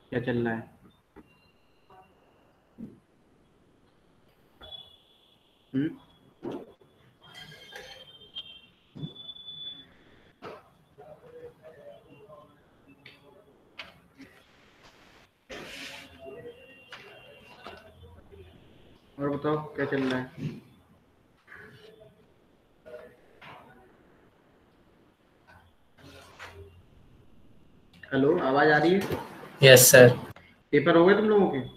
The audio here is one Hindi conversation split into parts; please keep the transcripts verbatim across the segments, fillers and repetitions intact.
क्या चल रहा है? हम्म और बताओ क्या चल रहा है? हेलो, आवाज आ रही है? Yes sir. पेपर हो गए तुम लोगों के?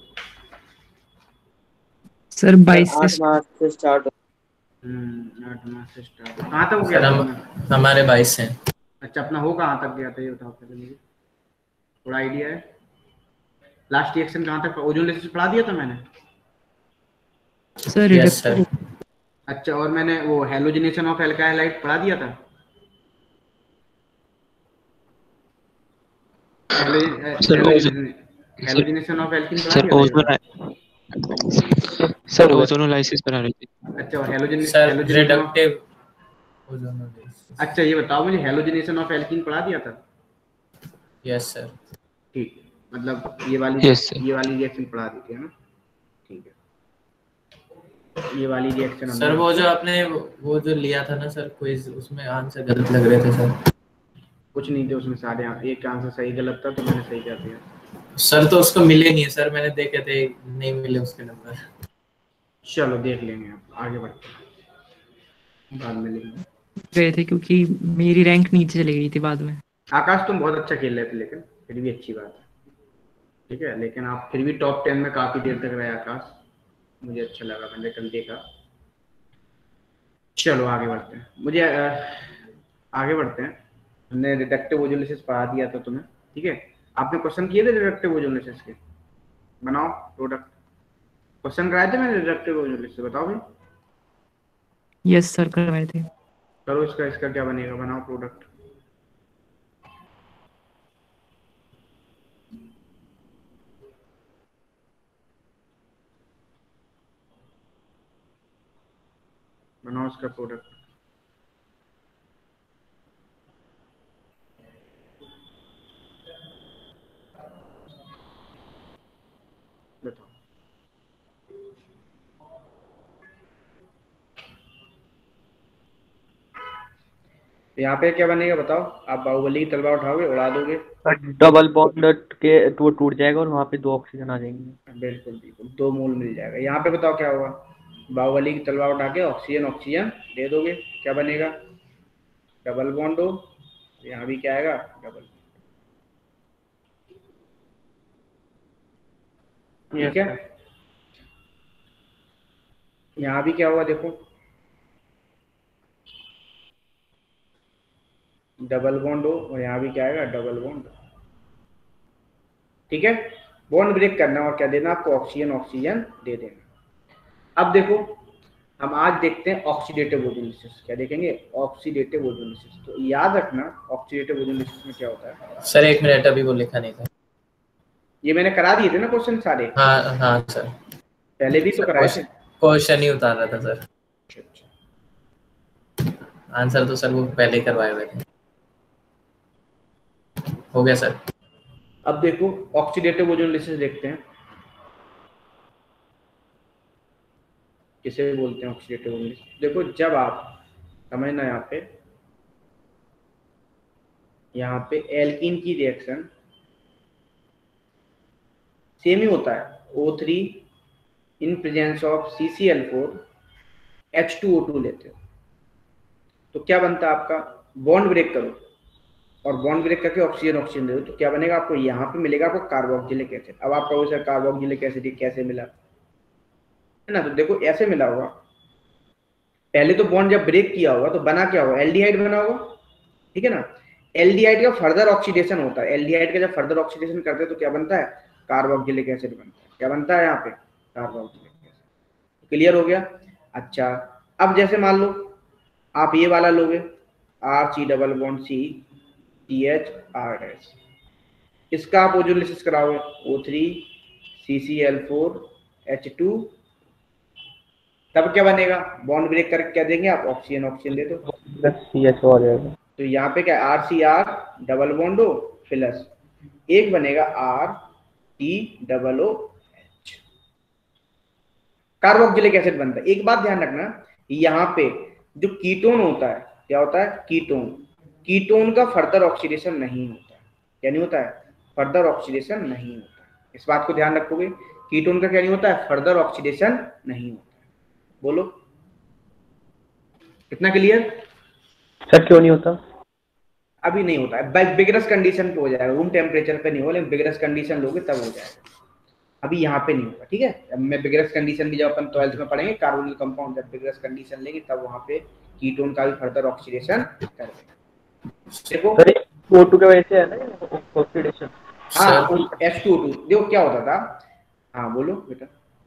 सर सर बाईस आठ से मार्च से स्टार्ट। हम्म आठ मार्च से स्टार्ट। कहाँ तक हो गया सर था हम अपना? हमारे बाईस हैं। अच्छा, अपना हो कहाँ तक गया था ये बताओ पहले मुझे, थोड़ा आइडिया है। लास्ट रिएक्शन कहाँ तक? ओजोन लेयर पढ़ा दिया था मैंने। Sir yes reductive. सर। अच्छा, और मैंने वो हेलोजिनेशन ऑफ एल्काइल हाइड पढ़ा दिया था। सर हेलोजिनेशन ऑफ एल्कीन पढ़ा सर दिया था ये ओजोन बताओ। सर ओजोनोलाइसिस पर आ रही थी। अच्छा, halogen sir halogenation of. Reductive. अच्छा ये बताओ मुझे, हेलोजिनेशन ऑफ एल्कीन पढ़ा दिया था। Yes sir. ठीक है, मतलब ये वाली यस सर। ये वाली रिएक्शन पढ़ा दी थी, है ना? ठीक है, ये वाली रिएक्शन हमने सर वो आपको। जो आपने वो जो लिया था ना सर क्विज, उसमें आंसर गलत लग रहे थे सर। कुछ नहीं थे उसमें, सारे एक आंसर सही गलत था तो मैंने सही कर दिया। सर तो उसको मिले नहीं है सर, मैंने देखे थे नहीं मिले उसके नंबर। चलो देख लेंगे, आप आगे बढ़ते हैं, बाद में लेंगे। गए थे क्योंकि मेरी रैंक नीचे चली गई थी बाद में। आकाश तुम बहुत अच्छा खेल रहे थे, लेकिन फिर भी अच्छी बात है। ठीक है, लेकिन आप फिर भी टॉप टेन में काफी देर तक रहे आकाश, मुझे अच्छा लगा, मैंने कल देखा। चलो आगे बढ़ते हैं, मुझे अ, आगे बढ़ते हैं। हमने रिडक्टिव ओजोलिसिस पढ़ा दिया था तुम्हें, ठीक है? आपने क्वेश्चन किए थे रिडक्टिव ओजोलिसिस के? बनाओ प्रोडक्ट। क्वेश्चन कराए थे मैंने रिडक्टिव ओजोलिसिस, बताओ भाई। यस सर करवाए थे। करो, इसका इसका क्या बनेगा, बनाओ प्रोडक्ट। बनाओ इसका प्रोडक्ट। बताओ। यहाँ पे क्या बनेगा बताओ? आप बाहुबली की तलवार उठाओगे, उड़ा दोगे। डबल बॉन्ड के तो टूट जाएगा और वहाँ पे दो ऑक्सीजन आ जाएंगे। बिल्कुल बिल्कुल, दो मोल मिल जाएगा। यहाँ पे बताओ क्या होगा? बाहुबली की तलवार उठा के ऑक्सीजन ऑक्सीजन दे दोगे, क्या बनेगा? डबल बॉन्ड हो। यहाँ भी क्या आएगा? डबल। ठीक है, यहाँ भी क्या होगा देखो, डबल बॉन्ड हो, और यहाँ भी क्या आएगा? Double bond. ठीक है, बॉन्ड ब्रेक करना और क्या देना आपको? ऑक्सीजन ऑक्सीजन दे देना। अब देखो, हम आज देखते हैं ऑक्सीडेटिव ओजोलिसिस। क्या देखेंगे? Oxidative ozonolysis. तो याद रखना ऑक्सीडेटिव ओजोलिसिस में क्या होता है। सर एक मिनट, अभी वो लिखा नहीं था। ये मैंने करा दिए थे ना क्वेश्चन सारे, हाँ हाँ सर। पहले भी तो कराए थे। क्वेश्चन ही उतार रहा था सर, अच्छा, आंसर तो सर वो पहले ही करवाए हुए थे। हो गया सर। अब देखो ऑक्सीडेटिव ओजोलिसिस देखते हैं, किसे बोलते हैं ऑक्सीडेटिव ओजोलिसिस। देखो, जब आप समझना, यहाँ पे यहाँ पे एल्कीन की रिएक्शन सेम ही होता है। O three in presence of C C L four H two O two लेते हो, तो क्या बनता है आपका? बॉन्ड ब्रेक करो और बॉन्ड ब्रेक करके ऑक्सीजन ऑक्सीजन दे दो, तो क्या बनेगा आपको? यहाँ पे मिलेगा आपको कार्बोक्सिलिक एसिड। अब आप कहोगे सर कार्बोक्सिलिक एसिड कैसे मिला, है ना? तो देखो ऐसे मिला होगा, पहले तो बॉन्ड जब ब्रेक किया होगा तो बना क्या होगा? एल्डिहाइड बना होगा, ठीक है ना? एल्डिहाइड का फर्दर ऑक्सीडेशन होता है, एल्डिहाइड का जब फर्दर ऑक्सीडेशन करते हैं तो क्या बनता है? कार्बोक्सिलिक एसिड बनता है। क्या बनता है यहाँ पे? Carboxylic acid. क्लियर हो गया? अच्छा, अब जैसे मान लो आप ये वाला लोगे, R C double bond C T H R dash, इसका आप ओजोलिसिस कराओगे, O three C C L four H two, तब क्या बनेगा? बॉन्ड ब्रेक करके क्या देंगे आप? ऑक्सीजन ऑक्सीजन दे दो, प्लस सी एच हो जाएगा। तो यहाँ पे क्या? R C R double bond हो प्लस एक बनेगा R C double O H. Carboxylic acid बनता है। एक बात ध्यान रखना, यहाँ पे जो कीटोन होता है, क्या होता है? कीटोन। कीटोन का फर्दर ऑक्सीडेशन नहीं होता है। क्या नहीं होता है? फर्दर ऑक्सीडेशन नहीं होता है। इस बात को ध्यान रखोगे, कीटोन का क्या नहीं होता है? फर्दर ऑक्सीडेशन नहीं होता है। बोलो कितना क्लियर? सर क्यों नहीं होता? अभी नहीं होता है, बिगरस कंडीशन पे हो जाएगा, रूम टेम्परेचर पे नहीं हो, लेकिन बिगरस कंडीशन लोगे तब हो जाएगा। अभी यहाँ पे नहीं होगा, ठीक है? अब मैं बिगरस कंडीशन भी जब अपन ट्वेल्थ में पढ़ेंगे कार्बोनिल कंपाउंड, जब बिगरस कंडीशन लेंगे तब वहाँ पे कीटोन का भी फर्दर ऑक्सीडेशन करेंगे। देखो सर ओ टू के वजह से है ना ऑक्सीडेशन। हाँ, एच टू ओ टू देखो क्या होता था। हाँ बोलो बेटा।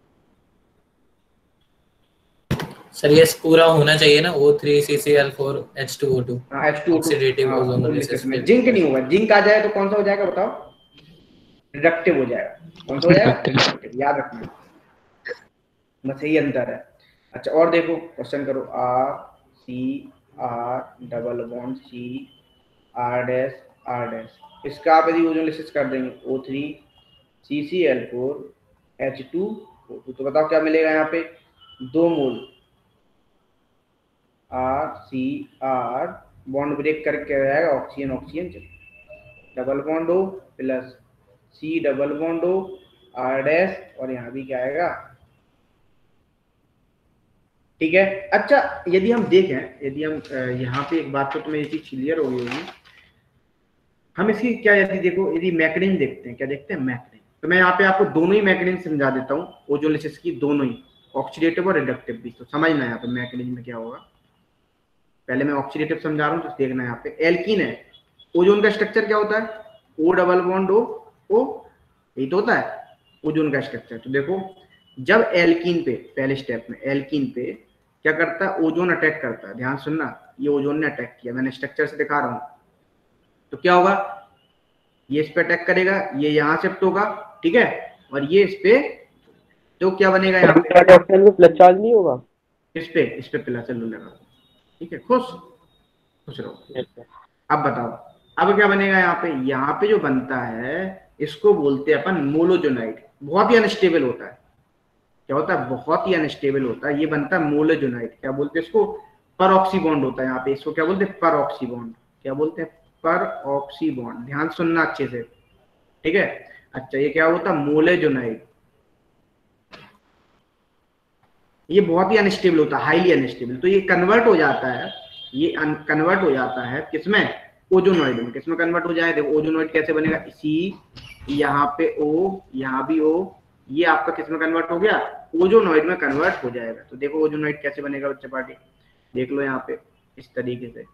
सर ये पूरा होना चाहिए ना O three C C L four H two O two. हाँ H two O two oxidative ozonolysis में जिंक नहीं होगा। जिंक आ जाए तो कौन सा हो जाएगा बताओ? रिडक्टिव हो जाएगा। कौन सा हो जाएगा? याद रखना, बस यही अंतर है। अच्छा और देखो क्वेश्चन करो, R C R double bond C R dash R dash, इसका आप यदि ओजोनोलाइसिस कर देंगे O three C C L four H two O two, तो बताओ क्या मिलेगा यहाँ पे? दो mole R C R bond break करके क्या जाएगा? ऑक्सीजन ऑक्सीजन चले, डबल बॉन्ड हो प्लस सी डबल बॉन्ड हो आर डैश, और यहाँ भी क्या आएगा? ठीक है। अच्छा यदि हम देखें, यदि हम यहाँ पे एक बात तो तुम्हें ये चीज क्लियर हो गई होगी, हम इसकी क्या यदि देखो यदि मैकेनिज्म देखते हैं, क्या देखते हैं? मैकेनिज्म। तो मैं यहाँ पे आपको दोनों ही मैकेनिज्म समझा देता हूँ ओजोनोलाइसिस की, दोनों ही ऑक्सीडेटिव और रिडक्टिव भी। तो समझना यहाँ पे मैकेनिज्म में क्या होगा। पहले मैं ऑक्सीडेटिव समझा रहा हूँ तो देखना यहाँ पे एल्कीन है, ओजोन का स्ट्रक्चर क्या होता है? ओ डबल बॉन्ड ओ ओ, यही तो होता है ओजोन का स्ट्रक्चर। तो देखो जब एल्कीन पे, पहले स्टेप में एल्कीन पे क्या करता है? ओजोन अटैक करता है। ध्यान सुनना, ये ओजोन ने अटैक किया, मैंने स्ट्रक्चर से दिखा रहा हूँ। तो क्या होगा? ये इस पे अटैक करेगा, ये यहाँ शिफ्ट होगा, ठीक है, और ये इस पे, तो क्या बनेगा यहाँ पे? ऑक्सीजन में प्लस चार्ज नहीं होगा इस पे, इस पे प्लस चलो लगा, ठीक है। खुश खुश रहो। अब बताओ अब क्या बनेगा यहाँ पे? यहाँ पे जो बनता है इसको बोलते हैं अपन मोलोजोनाइड। बहुत ही अनस्टेबल होता है। क्या होता है? बहुत ही अनस्टेबल होता है। ये बनता है मोलोजोनाइड। क्या बोलते हैं इसको? पर ऑक्सी बॉन्ड होता है यहाँ पे, इसको क्या बोलते हैं? पर ऑक्सी बॉन्ड। क्या बोलते हैं? पर ऑक्सी बॉन्ड। ध्यान सुनना अच्छे से, ठीक है। अच्छा ये क्या होता है? मोलोजोनाइड। ये बहुत ही अनस्टेबल होता है, हाईली अनस्टेबल। तो ये कन्वर्ट हो जाता है, ये कन्वर्ट हो जाता है किसमें? ओजोनोइड में। किसमें कन्वर्ट हो जाए? देखो ओजोनोइड कैसे बनेगा? सी यहाँ पे ओ, यहाँ भी ओ, ये आपका किसमें कन्वर्ट हो गया? ओजोनोइड में कन्वर्ट हो जाएगा। तो देखो ओजोनोइड कैसे बनेगा बच्चे पार्टी, देख लो यहाँ पे इस तरीके से,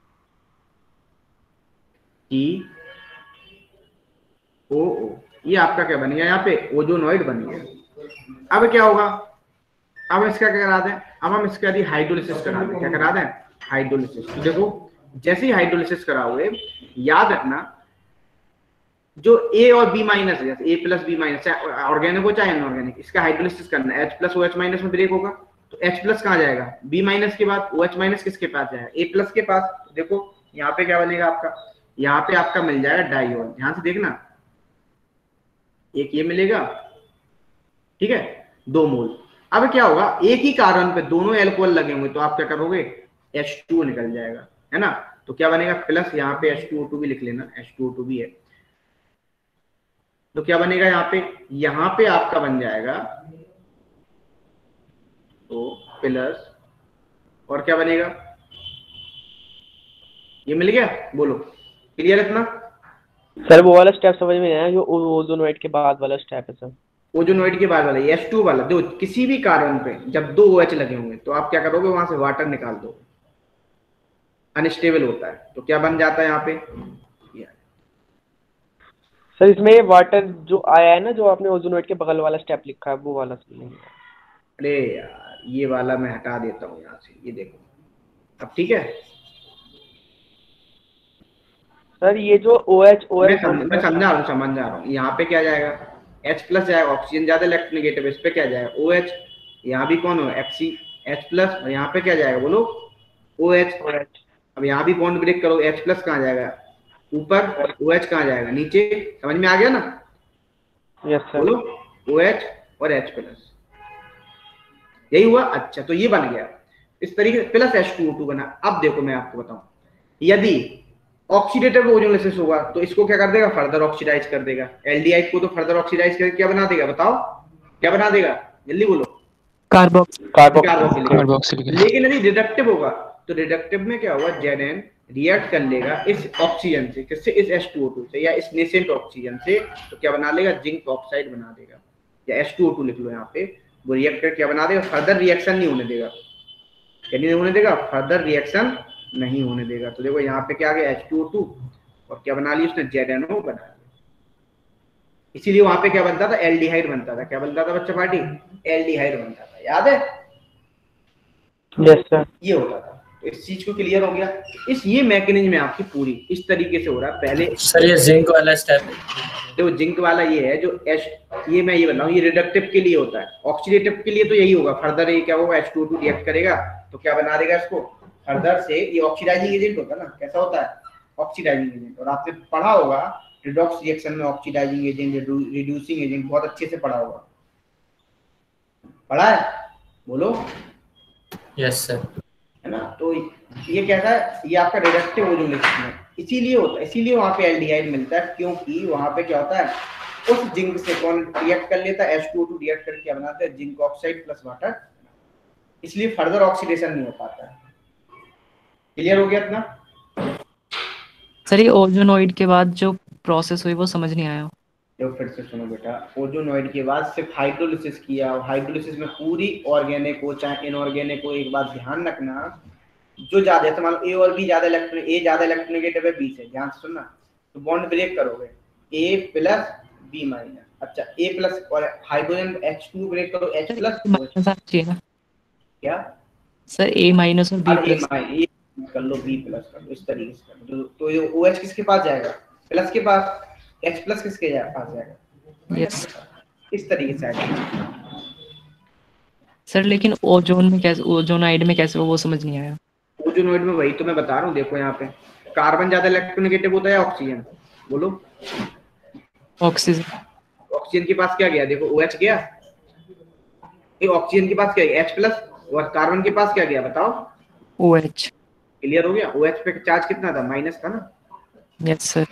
सी ओ ओ, ये आपका क्या बन गया? यहाँ पे ओजोनोइड बन गया। अब क्या होगा? अब इसका क्या करा दें? अब हम इसका यदि हाइड्रोलिसिस करा दें, क्या करा दें? हाइड्रोलिसिस। तो देखो जैसे ही हाइड्रोलिसिस कराओगे, याद रखना जो ए और बी माइनस है, जैसे A plus B minus, organic हो चाहे इनऑर्गेनिक, इसका हाइड्रोलिसिस करना है, H plus O H minus में ब्रेक होगा। तो H प्लस कहाँ जाएगा? बी माइनस के बाद ओ एच माइनस किसके पास जाएगा? ए प्लस के पास। देखो यहाँ पे क्या बनेगा आपका? यहाँ पे आपका मिल जाएगा डाइऑल। ध्यान से देखना, एक ये मिलेगा, ठीक है, दो मोल। अब क्या होगा? एक ही कार्बन पे दोनों एल्कोहल लगे हुए, तो आप क्या करोगे? एच टू निकल जाएगा, है ना। तो क्या बनेगा? प्लस यहाँ पे एच टू ओ टू भी लिख लेना, एच टू ओ टू भी है। तो क्या बनेगा यहाँ पे? यहाँ पे आपका बन जाएगा तो प्लस, और क्या बनेगा? ये मिल गया? बोलो क्लियर इतना? सर वो वाला स्टेप समझ में आया जो ओजोनोइड के बाद वाला स्टेप है सर। ओजोनोइड के बाद वाला एच टू वाला। दो किसी भी कार्बन पे जब दो OH लगे होंगे तो आप क्या करोगे? वहां से वाटर निकाल दो, अनस्टेबल होता है। तो क्या बन जाता है यहाँ पे? सर इसमें वाटर जो आया है ना, जो आपने ओजोनोइड के बगल वाला स्टेप लिखा है, वो वाला सही नहीं है। अरे यार ये वाला मैं हटा देता हूँ यहाँ से, ये देखो अब ठीक है। सर ये जो OH OH मैं समझ मैं समझा रहा हूँ समझ जा रहा हूँ। यहाँ पे क्या जाएगा? H प्लस जाएगा, ऑक्सीजन ज्यादा इलेक्ट्रोनेगेटिव, इस पे क्या जाएगा? OH। यहाँ भी कौन हो? Hc H प्लस, और यहाँ पे क्या जाएगा? बोलो OH। अब यहाँ भी बॉन्ड ब्रेक करो, H प्लस कहाँ जाएगा? ऊपर, OH कहाँ जाएगा? नीचे। समझ में आ गया ना? Yes sir. बोलो OH और H प्लस, यही हुआ। अच्छा तो ये बन गया इस तरीके से, plus H two O two बना। अब देखो मैं आपको बताऊं, यदि ऑक्सीडेटिव ओजोनोलाइसिस होगा तो इसको क्या कर देगा, फर्दर ऑक्सीडाइज कर देगा। एल्डिहाइड को तो फर्दर ऑक्सीडाइज करके क्या बना देगा, बताओ क्या बना देगा, जल्दी बोलो। Carbox carboxylic carboxylic acid. लेकिन यदि रिडक्टिव होगा तो रिडक्टिव में क्या होगा, Zn रिएक्ट कर लेगा इस ऑक्सीजन से, किससे, इस H टू O टू से या इस नेसेंट ऑक्सीजन से, तो क्या बना लेगा, जिंक ऑक्साइड बना देगा, या H टू O टू लिख लो यहाँ पे। वो रिएक्टर क्या बना देगा, फर्दर रिएक्शन नहीं होने देगा। क्या नहीं होने देगा, फर्दर रिएक्शन नहीं होने देगा। तो देखो यहाँ पे क्या आ गया, H टू O टू, और क्या बना लिया उसने, Z N O बना लिया। इसीलिए वहां पे क्या बनता था, एल्डिहाइड बनता था। क्या बनता था बच्चा पार्टी, एल्डिहाइड बनता था, याद है। Yes sir. ये होता था। तो इस चीज को क्लियर हो गया। इस ये मैकेनिज्म में आपकी पूरी इस तरीके से हो रहा है। पहले सर ये जिंक वाला स्टेप देखो जिंक वाला ये है जो एच, ये मैं ये बता रहा हूँ, ये रिडक्टिव के लिए होता है। ऑक्सीडेटिव के लिए तो यही होगा, फर्दर ये क्या होगा, H two O two react करेगा तो क्या बना देगा इसको, फर्दर से ये ऑक्सीडाइजिंग एजेंट होता है ना, कैसा होता है, ऑक्सीडाइजिंग एजेंट। और आपने पढ़ा होगा रिडॉक्स रिएक्शन में ऑक्सीडाइजिंग एजेंट, रिड्यूसिंग एजेंट, बहुत अच्छे से पढ़ा होगा, पढ़ा है, बोलो। Yes sir. है ना। तो ये कैसा है, ये आपका रिडक्टिव ओजोनोलाइसिस में इसीलिए होता है, इसीलिए वहां पे एल्डिहाइड मिलता है, क्योंकि वहां पे क्या होता है, उस जिंक से कौन रिएक्ट कर लेता है, H two O two react करके क्या बनाता है, जिंक ऑक्साइड प्लस वाटर, इसलिए फर्दर ऑक्सीडेशन नहीं हो पाता है। क्लियर हो गया इतना। सर ये ओजोनोइड के बाद जो प्रोसेस हुई वो समझ नहीं आया। तो फिर से सुनो बेटा, ओजोनोइड के बाद सिर्फ हाइड्रोलिसिस किया, हाइड्रोलिसिस में पूरी ऑर्गेनिक हो चाहे इनऑर्गेनिक हो, एक बात ध्यान रखना, जो ज्यादा है, मान लो ए और बी ज्यादा इलेक्ट्रॉन, ए ज्यादा इलेक्ट्रोनेगेटिव है बी से, ध्यान से सुनना, तो बॉन्ड ब्रेक करोगे, ए प्लस बी माइनस। अच्छा ए प्लस और हाइड्रोजन H टू ब्रेक करो, H प्लस माइनस आना चाहिए ना क्या सर, ए माइनस और बी और ए प्लस। माइनस कर लो, बी प्लस कर लो, इस तरीके से कर लो। तो ये OH किसके पास जाएगा, प्लस के पास, H प्लस किसके पास जाएगा, यस इस तरीके से आएगा। सर लेकिन ओजोन में कैसे, ओजोनाइड में कैसे, वो समझ नहीं आया। ओजोनोइड में वही तो मैं बता रहा हूँ, देखो यहाँ पे कार्बन ज्यादा इलेक्ट्रोनेगेटिव होता है या ऑक्सीजन, बोलो। ऑक्सीजन। ऑक्सीजन के पास क्या गया, देखो OH गया, ये ऑक्सीजन के पास क्या गया, H प्लस, और कार्बन के पास क्या गया, बताओ। OH। क्लियर हो गया। OH पे चार्ज कितना था, माइनस था ना। Yes sir.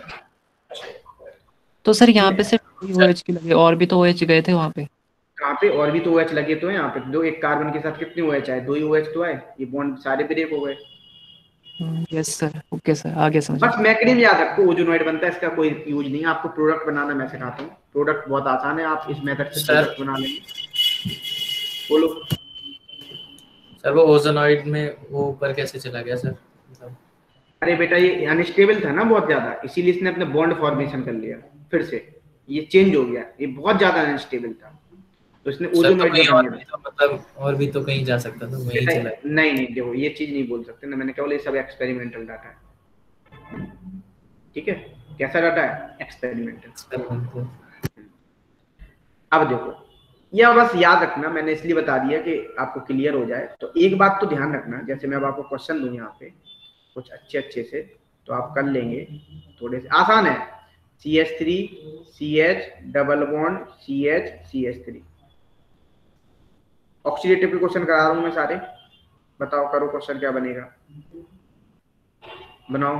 तो सर यहाँ पे सिर्फ OH की लगे, और भी तो OH गए थे वहाँ पे। कहाँ पे, और भी तो OH लगे तो है यहाँ पे, दो, एक कार्बन के साथ कितने OH आए, दो ही OH तो आए, ये बॉन्ड सारे ब्रेक हो गए। यस सर, ओके सर, आगे समझ। बस मैकेनिज्म याद रखो, ओजोनोइड बनता है, इसका कोई यूज नहीं है। आपको प्रोडक्ट बनाना मैं सिखाता हूँ, प्रोडक्ट बहुत आसान है, आप इस मेथड से सर। प्रोडक्ट बना लेंगे। बोलो सर वो ओजोनॉइड में वो ऊपर कैसे चला गया सर, मतलब अरे बेटा ये अनस्टेबल था ना बहुत ज्यादा, इसीलिए इसने अपने बॉन्ड फॉर्मेशन कर लिया, फिर से ये चेंज हो गया, ये बहुत ज्यादा अनस्टेबल था तो इसने सर तो ओजोनोइड कहीं में और बन भी गया। तो मतलब और भी तो कहीं जा सकता था, वहीं बेटा चला नहीं नहीं देखो ये चीज नहीं बोल सकते ना, मैंने केवल ये सब एक्सपेरिमेंटल डाटा है, ठीक है, कैसा डाटा है, एक्सपेरिमेंटल। गया। अब देखो यह बस याद रखना, मैंने इसलिए बता दिया कि आपको क्लियर हो जाए। तो एक बात तो ध्यान रखना, जैसे मैं अब आपको क्वेश्चन दूं यहाँ पे कुछ अच्छे अच्छे से, तो आप कर लेंगे, थोड़े से आसान है। C H three C H double bond C H C H three, oxidative के क्वेश्चन करा रहा हूं मैं सारे, बताओ करो क्वेश्चन क्या बनेगा, बनाओ।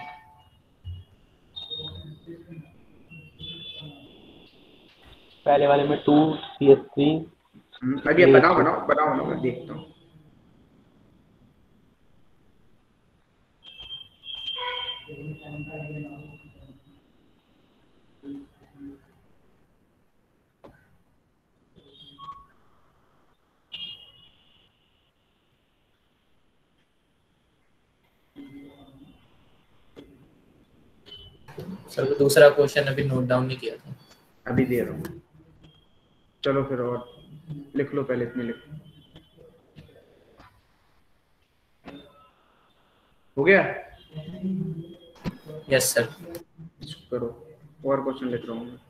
पहले वाले में टू सी एच थ्री। अभी बनाओ बनाओ बनाओ बनाओ, मैं देखता हूँ। सर वो दूसरा क्वेश्चन अभी नोट डाउन नहीं किया था। अभी दे रहा हूँ, चलो फिर और लिख लो, पहले इतने लिख, हो गया। Yes sir. करो और क्वेश्चन लिख रहा हूँ मैं।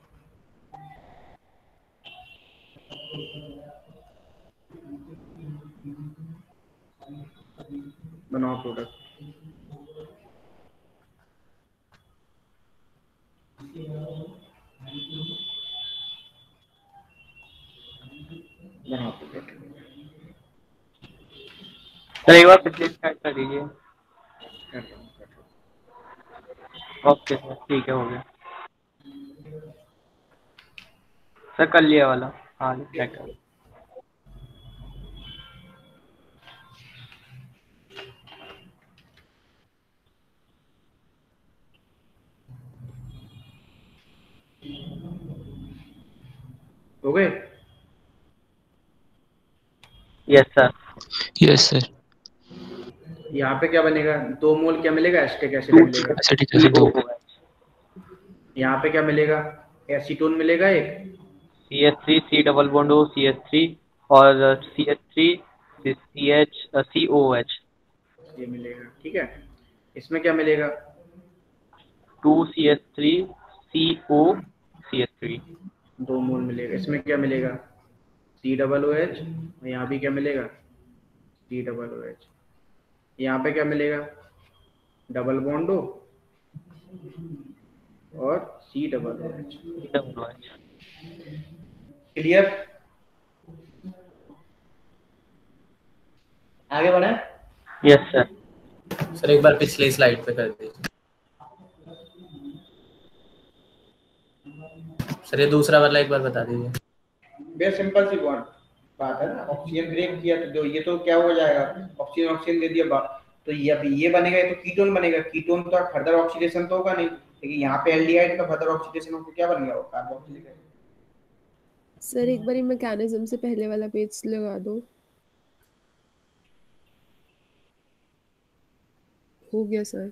बनाओ प्रोडक्ट। वहां पे बैठो। सर एक बार पिछले स्टार्ट कर दीजिए। कर रहा हूँ, कर रहा हूँ। ओके सर, ठीक है, हो गया सर, कर लिया वाला। हाँ चेक कर। हो गए? Yes sir. Yes sir. यहाँ पे क्या बनेगा? दो मोल क्या मिलेगा? एस्टिक एसिड मिलेगा। एसिटिक एसिड दो। यहाँ पे क्या मिलेगा? एसीटोन मिलेगा एक। C H three C double bond O C H three और C H three C H C O H. ये मिलेगा, ठीक है। इसमें क्या मिलेगा? Two C H three C O C H three. दो मोल मिलेगा। इसमें क्या मिलेगा? C double O H. यहाँ भी क्या मिलेगा? C double O H. यहाँ पे क्या मिलेगा? डबल बॉन्ड ओ और C double O H. Double O H. Clear? आगे बढ़े? Yes sir. सर एक बार पिछली स्लाइड पे कर दीजिए सर, ये दूसरा वाला एक बार बता दीजिए। बेस्ट सिंपल सी बॉन्ड बात है ना। ऑक्सीजन ब्रेक किया तो जो ये तो क्या हो जाएगा? ऑक्सीजन ऑक्सीजन दे दिया बा- तो ये अभी ये बनेगा, ये तो कीटोन बनेगा। कीटोन तो फर्दर ऑक्सीडेशन तो होगा नहीं, लेकिन यहाँ पे एल्डिहाइड का फर्दर ऑक्सीडेशन होकर क्या बन गया? वो कार्बोक्सिलिक एसिड। सर एक बार मैकेनिज्म से पहले वाला पेज लगा दो। हो गया सर।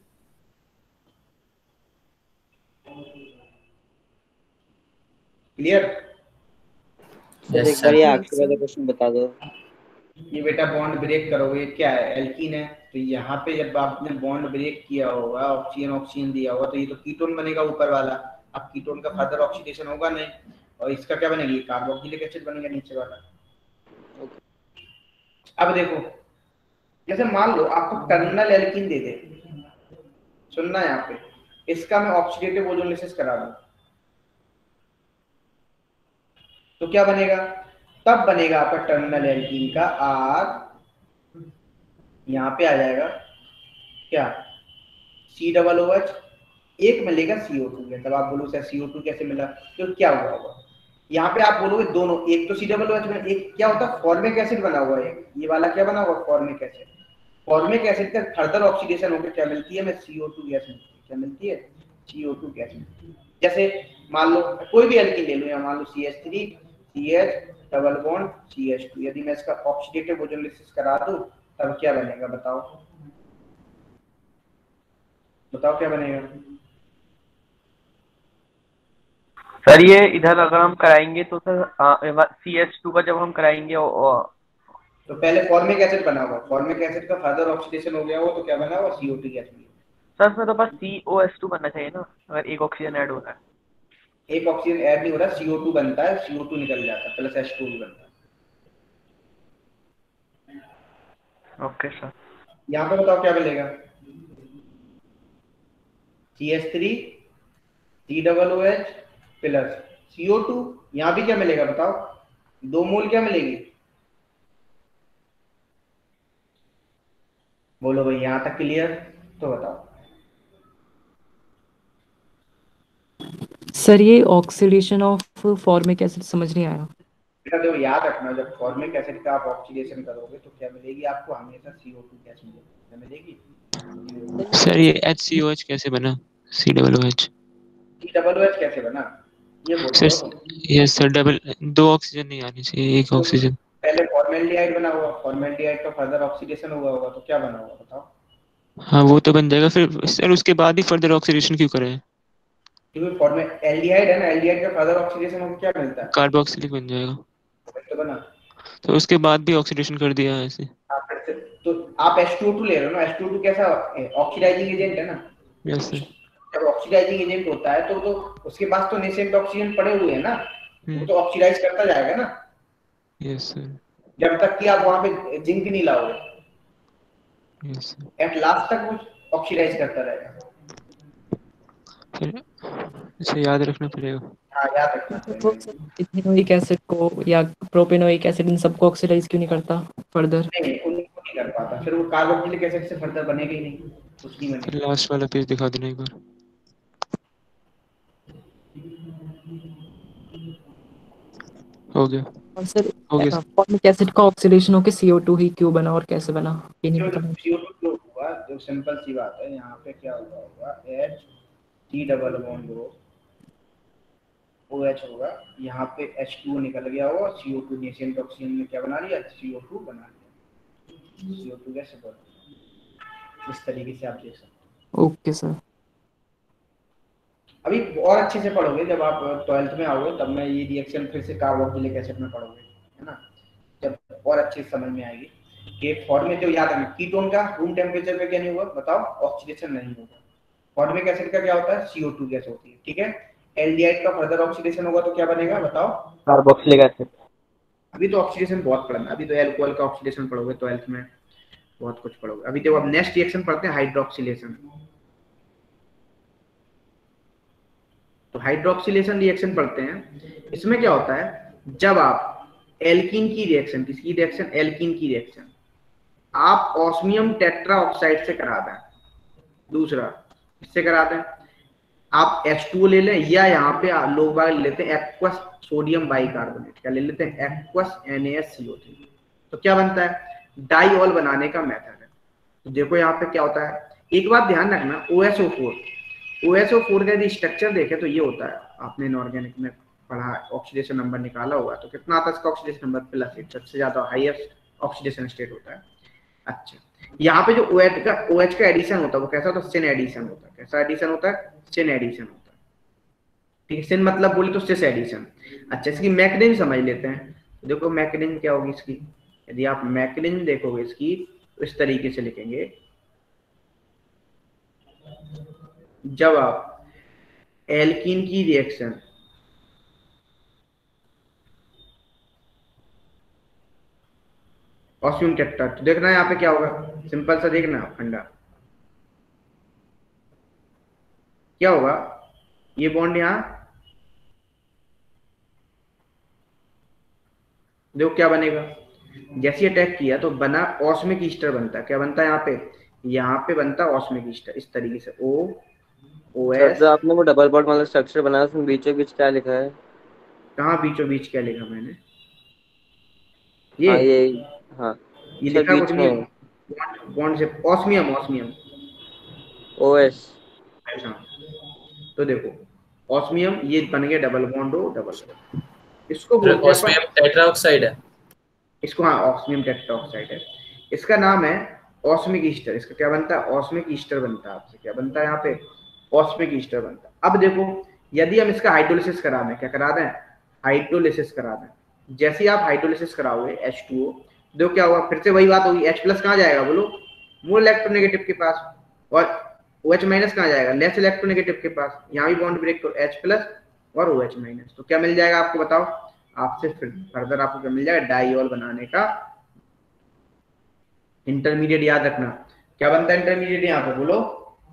क्लियर? सर एक Yes, बार sir. ये हाँ आखिरी वाला सर। क्वेश्चन बता दो। ये बेटा बॉन्ड ब्रेक करोगे, क्या है? एल्कीन है। तो यहाँ पे जब आपने बॉन्ड ब्रेक किया होगा, ऑक्सीजन ऑक्सीजन दिया होगा, तो ये तो कीटोन बनेगा ऊपर वाला। अब कीटोन का फर्दर ऑक्सीडेशन होगा नहीं, और इसका क्या बनेगी? कार्बोक्सिलिक एसिड बनेगा नीचे वाला। अब देखो, जैसे मान लो आपको टर्मिनल एल्कीन दे दे, सुनना है यहाँ पे, इसका मैं ऑक्सीडेटिव ओजोनोलाइसिस करा दूं तो क्या बनेगा? तब बनेगा आपका टर्मिनल एल्कीन का आर, यहाँ पे आ जाएगा क्या? C double O H. एक मिलेगा सी ओ टू। तब आप बोलो सर सी ओ टू कैसे मिला? तो क्या हुआ होगा? यहाँ पे आप बोलोगे दोनों, एक तो सी डबल ओ एच में, एक क्या होता है? फॉर्मिक एसिड बना हुआ है। ये वाला क्या बना हुआ? Formic acid. फॉर्मिक एसिड का फर्दर ऑक्सीडेशन होकर क्या मिलती है? हमें सी ओ टू गैस मिलती है। क्या मिलती है? सी ओ टू गैस मिलती है। जैसे मान लो कोई भी एल्कीन ले लो, यहाँ मान लो C H three C H double bond C H two. यदि मैं इसका ऑक्सीडेटिव ओजोनोलाइसिस करा दूं तब क्या बनेगा? बताओ बताओ क्या बनेगा? सर ये इधर अगर हम कराएंगे तो सर सी एच टू का जब हम कराएंगे और तो पहले फॉर्मिक एसिड बना हुआ, फॉर्मिक एसिड का फर्दर ऑक्सीडेशन हो गया हो तो क्या बना हुआ? सी ओ टू गैस मिली। सर इसमें तो बस सी ओ एच टू बनना चाहिए ना, अगर एक ऑक्सीजन ऐड हो रहा है। एक ऑक्सीजन ऐड नहीं हो रहा, सी ओ टू बनता है, सी ओ टू निकल जाता है, प्लस एच टू भी बनता है। Okay sir. यहाँ पे बताओ क्या मिलेगा? C H three C double O H plus C O two. यहाँ भी क्या मिलेगा बताओ? दो मोल क्या मिलेगी? बोलो भाई, यहाँ तक क्लियर? तो बताओ। सर ये ऑक्सीडेशन ऑफ फॉर्मिक एसिड समझ नहीं आया। बेटा देखो, याद रखना, जब फॉर्मिक एसिड का आप ऑक्सीडेशन करोगे तो क्या मिलेगी आपको? हमेशा सी ओ टू गैस मिलेगी। क्या मिलेगी? सर ये एच सी ओ एच कैसे बना? C double O H. C double O H कैसे बना? ये बोल सर रहा हूँ। यस सर, डबल दो ऑक्सीजन नहीं आनी चाहिए, एक ऑक्सीजन। पहले फॉर्मेल्डिहाइड बना हुआ, फॉर्मेल्डिहाइड का फर्दर ऑक्सीडेशन हुआ होगा तो क्या बना हुआ बताओ? हाँ वो तो बन जाएगा फिर सर, उसके बाद ही फर्दर ऑक्सीडेशन क्यों करें? क्योंकि फॉर्मेल्डिहाइड है ना, एल्डिहाइड का फर्दर ऑक्सीडेशन होकर क्या मिलता है? कार्बोक्सिलिक बन जाएगा। तो बना। तो उसके बाद भी ऑक्सीडेशन कर दिया है ऐसे। आप फिर से तो आप एच टू ओ टू ले रहे हो ना, एच टू ओ टू कैसा ऑक्सीडाइजिंग एजेंट है ना। Yes sir. जब ऑक्सीडाइजिंग एजेंट होता है तो तो उसके पास तो नेसेंट ऑक्सीजन पड़े हुए हैं ना, वो हम्म तो ऑक्सीडाइज करता जाएगा ना, यस सर। जब तक कि आप वहां पे जिंक नहीं लाओगे। Yes sir. एट लास्ट तक वो ऑक्सीडाइज करता रहेगा। फिर इसे याद रखना पड़ेगा। हाँ याद रखना चाहिए। इथेनोइक एसिड को या प्रोपेनोइक एसिड इन सबको ऑक्सीडाइज क्यों नहीं करता फर्दर? नहीं उनको नहीं कर पाता, फिर वो कार्बोक्सिलिक एसिड से फर्दर बनेगा ही नहीं, कुछ नहीं बनेगा। लास्ट वाला पेज दिखा देना एक बार। हो गया और सर हो गया फॉर्मिक एसिड का ऑक्सीडेशन होकर सी ओ टू ही क्यों बना और कैसे बना ये नहीं पता मुझे। सी ओ टू जो हुआ, जो सिंपल सी बात है, यहाँ पे क्या हुआ होगा, H टी डबल बॉन्ड हो OH होगा, यहाँ पे एच टू निकल गया होगा, C O two nascent oxygen ने क्या बना लिया, सी ओ टू बना लिया। सी ओ टू कैसे बना, इस तरीके से आप देख सकते हैं। Okay sir. अभी और अच्छे से पढ़ोगे जब आप ट्वेल्थ में आओगे, तब मैं ये रिएक्शन फिर से कार्बोक्सिलिक एसिड में पढ़ोगे, है ना, जब और अच्छे से समझ में आएगी कि फॉर्मिक, जो याद रखना कीटोन का रूम टेम्परेचर पे क्या नहीं होगा बताओ, ऑक्सीडेशन नहीं होगा। फॉर्मिक एसिड का क्या होता है, सी ओ टू गैस होती है, ठीक है। एल्डिहाइड का फर्दर ऑक्सीडेशन होगा तो क्या बनेगा बताओ, कार्बोक्सिलिक एसिड। अभी तो ऑक्सीडेशन बहुत पढ़ना, अभी तो एल्कोहल का ऑक्सीडेशन पढ़ोगे ट्वेल्थ में, बहुत कुछ पढ़ोगे। अभी तो अब नेक्स्ट रिएक्शन पढ़ते हैं हाइड्रोक्सिलेशन। तो हाइड्रोक्सिलेशन रिएक्शन पढ़ते हैं। इसमें क्या होता है, जब आप एल्कीन की रिएक्शन, किसकी रिएक्शन, एल्कीन की रिएक्शन आप ऑस्मियम टेट्रा ऑक्साइड से करा दें, दूसरा इससे करा दें, आप एच टू ले लें, या यहाँ पे लोग बाग लेते हैं एक्वस सोडियम बाइकार्बोनेट, क्या ले लेते हैं, aqueous N A S C O three. तो क्या बनता है, डाइऑल बनाने का मेथड है। तो देखो यहाँ पे क्या होता है, एक बात ध्यान रखना, O S O four O S O four का यदि स्ट्रक्चर देखे तो ये होता है, आपने इनऑर्गेनिक में पढ़ा, ऑक्सीडेशन नंबर निकाला होगा तो कितना आता है इसका ऑक्सीडेशन नंबर, प्लस एट, सबसे ज्यादा हाईएस्ट ऑक्सीडेशन स्टेट होता है। अच्छा, यहाँ पे जो OH का OH का एडिशन होता है वो कैसा होता है, सिन एडिशन होता है। कैसा एडिशन होता है, सिन एडिशन होता है, ठीक है। सिन मतलब बोले तो सिस एडिशन। अच्छा, इसकी मैकेनिज्म समझ लेते हैं। देखो मैकेनिज्म क्या होगी इसकी, यदि आप मैकेनिज्म देखोगे इसकी तो इस तरीके से लिखेंगे, जब आप एल्कीन की रिएक्शन ऑस्मियम टेट्रा, तो देखना यहाँ पे क्या होगा, सिंपल सा देखना फंडा, क्या होगा, ये बॉन्ड यहाँ देखो क्या बनेगा, जैसे अटैक किया तो बना ऑस्मिक ईस्टर बनता है। क्या बनता है यहाँ पे, यहाँ पे बनता है ऑस्मिक ईस्टर इस तरीके से, ओ ओ सर एस। जो आपने वो डबल बॉन्ड वाला स्ट्रक्चर बनाया उसमें बीचों बीच क्या लिखा है? कहाँ बीचों बीच क्या लिखा मैंने, ये हाँ ये हाँ ये सर लिखा कुछ बीच नहीं, में बॉन्ड से ऑस्मियम ऑस्मियम ओ एस। ऐसा। तो देखो ऑस्मियम ये बन गया डबल बॉन्ड हो डबल बॉन्ड, इसको बोलते हैं अपन, ऑस्मियम टेट्रा ऑक्साइड है इसको हाँ ऑस्मियम टेट्रा ऑक्साइड है, इसका नाम है ऑस्मिक ईस्टर। इसका क्या बनता है, ऑस्मिक ईस्टर बनता है। आपसे क्या बनता है यहाँ पे, ऑस्मिक ईस्टर बनता है। अब देखो यदि हम इसका हाइड्रोलिसिस करा दें, क्या करा दें, हाइड्रोलिसिस करा दें, जैसे ही आप हाइड्रोलिसिस कराओगे एच टू ओ, देखो क्या होगा, फिर से वही बात होगी, H प्लस कहाँ जाएगा बोलो, मूल इलेक्ट्रोनेगेटिव के पास, और OH माइनस कहाँ जाएगा, लेस इलेक्ट्रोनेगेटिव के पास। यहाँ भी बॉन्ड ब्रेक तो H प्लस और OH माइनस, तो क्या मिल जाएगा आपको बताओ, आपसे फिर फर्दर आपको क्या मिल जाएगा, डाइऑल बनाने का इंटरमीडिएट। याद रखना क्या बनता है इंटरमीडिएट, यहाँ पे बोलो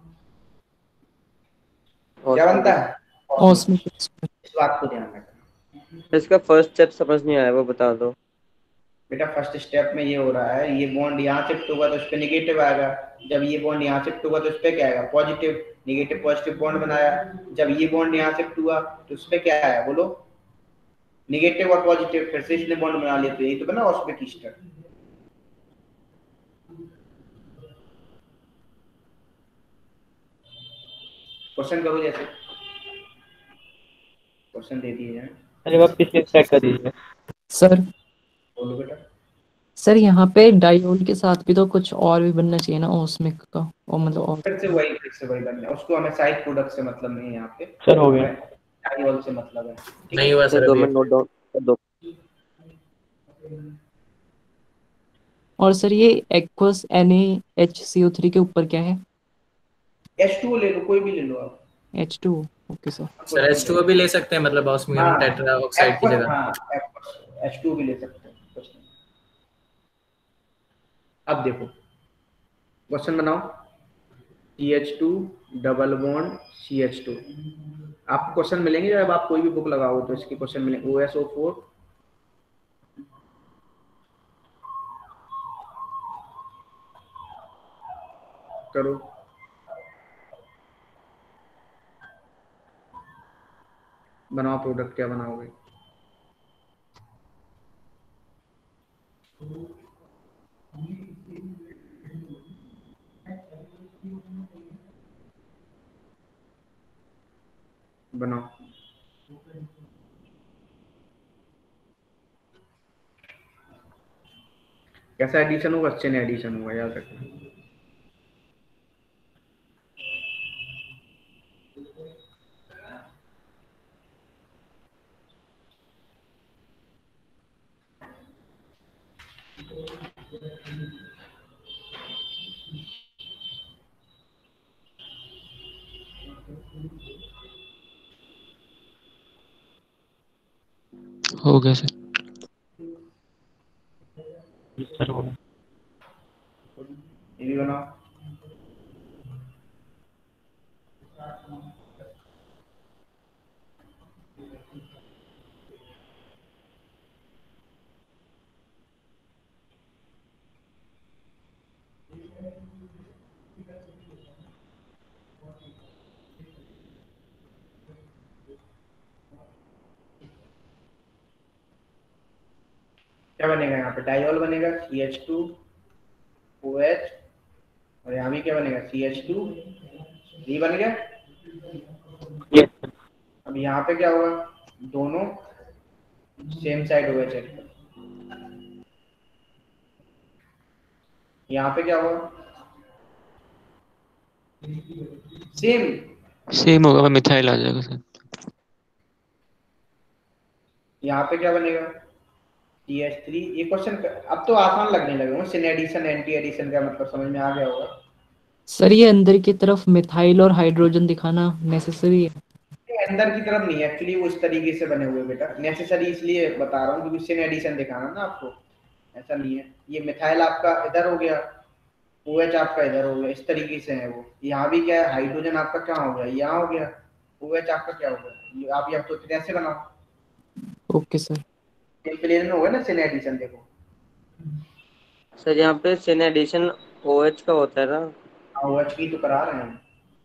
क्या बनता है, ऑस्मिक ईस्टर। इस बात को ध्यान रखना। इसका फर्स्ट स्टेप समझ नहीं आया, वो बता दो। बेटा फर्स्ट स्टेप में ये हो रहा है, ये बॉन्ड यहाँ शिफ्ट होगा तो इस पे नेगेटिव आएगा, जब ये बॉन्ड यहाँ शिफ्ट होगा तो इस पे क्या आएगा, पॉजिटिव, नेगेटिव पॉजिटिव बॉन्ड बनाया, जब ये बॉन्ड यहाँ शिफ्ट हुआ तो इस पे क्या आया बोलो, नेगेटिव और पॉजिटिव, फिर से इसने बॉन्ड बना लिया, तो यही तो बना ऑस्मिक ईस्टर। क्वेश्चन करो, जैसे क्वेश्चन दे दिए जाए। अरे वापस से चेक कर दीजिए सर बोलो बेटा। सर यहाँ पे डाइऑल के साथ भी तो कुछ और भी बनना चाहिए ना ऑस्मिक का, और मतलब और फिर से वही फिर से वही बनना है, उसको हमें साइड प्रोडक्ट से मतलब नहीं है यहाँ पे, सर हो गया डाइऑल से मतलब है। नहीं हुआ सर दो अभी। मिनट नोट डाउन कर दो। और सर ये aqueous N A H C O three के ऊपर क्या है, एच टू ले लो, कोई भी ले लो आप, H two. Okay sir. Sir H two O भी ले सकते हैं, मतलब ऑस्मियम टेट्रा ऑक्साइड की जगह। हाँ एच टू भी ले सकते हैं, कुछ नहीं। अब देखो क्वेश्चन बनाओ, C H two double bond C H two. आपको क्वेश्चन मिलेंगे जब आप कोई भी बुक लगाओ तो इसके क्वेश्चन मिलेंगे। ओ एस ओ फोर करो, बनाओ प्रोडक्ट, क्या बनाओगे? बनाओ। कैसा एडिशन होगा? चेन एडिशन होगा, याद रखना। हो गया सर। सर हो ये भी बनाओ। क्या बनेगा यहाँ पे? डाइऑल बनेगा, C H two O H, और यहाँ भी क्या बनेगा? सी एच टू थ्री बन गया। Yes sir. अब यहाँ पे क्या होगा? दोनों सेम साइड हो गए, चेक करो। यहाँ पे क्या होगा? सेम सेम होगा, मिथाइल आ जाएगा सर। यहाँ पे क्या बनेगा? T H three. ये क्वेश्चन अब तो आसान लगने लगे होंगे, सिन एडिशन एंटी एडिशन का मतलब समझ में आ गया होगा। सर ये अंदर की तरफ मिथाइल और हाइड्रोजन दिखाना नेसेसरी है? ये अंदर की तरफ नहीं, एक्चुअली वो इस तरीके से बने हुए बेटा, नेसेसरी इसलिए बता रहा हूँ क्योंकि सिन एडिशन दिखाना ना आपको, ऐसा नहीं है। ये मिथाइल आपका इधर हो गया, OH आपका इधर हो गया, इस तरीके से है वो। यहाँ भी क्या है? हाइड्रोजन आपका क्या हो गया? यहाँ हो गया। OH आपका क्या हो गया? ये आप यहाँ तो ऐसे बनाओ। Okay sir. प्लेन में होगा ना सिन एडिशन, देखो। सर यहाँ पे सिन एडिशन ओएच का होता है ना? OH की तो करा रहे हैं।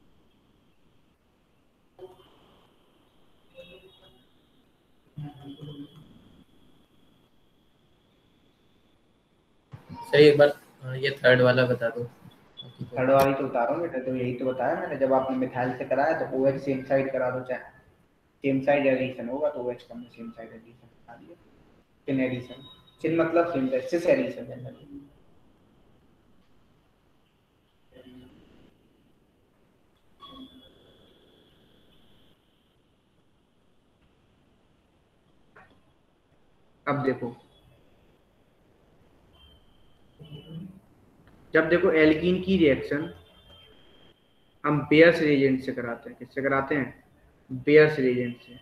सर एक बार अ, ये थर्ड वाला बता दो। थर्ड वाली तो उतारो बेटा, तो यही तो बताया मैंने, जब आपने मिथाइल से कराया तो OH सेम साइड करा दो, चाहे सेम साइड एडिशन होगा तो OH का सेम साइड एडिशन करा दिया। सिन एडिशन, सिन मतलब सिन, सिस एडिशन जनरली। अब देखो, जब देखो एल्कीन की रिएक्शन हम बेयर्स रिएजेंट से कराते हैं। किससे कराते हैं? बेयर्स रिएजेंट से।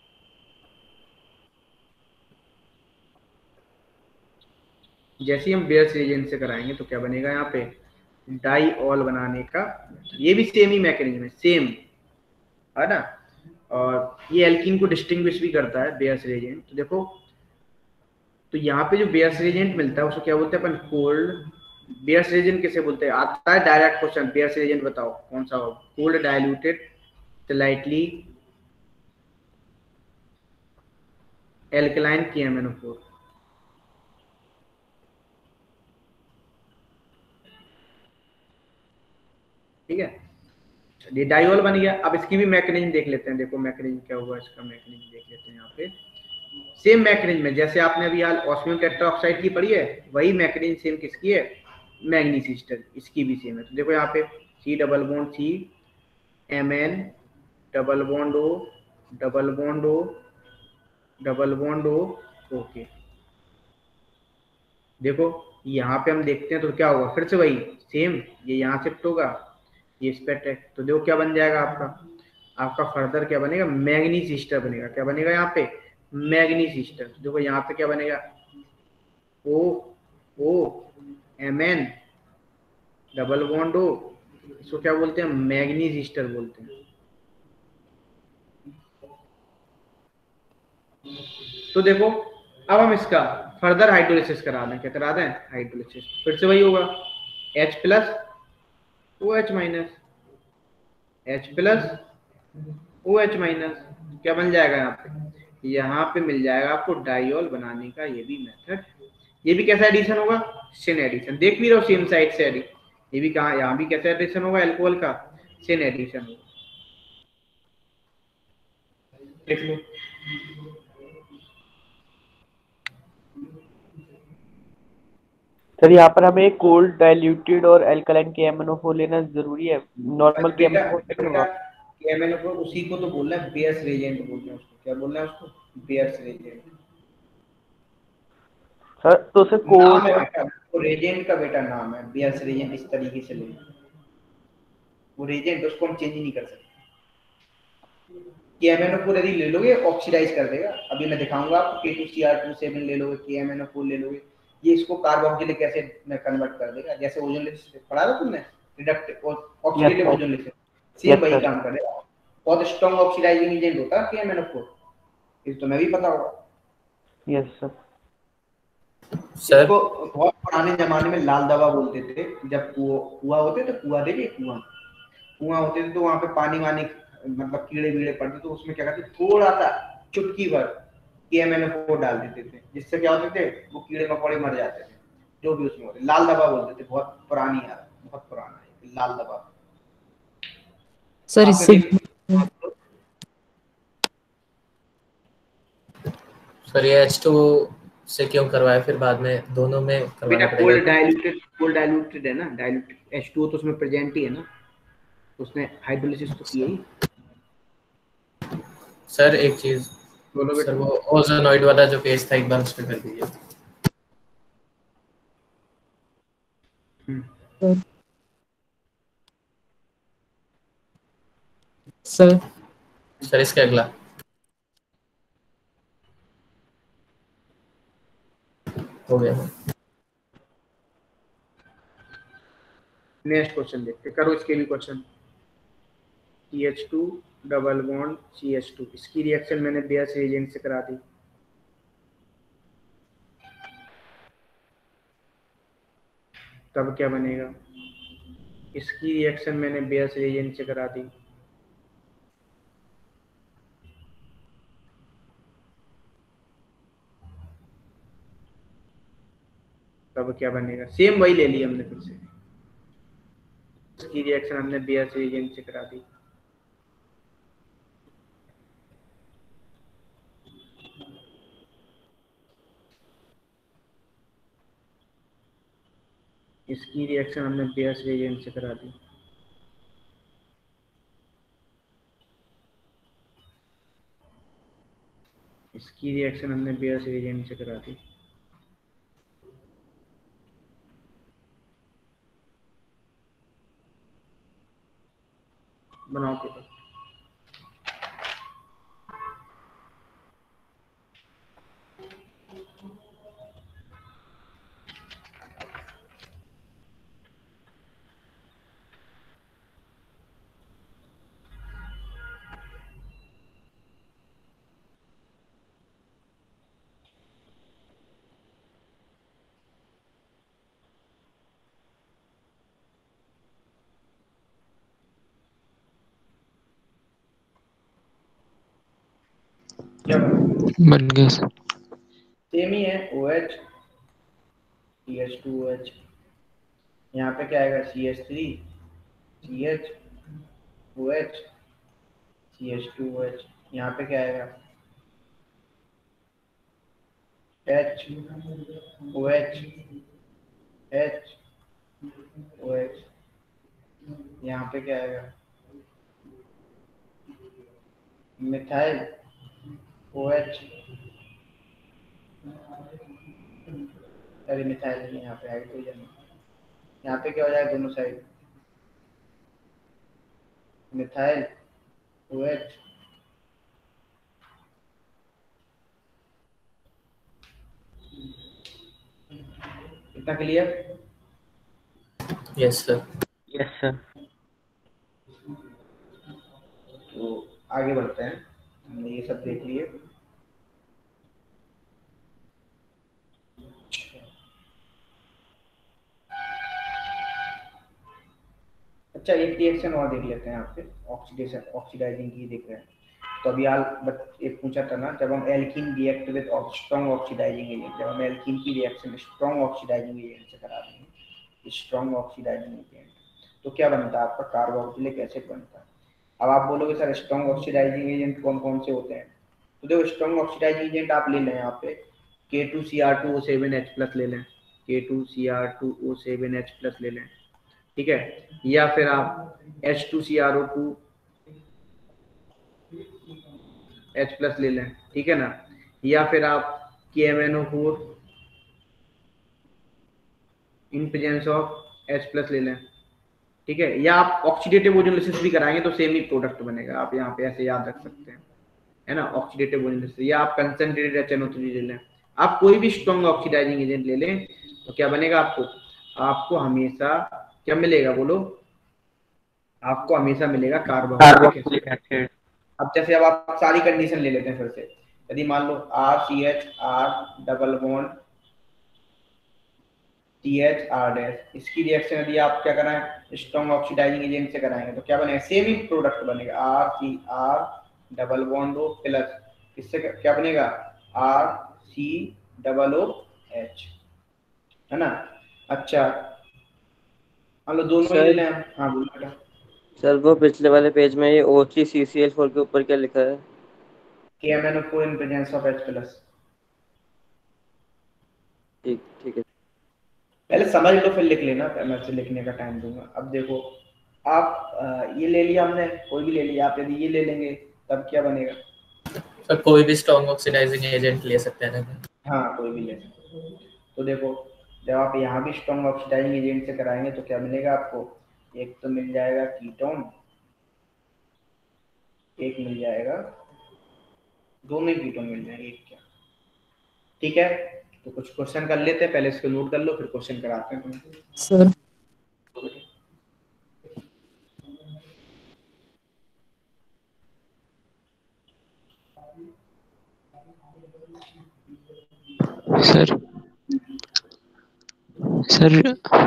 जैसे ही हम बेयर्स रिएजेंट से कराएंगे तो क्या बनेगा यहाँ पे? डाइऑल बनाने का, ये भी सेम ही मैकेनिज्म है, सेम है ना। और ये एल्कीन को डिस्टिंग्विश भी करता है बेयर्स रिएजेंट। तो देखो, तो यहाँ पे जो बेयर्स रिएजेंट मिलता है उसको क्या बोलते हैं अपन? कोल्ड बेयर्स रिएजेंट किसे बोलते हैं? आता है डायरेक्ट क्वेश्चन, बेयर्स रिएजेंट बताओ कौन सा होगा? Cold diluted slightly alkaline K M N O four. ठीक है, ये डाइऑल बन गया। अब इसकी भी मैकेनिज्म देख लेते हैं। देखो मैकेनिज्म क्या हुआ इसका, मैकेनिज्म देख लेते हैं। यहाँ पे सेम मैकेनिज्म है, जैसे आपने अभी हाल ऑस्मियम टेट्राऑक्साइड की पढ़ी है, वही मैकेनिज्म सेम किसकी है? मैग्नीज ईस्टर, इसकी भी सेम है। तो देखो यहाँ पे C double bond C, M N, double bond O, double bond O, double bond O, okay. देखो यहाँ पे हम देखते हैं तो क्या होगा? फिर से वही सेम, ये यहाँ शिफ्ट होगा, ये इस पे अटैक। तो देखो क्या बन जाएगा आपका? आपका फर्दर क्या बनेगा? मैग्नीज ईस्टर बनेगा। क्या बनेगा यहाँ पे? Manganese ester. देखो यहाँ पे क्या बनेगा? O O M N double bond O, इसको क्या बोलते हैं? मैग्नीज ईस्टर बोलते हैं। तो देखो अब हम इसका फर्दर हाइड्रोलिसिस करा दें, क्या करा दें हाइड्रोलिसिस, फिर से वही होगा H plus O H minus, H plus O H minus, क्या बन जाएगा यहाँ पे, यहाँ पे मिल जाएगा आपको डाइऑल बनाने का ये भी मेथड। ये भी कैसा एडिशन होगा, सिन एडिशन, देख भी रहो सेम साइड से एडिशन, ये भी कहा यहाँ भी कैसा एडिशन होगा एल्कोहल का, सिन एडिशन होगा, देख लो। सर यहाँ पर हमें कोल्ड डाइल्यूटेड और alkaline K M N O four लेना जरूरी है, नॉर्मल के एम एन ओ फोर नहीं होगा। के एम एन ओ फोर उसी को तो बोल रहे हैं बेयर्स रिएजेंट बोलते हैं उसको, क्या बोल रहे हैं उसको, बेयर्स रिएजेंट। सर तो सर नाम है कोल्ड बेटा, वो रेजेंट का बेटा नाम है, बेयर्स रिएजेंट इस तरीके से लेंगे, वो रेजेंट उसको हम चेंज ही नहीं कर सकते। के एम एन ओ फोर यदि ले लोगे ऑक्सीडाइज कर देगा, अभी मैं दिखाऊंगा आपको, K two C R two seven ले लोगे, के एम एन ओ फोर ले लोगे, ये इसको कार्बोक्सिलिक एसिड में कन्वर्ट कर देगा, जैसे ओजोन लेयर पढ़ा था तुमने reductive oxidative ozone layer, same वही काम करेगा, बहुत स्ट्रांग ऑक्सीडाइजिंग एजेंट होता है K M N O four, ये तो मैं भी पता होगा। Yes sir. सर इसको बहुत पुराने जमाने में लाल दवा बोलते थे, जब कुआं होते थे, कुआं देखिए कुआं कुआं होते थे तो वहां पे पानी वानी मतलब कीड़े वीड़े पड़ते तो उसमें क्या करते, थोड़ा सा चुटकी भर के एम एन ओ फोर डाल देते थे, जिससे क्या होते थे वो कीड़े मकोड़े मर जाते थे, जो भी उसमें होते, लाल दवा बोलते थे, बहुत पुरानी यार, बहुत पुराना है लाल दवा। सर इससे सर ये एच टू से क्यों करवाया, फिर बाद में दोनों में करवाना बेटा पड़ेगा। कोल्ड डाइल्यूटेड, कोल्ड डाइल्यूटेड है ना, डाइल्यूटेड एच टू ओ तो उसमें प्रेजेंट ही है ना, उसने हाइड्रोलिसिस तो किया ही। सर एक चीज, सर वो ओजोनॉइड वाला जो पेज था एक बार उस पे कर दीजिए। सर सर इसके अगला हो गया। नेक्स्ट क्वेश्चन देखते, करो इसके भी question. C H two double bond C H two, इसकी रिएक्शन मैंने बेयर्स रिएजेंट से करा दी, तब क्या बनेगा, इसकी रिएक्शन मैंने बेयर्स रिएजेंट से करा दी, तब क्या बनेगा, सेम वही ले ली हमने फिर से, इसकी रिएक्शन हमने बेयर्स रिएजेंट से करा दी, इसकी रिएक्शन हमने बेयर्स रिएजेंट से करा दी, इसकी रिएक्शन हमने बेयर्स रिएजेंट से करा दी, बनाओ पेपर। क्या बन गया सर। सेम ही है, OH C H two O H, यहाँ पे क्या आएगा C H three C H O H C H two O H, यहाँ पे क्या आएगा H O H H O H, यहाँ पे क्या आएगा मिथाइल OH, अरे मिथाइल नहीं, यहाँ पे हाइड्रोजन, यहाँ पे क्या हो जाएगा दोनों साइड मिथाइल OH, इतना clear. Yes sir. Yes sir. तो आगे बढ़ते हैं, हमने ये सब देख लिए। अच्छा एक रिएक्शन और देख लेते हैं यहाँ पे, ऑक्सीडेशन ऑक्सीडाइजिंग की देख रहे हैं। तो अभी हाल बट एक पूछा था ना, जब हम alkene react with strong oxidising agent, जब हम एल्कीन की रिएक्शन स्ट्रॉन्ग ऑक्सीडाइजिंग एजेंट से करा देंगे, स्ट्रॉन्ग ऑक्सीडाइजिंग एजेंट, तो क्या बनता है आपका कार्बोक्सिलिक एसिड बनता है। अब आप बोलोगे सर स्ट्रॉन्ग ऑक्सीडाइजिंग एजेंट कौन कौन से होते हैं, तो देखो स्ट्रॉन्ग ऑक्सीडाइजिंग एजेंट आप ले लें यहाँ पे K two C R two O seven H plus ले लें, K two C R two O seven H plus ले लें, ठीक है, या फिर आप H two C R O two H plus ले लें, ठीक है ना, या फिर आप K M N O four in presence of H plus ले लें, ठीक है, या आप ऑक्सीडेटिव ओजोनोलिसिस भी कराएंगे तो सेम ही प्रोडक्ट बनेगा, आप यहाँ पे ऐसे याद रख सकते हैं, है ना, ऑक्सीडेटिव ओजोनोलिसिस, या आप concentrated H N O three ले लें, आप कोई भी स्ट्रॉन्ग ऑक्सीडाइजिंग एजेंट ले लें तो क्या बनेगा आपको, आपको हमेशा क्या मिलेगा बोलो, आपको हमेशा मिलेगा कार्बोक्सिलिक एसिड। अब जैसे अब आप सारी कंडीशन ले लेते हैं फिर से, यदि मान लो R C H R double bond T H R dash, इसकी रिएक्शन यदि आप क्या कराएं स्ट्रॉन्ग ऑक्सीडाइजिंग एजेंट से कराएंगे तो क्या बनेगा, सेम ही प्रोडक्ट बनेगा, R C R double bond O plus इससे क्या बनेगा, R C double O H, है ना। अच्छा मान लो दोनों ही ले लें, हाँ बोलो बेटा। सर वो पिछले वाले पेज में ये O three C C L four के ऊपर क्या लिखा है, K M N O four in presence of H plus. ठीक ठीक है, पहले समझ लो फिर लिख लेना, मैं से लिखने का टाइम दूंगा। अब देखो आप आ, ये ले लिया हमने, कोई भी ले लिया, आप यदि ये ले लेंगे तब क्या बनेगा, सर कोई भी स्ट्रॉन्ग ऑक्सीडाइजिंग एजेंट ले सकते हैं ना। हाँ कोई भी ले सकते हैं। तो देखो जब आप यहाँ भी स्ट्रॉन्ग ऑक्सीडाइजिंग एजेंट से कराएंगे तो क्या मिलेगा आपको, एक तो मिल जाएगा कीटोन, एक मिल जाएगा, दोनों ही कीटोन मिल जाएंगे, एक क्या, ठीक है। तो कुछ क्वेश्चन कर लेते हैं, पहले इसको नोट कर लो फिर क्वेश्चन कराते हैं तुम्हें। Sir sir sir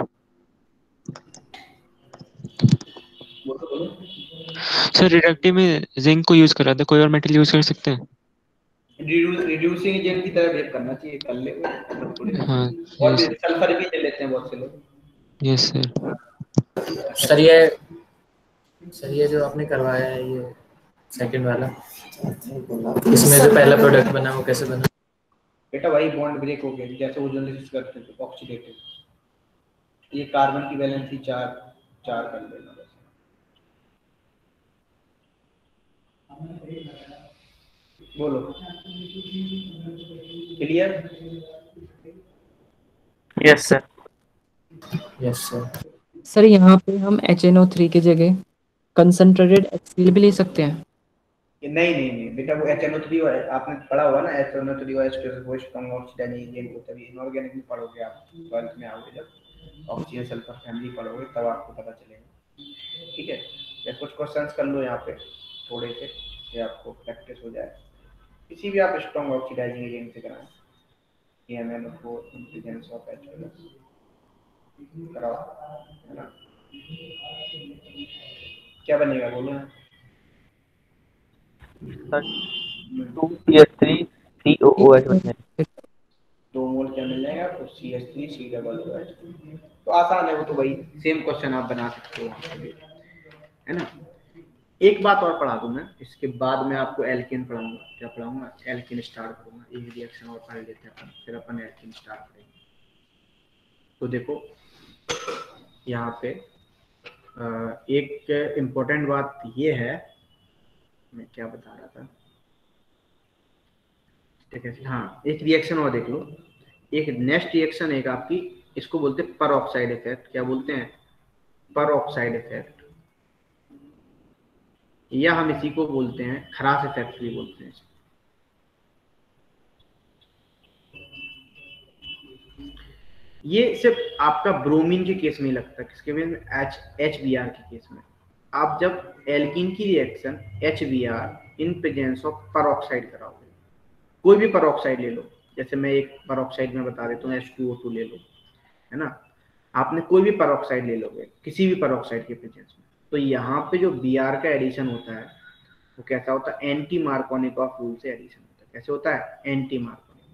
sir reductive में जिंक को यूज करा था, कोई और मेटल यूज कर सकते हैं? रिड्यूसिंग एजेंट की तरह बिहेव करना चाहिए, कर ले हाँ और यस सल्फर भी ले लेते हैं बहुत से लोग। Yes sir. सर ये सर ये जो आपने करवाया है ये सेकंड वाला, इसमें जो पहला प्रोडक्ट बना वो कैसे बना? बेटा वही बॉन्ड ब्रेक हो गया जैसे ओजोनोलिसिस करते थे ऑक्सीडेटिव, ये कार्बन की वैलेंसी चार चार कर लेना बस। बोलो clear? Yes sir. Yes sir. Sir यहाँ पे हम एच एन ओ थ्री की जगह कंसंट्रेटेड एचसीएल भी ले सकते हैं? नहीं नहीं नहीं बेटा, वो एच एन ओ थ्री आपने पढ़ा होगा ना, H N O three O H वो स्ट्रॉन्ग ऑक्सीडाइजिंग एजेंट होता है, इनऑर्गेनिक में पढ़ोगे आप ट्वेल्थ में आओगे जब ऑक्सीजन सल्फर फैमिली पढ़ोगे तब आपको पता चलेगा, ठीक है। या कुछ क्वेश्चंस कर लो यहाँ पे थोड़े से, ये आपको प्रैक्टिस हो जाए, किसी भी आप स्ट्रॉन्ग ऑक्सीडाइजिंग एजेंट से कराएं, K M N O four in presence of H plus कराओ, है ना, क्या बनेगा बोलो ना। Two C H three C O O H बनेगा, दो मोल क्या मिल जाएगा आपको, C H three C double O H. तो आसान है वो, तो वही सेम क्वेश्चन आप बना सकते हो, है ना। एक बात और पढ़ा दूं मैं, इसके बाद मैं आपको एल्केन पढ़ाऊंगा, क्या पढ़ाऊंगा, एल्केन स्टार्ट करूंगा, एक रिएक्शन और पढ़ लेते हैं अपन, फिर अपन एल्केन स्टार्ट करेंगे। तो देखो यहाँ पे एक इम्पोर्टेंट बात ये है, मैं क्या बता रहा था, ठीक है, हाँ एक रिएक्शन और देख लो, एक नेक्स्ट रिएक्शन है आपकी, इसको बोलते हैं पर ऑक्साइड इफेक्ट, क्या बोलते हैं, पर ऑक्साइड इफेक्ट, या हम इसी को बोलते हैं खरास इफेक्ट भी बोलते हैं। ये सिर्फ आपका ब्रोमीन के केस में लगता है, किसके केस में, एच एच बी आर के केस में। आप जब एल्कीन की reaction H B R in presence of peroxide कराओगे, कोई भी परऑक्साइड ले लो, जैसे मैं एक परऑक्साइड में बता देता हूँ एच टू ओ टू ले लो, है ना, आपने कोई भी पेरोक्साइड ले लोगे, किसी भी पेरोक्साइड के प्रेजेंस में, तो यहाँ पे जो बी आर का एडिशन होता है वो कैसा होता है, एंटी मार्कोनिकॉफ रूल से एडिशन होता है। कैसे होता है, एंटी मार्कोनिकॉफ।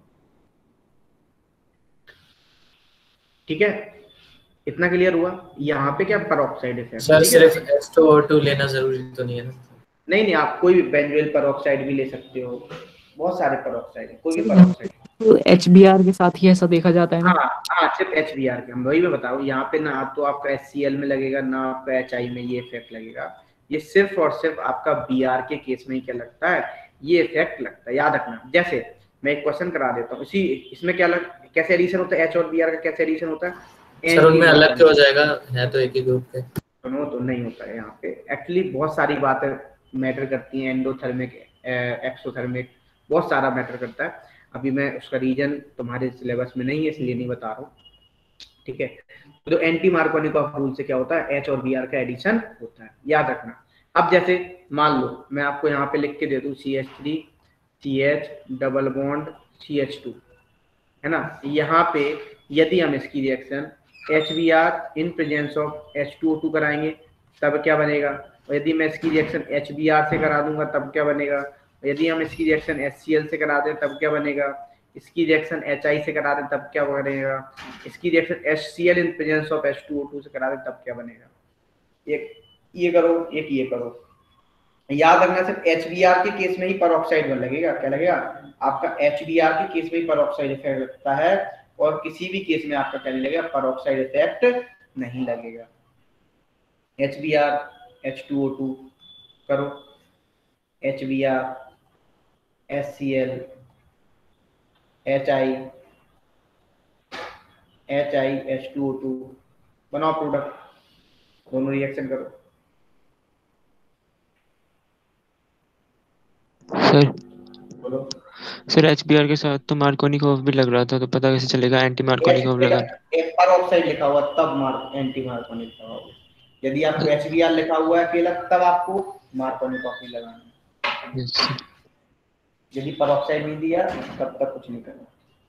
ठीक है, इतना क्लियर हुआ। यहाँ पे क्या पेरोक्साइड इफेक्ट, सर ठीक है। सिर्फ एच टू ओ टू लेना जरूरी तो नहीं है ना? नहीं नहीं, आप कोई भी बेंजोइल पेरोक्साइड भी ले सकते हो, बहुत सारे पेरोक्साइड है, कोई भी सर यहाँ पेरोक्साइड। तो एच बी आर के साथ ही ऐसा देखा जाता है ना? हाँ हाँ, सिर्फ एच बी आर के, हम वही मैं बताऊँ, यहाँ पे ना तो आपका एच सी एल में लगेगा, ना आपका एच आई में ये इफेक्ट लगेगा। ये सिर्फ और सिर्फ आपका बी आर के केस में ही क्या लगता है, ये इफेक्ट लगता है, याद रखना। जैसे मैं एक क्वेश्चन करा देता हूँ, इसी इसमें क्या लग, कैसे एडिशन होता है, एच और बी आर का कैसे एडिशन होता है। सर उनमें अलग क्यों हो जाएगा, है तो एक ही ग्रुप के। सुनो, तो नहीं होता है यहाँ पे। एक्चुअली बहुत सारी बातें मैटर करती हैं, एंडोथर्मिक, एक्सोथर्मिक, बहुत सारा मैटर करता है। अभी मैं उसका रीजन तुम्हारे सिलेबस में नहीं है, इसलिए नहीं बता रहा हूँ। ठीक है, तो एंटी मार्कोनिकॉफ रूल से क्या होता है, एच और बी आर का एडिशन होता है, याद रखना। अब जैसे मान लो मैं आपको यहाँ पे लिख के दे दूं C H three C H double bond C H two, है ना। यहाँ पे यदि हम इसकी reaction H B R in presence of H two O two कराएंगे तब क्या बनेगा, और यदि मैं इसकी रिएक्शन एच बी आर से करा दूंगा तब क्या बनेगा, और यदि हम इसकी रिएक्शन एच सी एल से करा दें तब क्या बनेगा, इसकी रिएक्शन एच आई से करा दें तब क्या बनेगा, इसकी reaction H C L in presence of H two O two से करा दें तब क्या बनेगा। एक ये करो, एक ये करो। याद रखना सिर्फ एच बी आर के केस में ही पेरोक्साइड में लगेगा, क्या लगेगा, आपका एच बी आर के केस में ही पेरोक्साइड इफेक्ट लगता है, और किसी भी केस में आपका क्या नहीं लगेगा, पेरोक्साइड इफेक्ट नहीं लगेगा। H B R H two O two करो, H B R H C L H I H I H two O two, बनाओ प्रोडक्ट, दोनों रिएक्शन करो। सर बोलो। सर एच बी आर के साथ तो मार्कोनिकॉफ भी लग रहा था, तो पता कैसे चलेगा एंटी मार्कोनिकॉफ लगा? एक पेरोक्साइड लिखा हुआ तब मार्क एंटी मार्कोनिक लिखा हुआ, यदि आपको एच बी आर लिखा हुआ है अकेला तब आपको मार्कोनिकॉफ ही लगाना है। Yes, sir. यदि पेरोक्साइड नहीं दिया तब तक कुछ नहीं करना।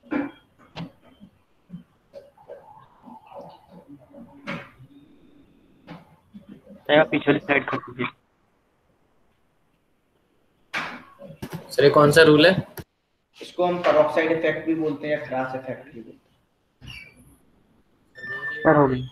सर आप पीछे वाली स्लाइड कर दीजिए। सर ये कौन सा रूल है? इसको हम पेरोक्साइड इफेक्ट भी बोलते हैं या क्रास इफेक्ट भी बोलते सर हो गई।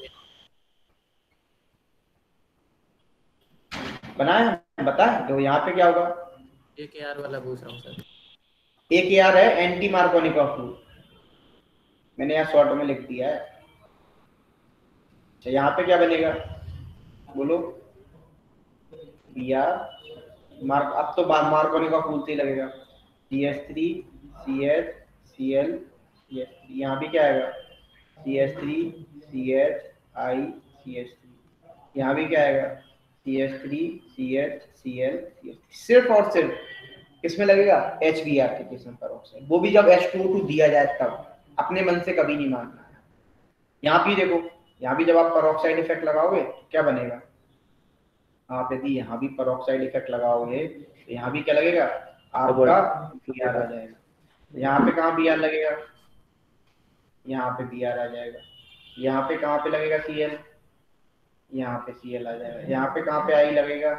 हैं। बनाए बताए, तो यहाँ पे क्या होगा, एक ए आर वाला पूछ रहा हूँ सर। एक ए आर है एंटी मार्कोनिकॉफ रूल, मैंने यहाँ शॉर्ट में लिख दिया है। अच्छा यहाँ पे क्या बनेगा, बोलो, बी आर मार्क, अब तो मार्कोनिकॉफ रूल से ही लगेगा, C H three C H C L, यहाँ भी क्या आएगा, C H three C H I C H three, यहाँ भी क्या आएगा, C H three C H C L C H. सिर्फ और सिर्फ किसमें लगेगा, एच बी आर के केस में पेरोक्साइड, वो भी जब एच टू ओ टू दिया जाए तब, अपने मन से कभी नहीं मानना है। यहाँ भी देखो, यहाँ भी जब आप पेरोक्साइड इफेक्ट लगाओगे तो क्या बनेगा, आप यदि यहाँ भी पेरोक्साइड इफेक्ट लगाओगे तो यहाँ भी क्या लगेगा, आपका बी आर आ जाएगा। यहाँ पे कहाँ बी आर लगेगा, यहाँ पे बी आर आ जाएगा। यहाँ पे कहाँ पे लगेगा सी एल, यहाँ पे सी एल आ जाएगा। यहाँ पे कहाँ पे आई लगेगा,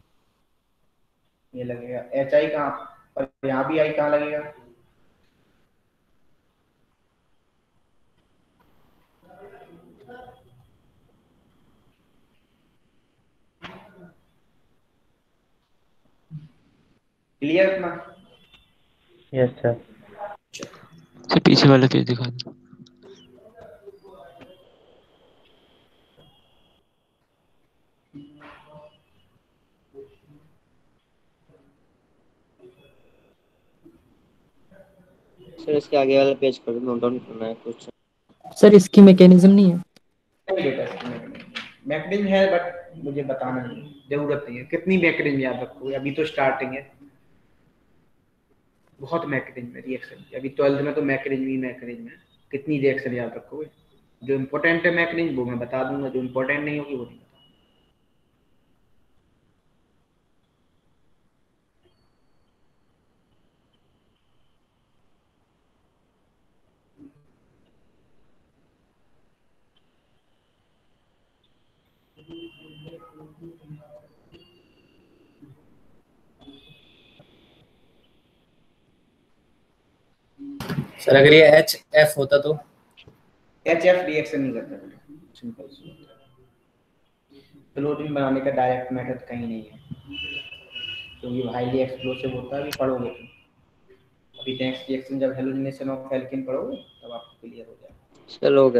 ये लगेगा एच आई कहाँ, और यहाँ भी आई कहाँ लगेगा, क्लियर इतना। Yes sir. सर पीछे वाला पेज दिखा दो। सर इसके आगे वाला पेज कर नोट डाउन करना है कुछ। सर इसकी मैकेनिज्म नहीं है? नहीं बेटा, मैकेनिज्म है बट मुझे बताना नहीं, जरूरत नहीं है। कितनी मैकेनिज्म याद रखोगे, अभी तो स्टार्टिंग है, बहुत मैकेनिज्म है रिएक्शन की, अभी ट्वेल्थ में तो मैकेनिज्म ही मैकेनिज्म है। कितनी रिएक्शन याद रखोगे, जो इम्पोर्टेंट है मैकेनिज्म वो मैं बता दूंगा, जो इम्पोर्टेंट नहीं होगी वो नहीं। सर अगर ये एच एफ होता तो एच एफ रिएक्शन नहीं करता बेटा, सिंपल सी बात है। फ्लोरीन बनाने का डायरेक्ट मेथड कहीं नहीं है, क्योंकि तो हाईली एक्सप्लोसिव होता है, अभी पढ़ोगे तुम। अभी नेक्स्ट रिएक्शन जब हेलोजिनेशन ऑफ एल्केन पढ़ोगे तब आपको क्लियर हो जाएगा। चलो हो गया।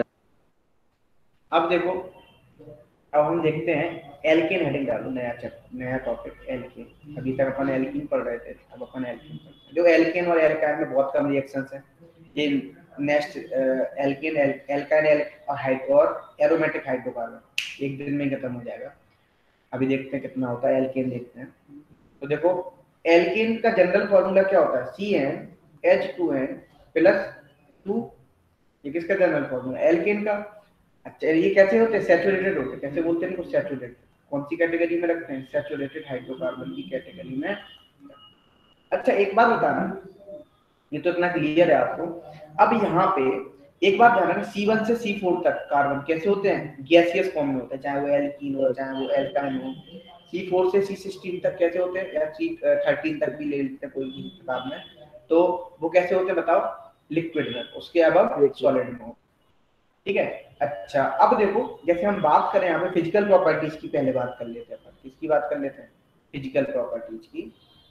अब देखो, अब हम देखते हैं एल्केन हेडिंग डालो, नया चैप्टर, नया टॉपिक एल्केन। अभी तक अपन एल्कीन पढ़ रहे थे, अब अपन एल्केन पढ़ते हैं। जो एल्केन और एल्काइन में बहुत कम रिएक्शंस हैं। ये नेक्स्ट एल्केन एल्काइन और एरोमेटिक हाइड्रोकार्बन एक दिन में खत्म हो जाएगा। अभी देखते हैं कितना होता है, एल्केन देखते हैं। तो देखो एल्केन का जनरल फॉर्मूला क्या होता है, C N H two N plus two. ये किसका जनरल फॉर्मूला, एल्केन का। अच्छा ये कैसे होते हैं, सैचुरेटेड होते हैं। कैसे बोलते हैं इनको, सैचुरेटेड। कौन सी कैटेगरी में रखते हैं, सैचुरेटेड हाइड्रोकार्बन की कैटेगरी में। अच्छा एक बात बताना, ये तो इतना क्लियर है आपको। अब यहाँ पे एक बात ध्यान रखना, सी वन से सी फोर तक कार्बन कैसे होते हैं, गैसियस फॉर्म में होते हैं, चाहे वो एल्कीन हो चाहे वो एल्काइन हो। सी फोर से सी सिक्सटीन तक कैसे होते हैं, या सी थर्टीन तक भी ले लेते हैं कोई भी किताब में, तो वो कैसे होते हैं बताओ, लिक्विड में। उसके अब सॉलिड में, ठीक है। अच्छा अब देखो, जैसे हम बात करें यहाँ पे फिजिकल प्रॉपर्टीज की, पहले बात कर लेते हैं। किसकी बात कर लेते हैं, फिजिकल प्रॉपर्टीज की।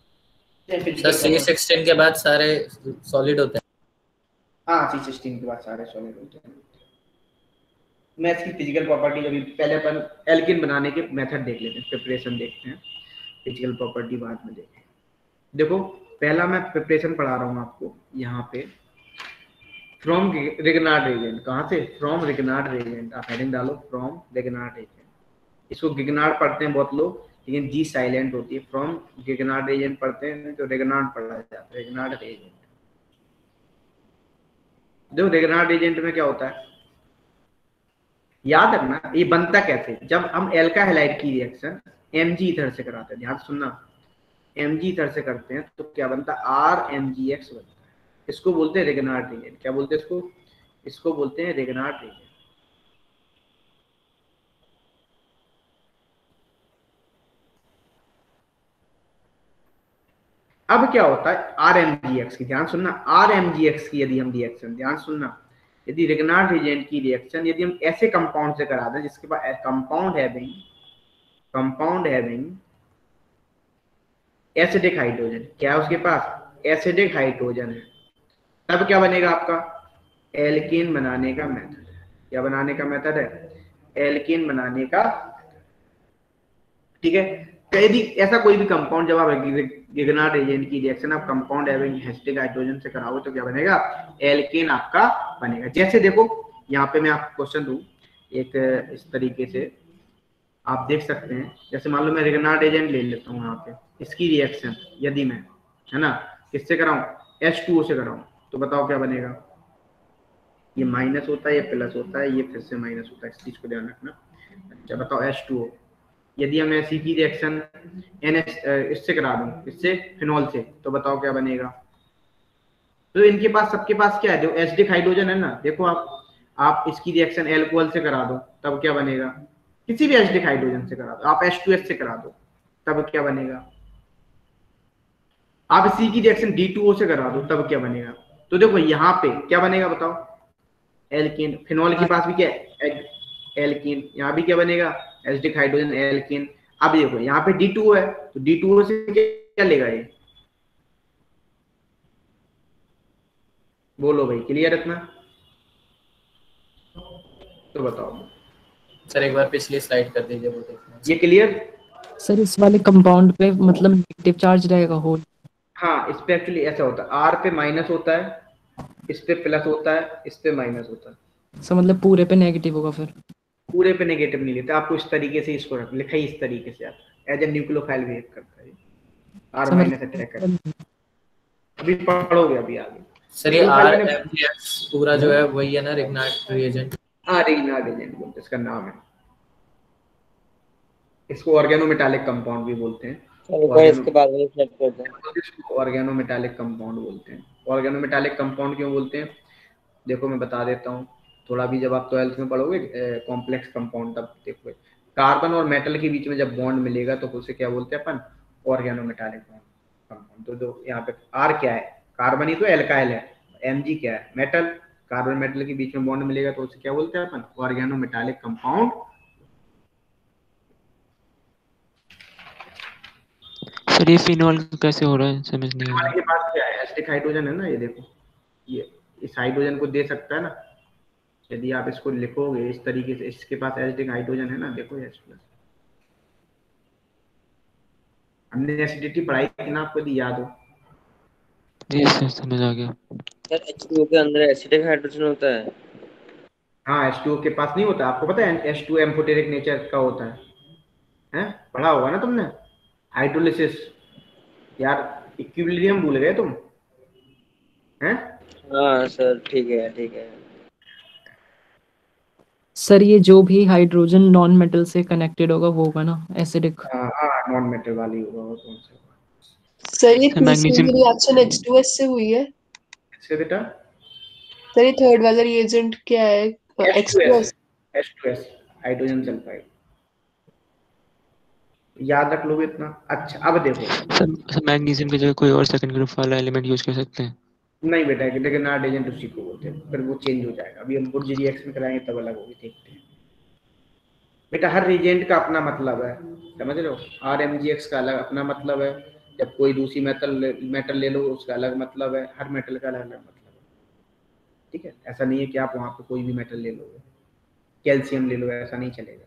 सर सी सिक्सटीन के बाद सारे सॉलिड होते हैं। हाँ सी सिक्सटीन के बाद सारे सॉलिड होते हैं। मैं इसकी फिजिकल प्रॉपर्टी अभी पहले अपन एल्किन बनाने के मेथड देख लेते हैं, प्रिपरेशन देखते हैं, फिजिकल प्रॉपर्टी बाद में देखें। देखो पहला मैं प्रिपरेशन पढ़ा रहा हूँ आपको यहाँ पे, फ्रॉम रिग्नार्ड रिएजेंट। कहाँ से, फ्रॉम रिग्नार्ड रिएजेंट। आप हेडिंग डालो फ्रॉम रिग्नार्ड रिएजेंट। इसको गिग्नार्ड पढ़ते हैं बहुत लोग, लेकिन जी साइलेंट होती है। फ्रॉम गिग्नार्ड रिएजेंट पढ़ते हैं तो रिग्नार्ड पढ़ा जाता है, रिग्नार्ड रिएजेंट। देखो रिग्नार्ड रिएजेंट में क्या होता है, याद रखना ये बनता कैसे। जब हम एल्का हैलाइड की रिएक्शन एमजी इधर से कराते हैं, ध्यान सुनना, एमजी इधर से करते हैं तो क्या बनता है, आर एम जी एक्स बनता है। इसको बोलते हैं रिग्नार्ड रिएजेंट। क्या बोलते हैं इसको, इसको बोलते हैं रिग्नार्ड रिएजेंट। अब क्या होता है, आर एम जी एक्स की, ध्यान सुनना, आर एम जी एक्स की यदि हम रिएक्शन, ध्यान सुनना, यदि रिग्नार्ड रिएजेंट की रिएक्शन यदि हम ऐसे कंपाउंड से करा दें जिसके पास compound having compound having acidic hydrogen, क्या है उसके पास, एसिडिक हाइड्रोजन है, तब क्या बनेगा आपका, एल्कीन बनाने का मेथड है। क्या बनाने का मेथड है, एल्कीन बनाने का, ठीक है। यदि ऐसा कोई भी कंपाउंड, जब आप रिग्नार्ड रिएजेंट की रिएक्शन आप कंपाउंड हैविंग एसिडिक हाइड्रोजन से कराओगे तो क्या बनेगा, एल्कीन आपका बनेगा। जैसे देखो यहाँ पे मैं आपको क्वेश्चन दूं एक इस तरीके से, आप देख सकते हैं। जैसे मान लो मैं रिग्नार्ड रिएजेंट ले लेता हूँ यहाँ पे, इसकी रिएक्शन यदि मैं, है ना, किससे कराऊं, एच टू ओ से कराऊं, तो बताओ क्या बनेगा। ये माइनस होता है, ये प्लस होता है, ये फिर से माइनस होता है, इस चीज को ध्यान रखना। अच्छा बताओ एच टू ओ, यदि हम ऐसी की रिएक्शन एन एच इससे करा दूं, इससे फिनॉल से, तो बताओ क्या बनेगा। तो इनके पास, सबके पास क्या है, जो एसिडिक हाइड्रोजन है ना, देखो आप आप इसकी रिएक्शन एल्कोहल से करा दो तब क्या बनेगा, किसी भी एसिडिक हाइड्रोजन से करा दो, आप एच टू एस से करा दो तब क्या बनेगा, आप इसी की रिएक्शन डी टू ओ से करा दो तब क्या बनेगा। तो देखो यहाँ पे क्या बनेगा बताओ, एल्कीन। फिनॉल के पास भी क्या है, एल्कीन। यहाँ भी क्या बनेगा, एसिडिक हाइड्रोजन एल्कीन। अब देखो यहाँ पे डी टू ओ है, तो डी टू ओ से क्या लेगा ये, बोलो भाई, क्लियर रखना, तो बताओ सर एक बार पिछली स्लाइड कर दीजिए, वो देखना। ये क्लियर। सर इस वाले कंपाउंड पे मतलब नेगेटिव चार्ज रहेगा होल। हाँ इस पे एक्चुअली ऐसा होता है, आर पे माइनस होता है, इस पे प्लस होता है, इस पे माइनस होता है। सर मतलब पूरे पे नेगेटिव होगा फिर, पूरे पे नेगेटिव नहीं लेते, आपको इस तरीके से इसको रख लिखा ही इस तरीके से आता है, एज ए न्यूक्लियोफाइल बिहेव करता है, आर माइनस अटैक करता है। अभी पढ़ोगे अभी आगे। सर ये आर एम जी एक्स पूरा जो है वही है ना, रिग्नार्ड रिएजेंट। हाँ रिग्नार्ड रिएजेंट बोलते हैं, इसका नाम है। इसको ऑर्गेनोमेटालिक कंपाउंड भी बोलते हैं। चलो इसके बाद में सेट करते हैं। ऑर्गेनोमेटालिक कंपाउंड बोलते हैं। ऑर्गेनोमेटालिक कंपाउंड क्यों बोलते हैं, देखो मैं बता देता हूँ, थोड़ा भी जब आप ट्वेल्थ में पढ़ोगे कॉम्प्लेक्स कंपाउंड तब देखोगे। कार्बन और मेटल के बीच में जब बॉन्ड मिलेगा तो उसे क्या बोलते हैं अपन, ऑर्गेनोमेटालिक कंपाउंड। तो जो यहाँ पे आर क्या है, कार्बन ही तो एल्काइल है, एमजी क्या है, मेटल, कार्बन मेटल के बीच में बॉन्ड मिलेगा तो उसे क्या बोलते हैं अपन, ऑर्गेनोमेटालिक कंपाउंड। सर ये फिनॉल कैसे हो रहा है, समझ नहीं आ रहा। के पास क्या है, एसिडिक हाइड्रोजन है ना, ये देखो, ये इस हाइड्रोजन को दे सकता है ना, यदि आप इसको लिखोगे इस तरीके से, इसके पास एसिडिक हाइड्रोजन है ना, देखो H प्लस। हमने एसिडिटी पढ़ाई थी ना, आपको यदि याद हो। जी सर समझ आ गया। सर एच टू ओ के अंदर एसिडिक हाइड्रोजन होता है। हाँ एच टू ओ के पास नहीं होता, आपको पता है एच टू एम्फोटेरिक नेचर का होता है, हैं पढ़ा होगा ना तुमने, हाइड्रोलिसिस। यार इक्विलिब्रियम भूल गए तुम, हैं? हाँ सर ठीक है ठीक है। सर ये जो भी हाइड्रोजन नॉन मेटल से कनेक्टेड होगा वो होगा ना एसिडिक। हाँ हाँ नॉन मेटल वाली होगा वो, कौन सा सर ये सर तीसरी magnesium reaction H two S से हुई है। इससे बेटा सर ये थर्ड वाला रिएजेंट क्या है, H two X two S, S. H two S hydrogen sulphide, याद रख लोगे इतना। अच्छा अब देखो, सर, सर मैग्नीशियम की जगह कोई और सेकंड ग्रुप वाला एलिमेंट यूज कर सकते हैं। नहीं बेटा, लेकिन नाट एजेंट उसी को बोलते हैं, फिर वो चेंज हो जाएगा, अभी हम बुर्ज रिएक्शन कराएंगे तब अलग होगी, देखते हैं बेटा। हर रिएजेंट का अपना मतलब है, समझ रहे हो, आर एम जी एक्स का अलग अपना मतलब है, जब कोई दूसरी मेटल मेटल ले लो उसका अलग मतलब है, हर मेटल का अलग अलग मतलब है, ठीक है। ऐसा नहीं है कि आप वहाँ पे कोई भी मेटल ले लोगे, कैल्शियम ले लो, ऐसा नहीं चलेगा।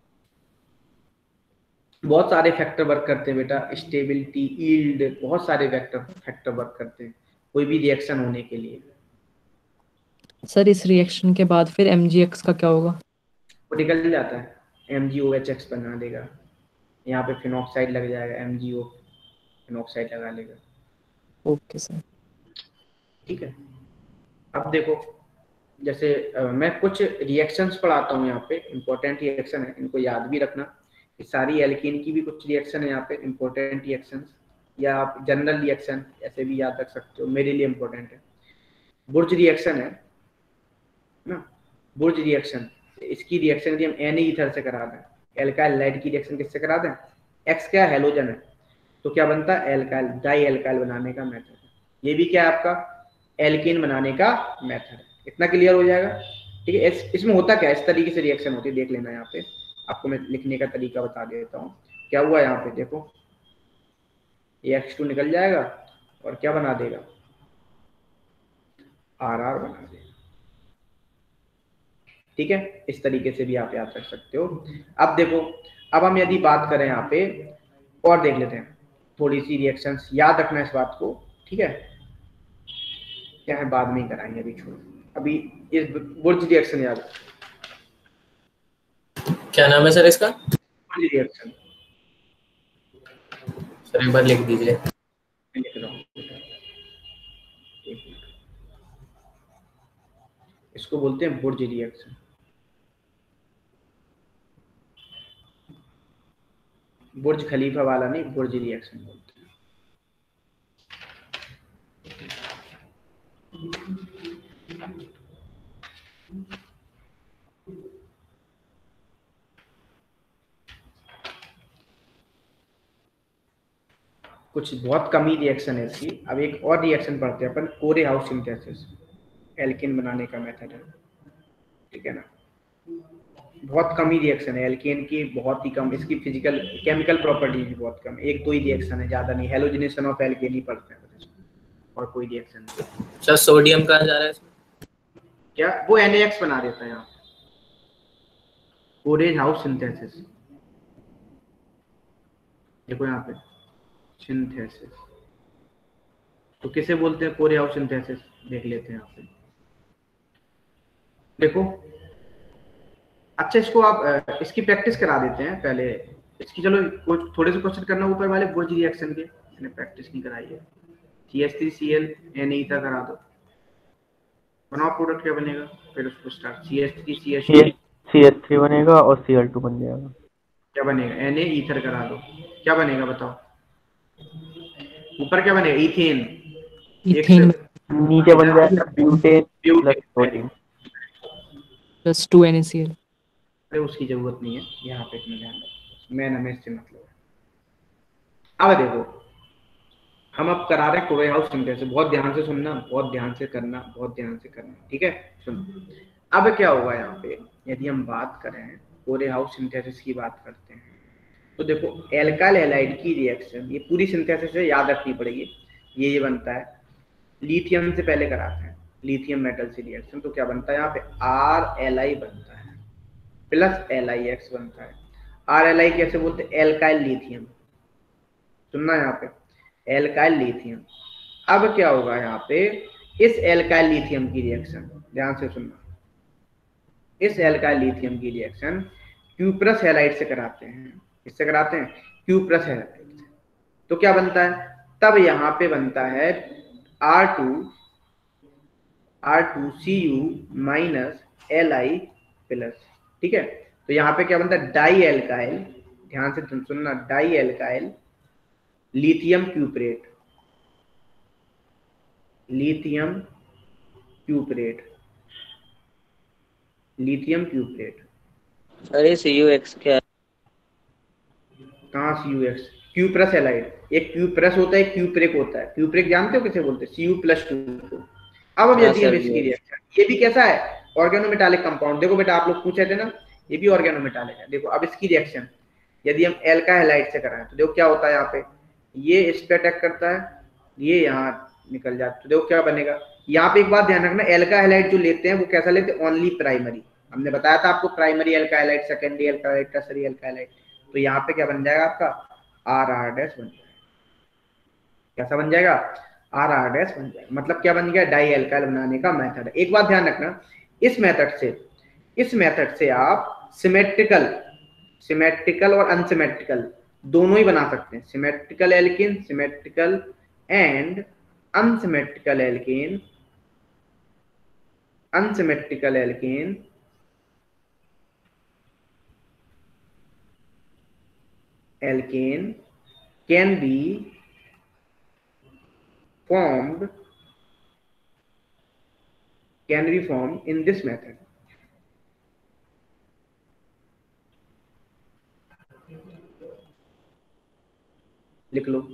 बहुत सारे फैक्टर वर्क करते हैं बेटा, स्टेबिलिटी, यील्ड, बहुत सारे फैक्टर फैक्टर वर्क करते हैं कोई भी रिएक्शन होने के लिए। सर इस रिएक्शन के बाद फिर एम जी एक्स का क्या होगा? वो निकल जाता है, M G O H X बना देगा, यहाँ पे फिनॉक्साइड लग जाएगा, एम जी ओ फिनॉक्साइड लगा लेगा। ओके सर ठीक है। अब देखो जैसे आ, मैं कुछ रिएक्शंस पढ़ाता हूँ यहाँ पे, इंपॉर्टेंट रिएक्शन है, इनको याद भी रखना। इस सारी एल्कीन की भी कुछ रिएक्शन है यहाँ पे, इंपॉर्टेंट रिएक्शंस, या आप जनरल रिएक्शन ऐसे भी याद रख सकते हो, मेरे लिए इंपॉर्टेंट है। बुर्ज रिएक्शन है ना, बुर्ज रिएक्शन, इसकी रिएक्शन यदि हम एन ईथर से करा दें, एल्काइल लाइट की रिएक्शन किससे करा दें, एक्स क्या हैलोजन है, तो क्या बनता है, एल्काइल, डाई एल्काइल बनाने का मेथड है। ये भी क्या है आपका, एल्केन बनाने का मेथड है। इतना क्लियर हो जाएगा, ठीक है। इस, इसमें होता क्या है, इस तरीके से रिएक्शन होती है, देख लेना। यहाँ पे आपको मैं लिखने का तरीका बता देता हूँ। क्या हुआ यहाँ पे देखो, ये एक्स टू निकल जाएगा और क्या बना देगा, आर आर बना देगा, ठीक है। इस तरीके से भी आप याद रख सकते हो। अब देखो, अब हम यदि बात करें यहाँ पे और देख लेते हैं थोड़ी सी रिएक्शंस, याद रखना इस बात को, ठीक है। क्या है बाद में ही कराएंगे, अभी छोड़ो, अभी इस बुर्ज रिएक्शन याद रखो। क्या नाम है सर इसका? बुर्ज रिएक्शन, सर एक बार लिख दीजिए। लिख रहा हूँ, इसको बोलते हैं बुर्ज रिएक्शन। बुर्ज खलीफा वाला नहीं, बुर्ज रिएक्शन बोलते हैं। कुछ बहुत कम ही रिएक्शन है इसकी। अब एक और रिएक्शन पढ़ते हैं अपन, कोरे हाउस सिंथेसिस, एल्केन बनाने का मेथड है, ठीक है ना। बहुत कम ही रिएक्शन है एल्केन की, बहुत ही कम, इसकी फिजिकल केमिकल प्रॉपर्टी भी बहुत कम, एक दो ही रिएक्शन है, ज्यादा नहीं। हेलोजिनेशन ऑफ एल्केन ही पढ़ते हैं और कोई रिएक्शन नहीं। सर सोडियम कहाँ जा रहा है इसमें? क्या वो एन ए एक्स बना देता है यहाँ, कोरे हाउस सिंथेसिस, देखो यहाँ पे सिंथेसिस, तो किसे बोलते हैं कोरे हाउस सिंथेसिस, देख लेते हैं यहाँ पे। देखो अच्छा, इसको आप इसकी प्रैक्टिस करा देते हैं पहले इसकी, चलो कुछ थोड़े से क्वेश्चन करना ऊपर वाले बुर्ज रिएक्शन के, मैंने प्रैक्टिस नहीं कराई है। C H three C L N ether करा दो, बनाओ प्रोडक्ट, क्या बनेगा, फिर उसको start, C H three C H C H three बनेगा और सी एल टू बन जाएगा। क्या बनेगा, एन ए ईथर करा दो, क्या बनेगा बताओ, ऊपर क्या बनेगा, इथेन, इथेन नीचे बन जाएगा butane plus protein plus two N A C L. अरे उसकी जरूरत नहीं है, यहाँ पे इतना ध्यान रखो, मैन हमें इससे मतलब है। अब देखो हम अब करा रहे हैं कोरे हाउस सिंथेसिस, बहुत ध्यान से सुनना, बहुत ध्यान से करना, बहुत ध्यान से करना, ठीक है। सुनो अब क्या होगा यहाँ पे, यदि हम बात करें कोरे हाउस सिंथेसिस की बात करते हैं, तो देखो एल्काइल हैलाइड की रिएक्शन, ये पूरी सिंथेसिस है, याद रखनी पड़ेगी। ये ये बनता है, लिथियम से पहले कराते हैं, लिथियम मेटल से रिएक्शन, तो क्या बनता है यहाँ पे आर एल आई बनता है प्लस एल आई एक्स बनता है। आर एल आई कैसे बोलते हैं, एल्काइल लिथियम, सुनना यहाँ पे एल्काइल लिथियम। अब क्या होगा यहाँ पे, इस एल्काइल लिथियम की रिएक्शन ध्यान से सुनना, इस एल्काइल लिथियम की रिएक्शन क्यूप्रस हैलाइड से कराते हैं, किससे कराते हैं, क्यूप्रस हैलाइड से। तो क्या बनता है, तब यहाँ पे बनता है R two R two C U minus L I plus, ठीक है। तो यहाँ पे क्या बनता है, डाई एल्काइल, ध्यान से तुम सुनना, di alkyl lithium cuprate, lithium cuprate, lithium cuprate. अरे सी यू एक्स क्या है? कहाँ C U X, cuprous halide, एक क्यूप्रस होता है, एक क्यूप्रेक होता है। क्यूप्रेक जानते हो किसे बोलते हैं, सी यू प्लस टू को। अब अब हाँ यदि हम सर इसकी जी। रिएक्शन, ये भी कैसा है, ऑर्गेनोमेटालिक कंपाउंड। देखो बेटा आप लोग पूछे थे ना, ये भी ऑर्गेनोमेटालिक है। देखो अब इसकी रिएक्शन यदि हम एल्का हैलाइड से कराएं, तो देखो क्या होता है, यहाँ पे ये इस पे अटैक करता है, ये यहाँ निकल जाता है, तो देखो क्या बनेगा। यहाँ पे एक बात ध्यान रखना, एल्का हैलाइड जो लेते हैं वो कैसा लेते हैं, ओनली प्राइमरी। हमने बताया था आपको, primary एल्का halide, secondary एल्का halide, tertiary एल्का halide. तो यहाँ पे क्या बन जाएगा आपका, आर आर डैश बन जाएगा, कैसा बन जाएगा, आर आर डैश बन जाएगा। मतलब क्या बन गया, डाई एल्काइल बनाने का मेथड है। एक बात ध्यान रखना, इस मेथड से इस मेथड से आप सिमेट्रिकल सिमेट्रिकल और अनसिमेट्रिकल दोनों ही बना सकते हैं। Symmetrical alkane, symmetrical and unsymmetrical alkane, unsymmetrical alkane alkane can be formed can be formed in this method. लिख लो,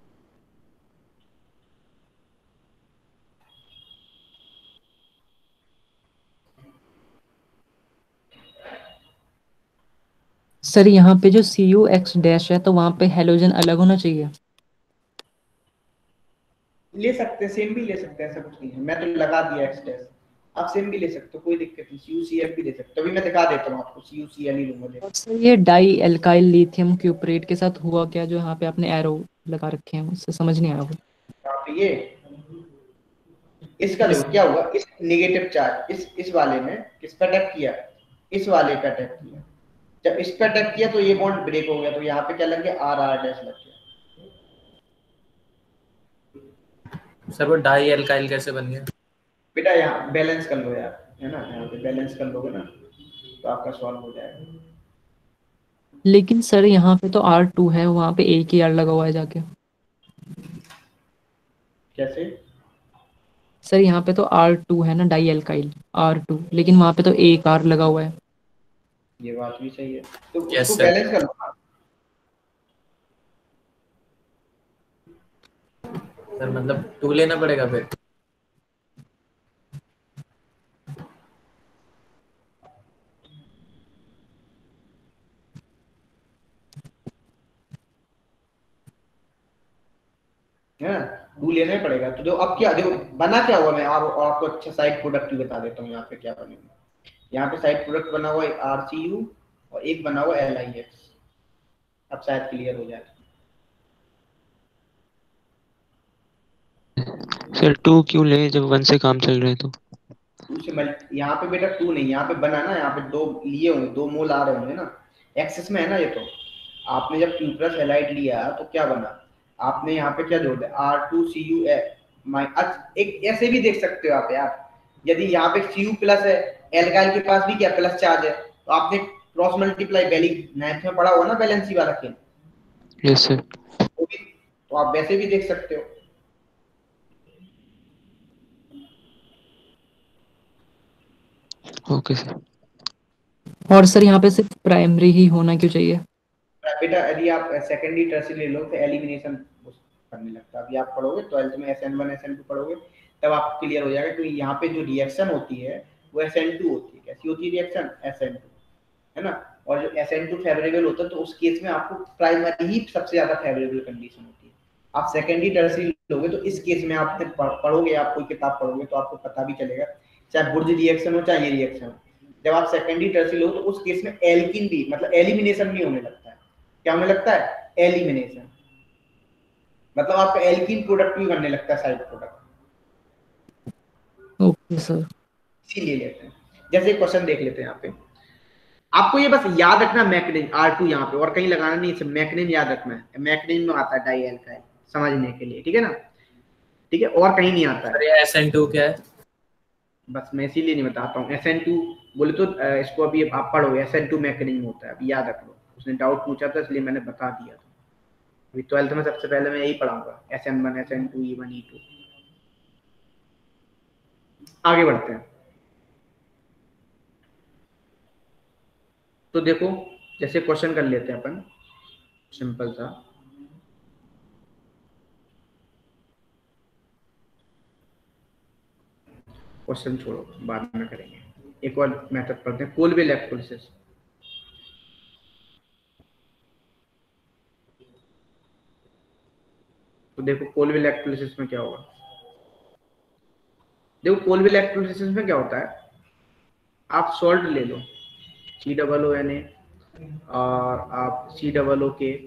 सर यहाँ पे जो सी यू एक्स डैश है तो वहाँ पे हेलोजन अलग होना चाहिए। ले सकते हैं, सेम भी ले सकते हैं, ऐसा कुछ नहीं है। मैं तो लगा दिया एक्स डैश, आप सेम भी ले सकते हो, कोई दिक्कत नहीं। सी यू सी एल भी ले सकते हो, अभी मैं दिखा देता हूँ आपको, सी यू सी एल ही लूंगा। और सर ये डाई एल्काइल लिथियम क्यूप्रेट के साथ हुआ क्या, जो यहाँ पे आपने एरो लगा रखे हैं, उससे समझ नहीं आया वो। यहाँ पे ये इसका देखो क्या हुआ, इस नेगेटिव चार्ज इस इस वाले में किस पे अटैक किया, इस वाले पे अटैक किया। जब इस पे अटैक किया तो ये बॉन्ड ब्रेक हो गया, तो यहाँ पे क्या लग गया, आर आर डैश लग गया। सर वो डाई एल्काइल कैसे बन गया? बेटा यहाँ बैलेंस कर लो यार, है ना, यहाँ पे बैलेंस कर लोगे ना तो आपका सॉल्व हो जाएगा। लेकिन सर यहाँ पे तो आर टू है, वहाँ पे एक ही आर लगा हुआ है जाके। कैसे, सर यहाँ पे तो आर टू है ना, डाई एल्काइल आर टू, लेकिन वहाँ पे तो एक आर लगा हुआ है। ये बात भी सही है, तो Yes, उसको sir. बैलेंस कर लो ना। सर मतलब टू लेना पड़ेगा फिर। है ना, टू लेना ही पड़ेगा। तो जो अब क्या देखो बना क्या हुआ, मैं आप, और आपको अच्छा साइड प्रोडक्ट भी बता देता हूँ। यहाँ पे क्या बनेगा, यहाँ पे साइड प्रोडक्ट बना हुआ है आर सी यू और एक बना हुआ एल आई एक्स। अब शायद क्लियर हो जाए। सर टू क्यों ले जब वन से काम चल रहा है तो? टू से मल्टी, यहाँ पे बेटा टू नहीं, यहाँ पे बना ना, यहाँ पे दो लिए होंगे, दो मोल आ रहे होंगे ना, एक्सेस में है ना ये। तो आपने जब टू प्लस हैलाइड लिया तो क्या बना, आपने यहाँ पे क्या जोड़ दिया, आर टू सी यू एक ऐसे भी देख सकते हो आप यार। यदि यहाँ पे सी यू प्लस है, एल्काइल के पास भी क्या प्लस चार्ज है, तो आपने क्रॉस मल्टीप्लाई वैली नाइन्थ में पढ़ा हुआ ना, बैलेंसी वाला खेल। Yes sir. तो आप वैसे भी देख सकते हो। Okay sir. और सर यहाँ पे सिर्फ प्राइमरी ही होना क्यों चाहिए? बेटा यदि आप सेकेंडरी टर्सरी ले लो तो एलिमिनेशन करने लगता है। अभी आप पढ़ोगे ट्वेल्थ में S N one S N two पढ़ोगे तब आपको क्लियर हो जाएगा क्योंकि यहाँ पे जो रिएक्शन होती है वो एस एन टू होती है। कैसी होती है रिएक्शन? एस एन टू, है ना। और जो एस एन टू फेवरेबल होता है तो उस केस में आपको प्राइमरी ही सबसे ज्यादा फेवरेबल कंडीशन होती है। आप सेकेंडरी टर्सरी लोगे तो इस केस में आप पढ़ोगे, आप कोई किताब पढ़ोगे तो आपको पता भी चलेगा, चाहे बुर्ज रिएक्शन हो चाहे ये रिएक्शन हो, जब आप सेकेंडरी टर्सरी लो तो उस केस में एल्किन भी मतलब एलिमिनेशन भी होने लगता है। क्या होने लगता है? एलिमिनेशन, मतलब आपका एल्किन प्रोडक्ट भी बनने लगता है, साइड प्रोडक्ट। ओके सर, इसीलिए लेते हैं। जैसे क्वेश्चन देख लेते हैं यहाँ पे, आपको ये बस याद रखना मैग्नीज आर टू यहाँ पे और कहीं लगाना नहीं, सिर्फ मैग्नीज याद रखना है। मैग्नीज में आता है डाई एल्काइल समझने के लिए, ठीक है ना, ठीक है, और कहीं नहीं आता है। एस एन टू क्या है? बस मैं इसीलिए नहीं बताता हूँ। एस एन टू बोले तो इसको अभी आप पढ़ोगे, एस एन टू मैग्नीज होता है, अभी याद रख लो। उसने डाउट पूछा था इसलिए मैंने बता दिया था। अभी ट्वेल्थ में सबसे पहले मैं यही पढ़ाऊंगा, S N one S N two E one E two. आगे बढ़ते हैं। तो देखो जैसे क्वेश्चन कर लेते हैं अपन, सिंपल सा। क्वेश्चन छोड़ो, बाद में करेंगे। एक और मेथड पढ़ते हैं, कोलबे इलेक्ट्रोलिसिस। तो देखो कोलबे इलेक्ट्रोलिसिस में क्या होगा। देखो कोलबे इलेक्ट्रोलिसिस में क्या होता है, आप सॉल्ट ले लो सी डबल ओ एन ए और आप सी डबल ओ के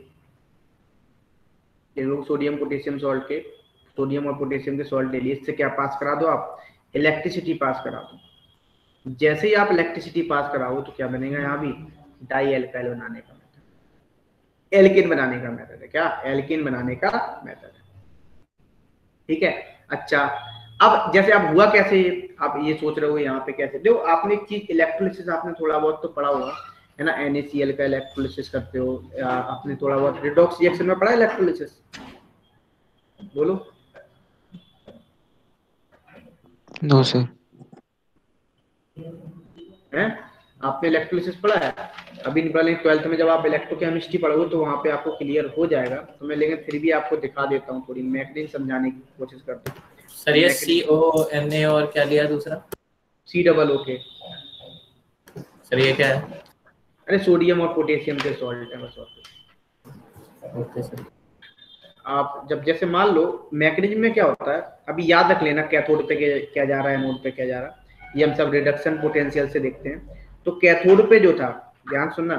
सोडियम पोटेशियम सॉल्ट के सोडियम और पोटेशियम के सॉल्ट ले लिए। इससे क्या पास करा दो आप? इलेक्ट्रिसिटी पास करा दो। जैसे ही आप इलेक्ट्रिसिटी पास कराओ तो क्या बनेगा? यहाँ भी डाई एल्काइल बनाने का मेथड, एल्किन बनाने का मेथड है। क्या? एल्किन बनाने का मेथड है, ठीक है। अच्छा, अब जैसे आप हुआ कैसे, आप ये सोच रहे हो यहाँ पे कैसे। देखो आपने एक चीज इलेक्ट्रोलिसिस आपने थोड़ा बहुत तो पढ़ा होगा, है ना, एन ए सी एल का इलेक्ट्रोलिसिस करते हो, आपने थोड़ा बहुत रिडॉक्स रिएक्शन में पढ़ा इलेक्ट्रोलिसिस, बोलो। No sir. हैं, आपने इलेक्ट्रोलिसिस पढ़ा है? अभी निकालें ट्वेल्थ में जब आप इलेक्ट्रोकेमिस्ट्री पढ़ोगे तो वहां पे आपको क्लियर हो जाएगा। तो मैं लेकिन फिर भी आपको दिखा देता हूँ, थोड़ी मैकेनिज्म समझाने की कोशिश करता हूँ। सर ये सी ओ एन ए और क्या लिया दूसरा? सी डबल ओ के। सर ये क्या है? अरे सोडियम और पोटेशियम के सॉल्ट है बस। Okay sir. आप जब जैसे मान लो मैकेनिज्म में क्या होता है, अभी याद रख लेना कैथोड पे क्या जा रहा है, एनोड पे क्या जा रहा है, ये हम सब रिडक्शन पोटेंशियल से देखते हैं। तो कैथोड पे जो था, ध्यान सुनना,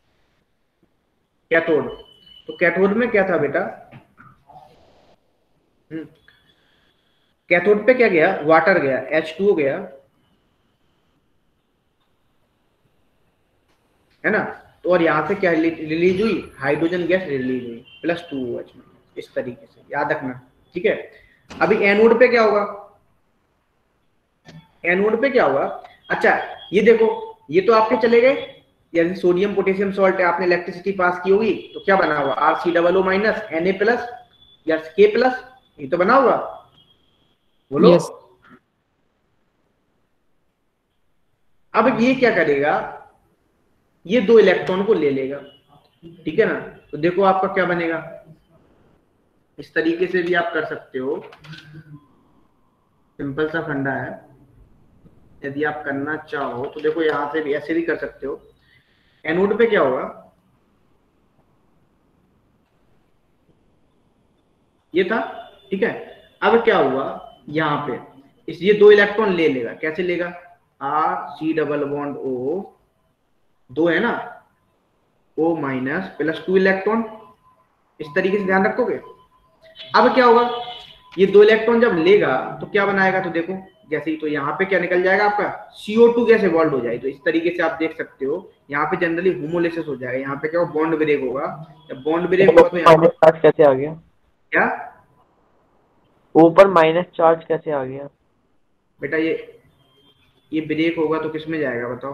कैथोड, तो कैथोड में क्या था बेटा, कैथोड पे क्या गया? वाटर गया, एच टू ओ गया, है ना। तो और यहाँ से क्या रिलीज हुई? हाइड्रोजन गैस रिलीज हुई प्लस टू ओ एच में, इस तरीके से याद रखना, ठीक है। अभी एनोड पे क्या होगा? एनोड पे क्या होगा? अच्छा ये देखो, ये तो आपके चले गए, यानी सोडियम पोटेशियम सॉल्ट है, आपने इलेक्ट्रिसिटी पास की होगी तो क्या बना हुआ? R C double O minus N A plus या के प्लस, ये तो बना हुआ, बोलो। yes. अब ये क्या करेगा? ये दो इलेक्ट्रॉन को ले लेगा, ठीक है ना। तो देखो आपका क्या बनेगा, इस तरीके से भी आप कर सकते हो, सिंपल सा फंडा है। यदि आप करना चाहो तो देखो यहां से भी ऐसे भी कर सकते हो। एनोड पे क्या होगा? ये था, ठीक है। अब क्या हुआ यहाँ पे, इस ये दो इलेक्ट्रॉन ले लेगा, कैसे लेगा? R C double bond O, दो है ना, O minus plus two electron, इस तरीके से ध्यान रखोगे। अब क्या होगा, ये दो इलेक्ट्रॉन जब लेगा तो क्या बनाएगा? तो देखो जैसे ही, तो यहाँ पे क्या निकल जाएगा आपका? C O two gas evolve हो जाएगी। तो इस तरीके से आप देख सकते हो, यहाँ पे जनरली होमोलिसिस हो जाएगा। यहाँ पे क्या हो? बॉन्ड ब्रेक होगा। जब बॉन्ड ब्रेक होगा तो यहाँ माइनस चार्ज कैसे आ गया? क्या ऊपर माइनस चार्ज कैसे आ गया बेटा? ये ये ब्रेक होगा तो किस में जाएगा बताओ?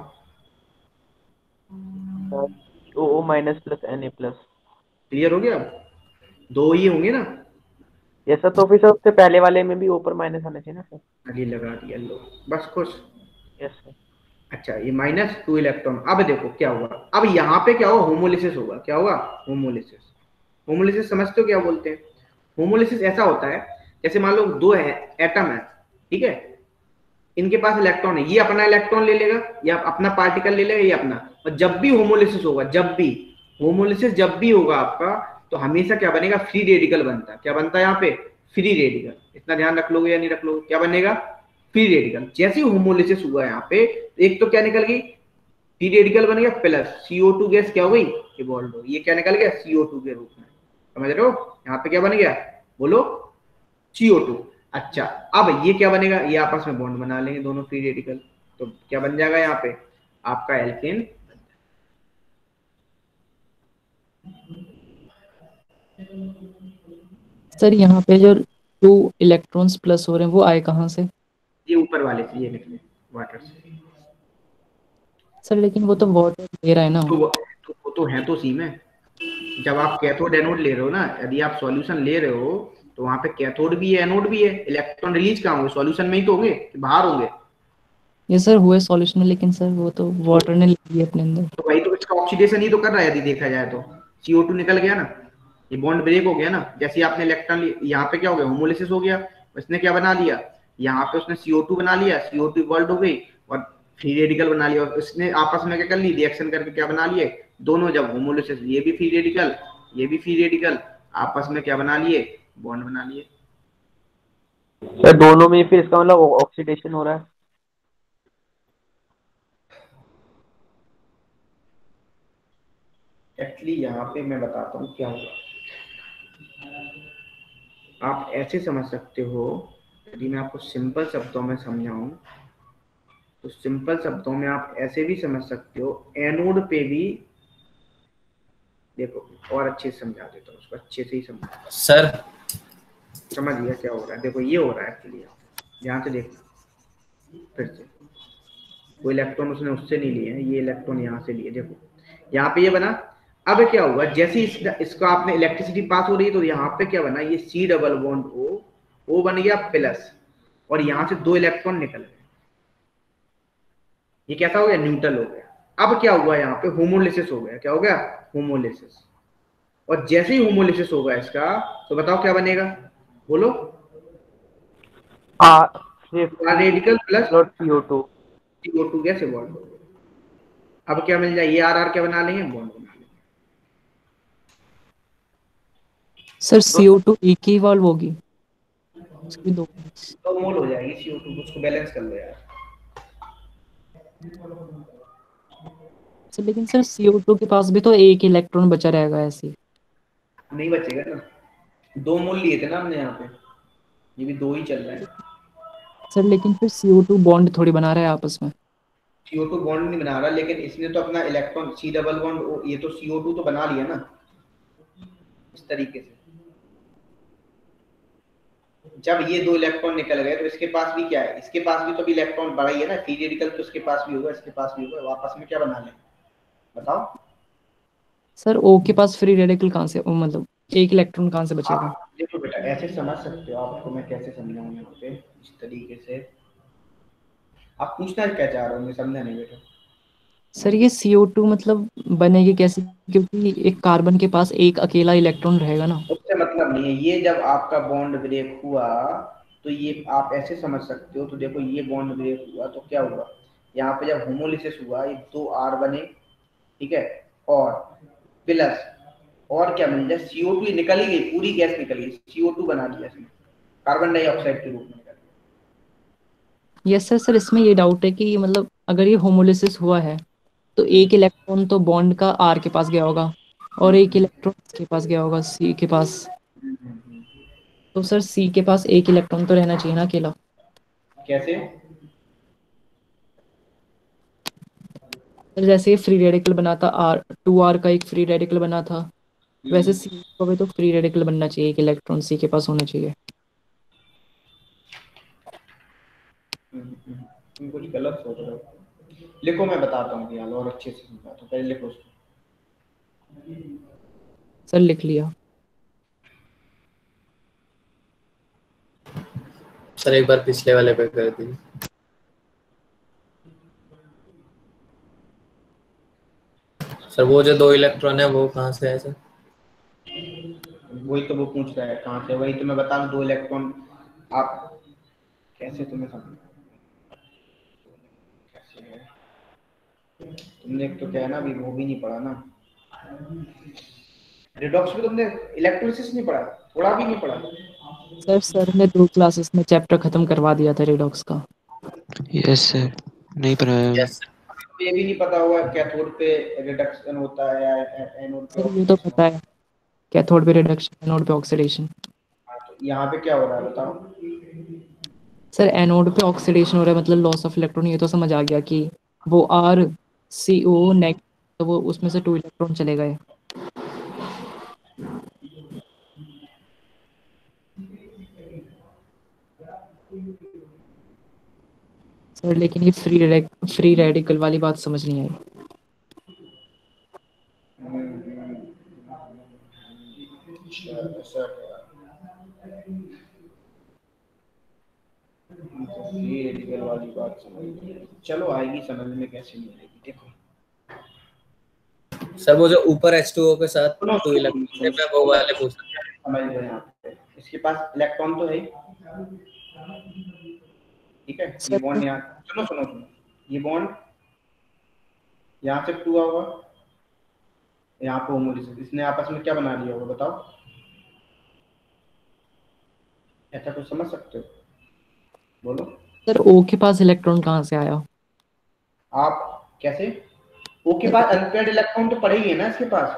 O minus plus N A plus. Clear हो गया? अब दो ही होंगे ना। ऐसा तो फिर सबसे पहले वाले में भी ऊपर माइनस आना चाहिए ना सर। अभी लगा दिया लो, बस खुश। Yes sir. अच्छा ये माइनस टू इलेक्ट्रॉन। अब देखो क्या हुआ, अब यहाँ पे क्या होगा, होमोलिसिस होगा। क्या होगा, होमोलिसिस। होमोलिसिस समझते हो क्या बोलते हैं? होमोलिसिस ऐसा होता है जैसे मान लो दो है एटम है, ठीक है, इनके पास इलेक्ट्रॉन है, ये अपना इलेक्ट्रॉन ले लेगा या अपना पार्टिकल ले लेगा, ये अपना। और जब भी होमोलिसिस होगा, जब भी होमोलिसिस जब भी होगा आपका, तो हमेशा क्या बनेगा, फ्री रेडिकल बनता है। क्या बनता है यहाँ पे, फ्री रेडिकल। इतना ध्यान रख लोगे या नहीं रख लोगे, क्या बनेगा, फ्री रेडिकल। जैसे ही होमोलिसिस हुआ यहाँ पे, एक तो क्या निकल गई, फ्री रेडिकल बन गया, प्लस सीओ टू गैस क्या हो गई, इवॉल्व हो गई। ये क्या निकल गया, सीओ टू के रूप में। समझ रहे हो, यहाँ पे क्या बन गया, बोलो, सीओ टू। अच्छा अब ये क्या बनेगा, ये आपस में बॉन्ड बना लेंगे दोनों फ्री रेडिकल, तो क्या बन जाएगा यहाँ पे आपका एल्केन। सर यहाँ पे जो टू इलेक्ट्रॉन्स प्लस हो रहे हैं वो आए कहाँ से? ये ऊपर वाले से, ये निकले वाटर से। सर लेकिन वो तो वाटर ले रहा है ना। तो वो तो, वो तो है तो सी में। जब आप कैथोड एनोड ले रहे हो ना, यदि आप सॉल्यूशन ले रहे हो तो वहां पे कैथोड भी है एनोड भी है। इलेक्ट्रॉन रिलीज कहाँ होंगे, सॉल्यूशन में ही तो होंगे कि बाहर होंगे? ये सर हुए सॉल्यूशन में, लेकिन सर वो तो वाटर ने ले लिया अपने अंदर। तो वही तो इसका ऑक्सीडेशन ही तो कर रहा है, यदि देखा जाए तो सी ओ टू निकल गया ना, ये बॉन्ड ब्रेक हो गया ना। जैसे आपने इलेक्ट्रॉन, यहाँ पे क्या हो गया, होमोलिसिस हो गया, उसने क्या बना लिया, यहाँ पे उसने सी ओ टू बना लिया, सी ओ टू इवॉल्व हो गई और फ्री रेडिकल बना लिया। और उसने आपस में क्या कर ली, रिएक्शन करके क्या बना लिए दोनों, जब होमोलिसिस, ये भी फ्री रेडिकल ये भी फ्री रेडिकल, आपस में क्या बना लिए, बॉन्ड बना लिए। सर दोनों में फिर इसका मतलब ऑक्सीडेशन हो रहा है। एक्चुअली यहाँ पे मैं बताता हूँ क्या हुआ। आप ऐसे समझ सकते हो, यदि मैं आपको सिंपल शब्दों में समझाऊं तो सिंपल शब्दों में आप ऐसे भी समझ सकते हो, एनोड पे भी देखो, और अच्छे से समझा देता हूँ उसको, अच्छे से ही समझा। सर समझ गया क्या हो रहा है, देखो ये हो रहा है एक्चुअली, यहाँ से देखना फिर से, वो इलेक्ट्रॉन उसने उससे नहीं लिए हैं, ये इलेक्ट्रॉन यहाँ से लिए। देखो यहाँ पे ये बना। अब क्या हुआ, जैसे इस, इसका आपने इलेक्ट्रिसिटी पास हो रही है तो यहाँ पे क्या बना, ये सी डबल बॉन्ड ओ, ओ बन गया प्लस, और यहाँ से दो इलेक्ट्रॉन निकल गए। ये कैसा हो गया, न्यूट्रल हो गया। अब क्या हुआ, यहाँ पे होमोलिसिस हो गया। क्या हो गया, होमोलिसिस। और जैसे ही होमोलिसिस होगा इसका, तो बताओ क्या बनेगा, बोलो, radical plus C O two, C O two gas evolve. अब क्या मिल जाए, ये आर आर क्या बना लेंगे, बॉन्ड बना लेंगे। सर सी ओ टू एक ही इवॉल्व होगी, उसकी दो तो मोल हो जाएगी सी ओ टू, उसको बैलेंस कर लो यार। सर लेकिन सर सी ओ टू के पास भी तो एक इलेक्ट्रॉन बचा रहेगा ऐसे। नहीं बचेगा ना, दो मोल लिए थे ना हमने यहाँ पे, ये भी दो ही चल रहा है। सर लेकिन फिर सी ओ टू बॉन्ड थोड़ी बना रहा है आपस में। सी ओ टू बॉन्ड नहीं बना रहा, लेकिन इसने तो अपना इलेक्ट्रॉन सी डबल बॉन्ड, ये तो सी ओ टू तो बना लिया ना इस तरीके से। जब ये दो इलेक्ट्रॉन निकल गए तो इसके पास भी क्या है, इसके पास भी तो भी इलेक्ट्रॉन बड़ा ही है ना, फ्री रेडिकल तो इसके पास भी होगा, इसके पास भी होगा, वापस में क्या बना ले, बताओ। सर ओ के पास फ्री रेडिकल कहाँ से, ओ मतलब एक इलेक्ट्रॉन कहाँ से बचेगा? आप देखो बेटा, ऐसे समझ सकते हो, आपको मैं कैसे समझाऊं यहाँ पे, इस तरीके से। आप पूछना क्या चाह रहे हो, मैं समझा नहीं बेटा। सर ये सी ओ टू मतलब बनेगी कैसे, क्योंकि एक कार्बन के पास एक अकेला इलेक्ट्रॉन रहेगा ना। उससे मतलब नहीं है, ये जब आपका बॉन्ड ब्रेक हुआ तो ये आप ऐसे समझ सकते हो। तो देखो ये बॉन्ड ब्रेक हुआ तो क्या हुआ, यहाँ पे जब होमोलिसिस हुआ, ये दो आर बने, ठीक है, और प्लस, और क्या मिल जाए, सी ओ टू निकल ही गई, पूरी गैस निकल गई, सी ओ टू बना दिया इसने, कार्बन डाइऑक्साइड के रूप में निकल गया। Yes sir. सर इसमें ये डाउट है कि मतलब अगर ये होमोलिसिस हुआ है तो एक इलेक्ट्रॉन तो बॉन्ड का आर के पास गया होगा और एक इलेक्ट्रॉन के पास गया होगा सी के पास। तो सर सी के पास एक इलेक्ट्रॉन तो रहना चाहिए ना अकेला। कैसे, सर जैसे ये फ्री रेडिकल बना था, आर टू आर का एक फ्री रेडिकल बना था, वैसे सी को भी तो फ्री रेडिकल बनना चाहिए, एक इलेक्ट्रॉन सी के पास होना चाहिए। तुम कुछ गलत सोच रहे हो। लिखो, मैं बताता हूँ यार, और अच्छे से समझाता हूँ, पहले लिखो उसको। सर लिख लिया। सर एक बार पिछले वाले पे कर दी। सर वो जो दो इलेक्ट्रॉन है वो कहाँ से है सर? वही तो वो पूछ रहा है कहाँ से, वही तो मैं बता रहा हूँ। दो इलेक्ट्रॉन आप कैसे, तुम्हें समझ कैसे है, तुमने तो क्या है ना अभी वो भी नहीं पढ़ा ना, रिडॉक्स में तुमने इलेक्ट्रोलिसिस नहीं पढ़ा, थोड़ा भी नहीं पढ़ा। सर सर ने दो क्लासेस में चैप्टर खत्म करवा दिया था रिडॉक्स का। यस सर, नहीं पढ़ा है। यस ये भी नहीं पता हुआ कैथोड पे रिडक्शन होता है या एनोड पे सर ये तो ऑक्सीडेशन पता है, कैथोड पे रिडक्शन, एनोड पे ऑक्सीडेशन। होता है। तो यहाँ पे क्या हो रहा है बताओ। सर एनोड पे ऑक्सीडेशन हो रहा है मतलब लॉस ऑफ इलेक्ट्रॉन, ये तो समझ आ गया कि वो आर सी ओ नेगेटिव, तो वो उसमें से टू इलेक्ट्रॉन चले गए। सर लेकिन ये फ्री फ्री रेडिकल वाली बात समझ नहीं आई। ऐसा ये रेडिकल वाली बात समझ नहीं आई। चलो आएगी समझ में, कैसे नहीं आएगी देखो। सर वो जो ऊपर एच टू ओ के साथ सुनो, टू इलेक्ट्रॉन है वो वाले पूछ रहा हूं। समझ लो यहाँ पे इसके पास इलेक्ट्रॉन तो है ही, ठीक है। ये बॉन्ड यहाँ, सुनो सुनो सुनो, ये बॉन्ड यहाँ से टू होगा, यहाँ पे होमोलिसिस, इसने आपस में क्या बना लिया होगा बताओ। ऐसा कुछ समझ सकते हो, बोलो। सर ओ के पास इलेक्ट्रॉन कहाँ से आया? आप कैसे, ओ के पास अनपेयर्ड इलेक्ट्रॉन तो पड़े ही है ना इसके पास।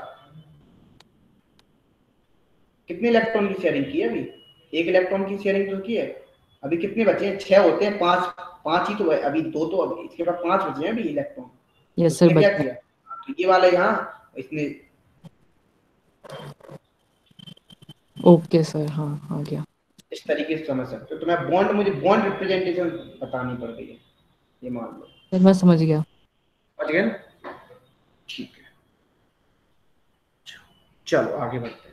कितने इलेक्ट्रॉन की शेयरिंग की है अभी? एक इलेक्ट्रॉन की शेयरिंग तो की है। अभी कितने बचे हैं? छह होते हैं, पांच पांच ही तो है अभी, दो तो अभी इसके पास पांच बचे हैं अभी इलेक्ट्रॉन। यस सर, इसने क्या बच किया, तो ये वाला यहाँ इसने, ओके सर, हाँ आ गया। इस तरीके से समझ सकते हो। तो मैं बॉन्ड, मुझे बॉन्ड रिप्रेजेंटेशन बतानी पड़ गई है, ये मान लो। सर मैं समझ गया। समझ गए ना? ठीक है, चलो आगे बढ़ते हैं।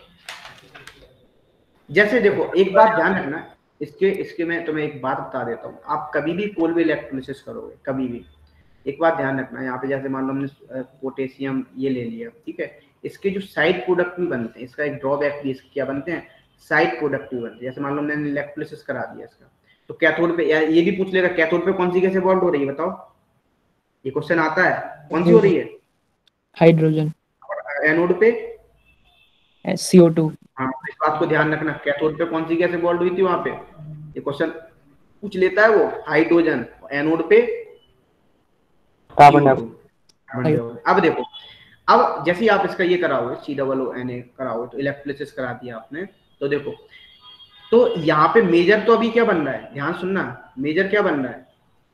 जैसे देखो एक बात ध्यान रखना, इसके इसके मैं तुम्हें एक बात बता देता हूँ। आप कभी भी कोलवे इलेक्ट्रोलिसिस करोगे, कभी भी एक बात ध्यान रखना। यहाँ पे जैसे मान लो हमने पोटेशियम ये ले लिया, ठीक है, इसके जो साइड प्रोडक्ट भी बनते हैं, इसका एक ड्रॉबैक भी, इसके क्या बनते हैं, साइड प्रोडक्ट भी बनते हैं। जैसे मान लो हमने इलेक्ट्रोलिसिस करा दिया इसका, तो कैथोड पे, या ये भी पूछ लेगा कैथोड पे कौन सी गैसें बॉन्ड हो रही है बताओ, ये क्वेश्चन आता है, कौन सी हो रही है? हाइड्रोजन। एनोड पे सी ओ टू। हाँ, इस बात को ध्यान रखना, कैथोड पे कौन सी गैसें बॉन्ड हुई थी वहां पे, ये क्वेश्चन पूछ लेता है वो, हाइड्रोजन। एनोड पे कार्बन डाइऑक्साइड। अब देखो, अब जैसे ही आप इसका ये कराओगे, सी डबल ओ एन ए कराओगे, तो इलेक्ट्रोलिसिस करा दिया आपने, तो देखो, तो यहाँ पे मेजर तो अभी क्या बन रहा है, ध्यान सुनना, मेजर क्या बन रहा है,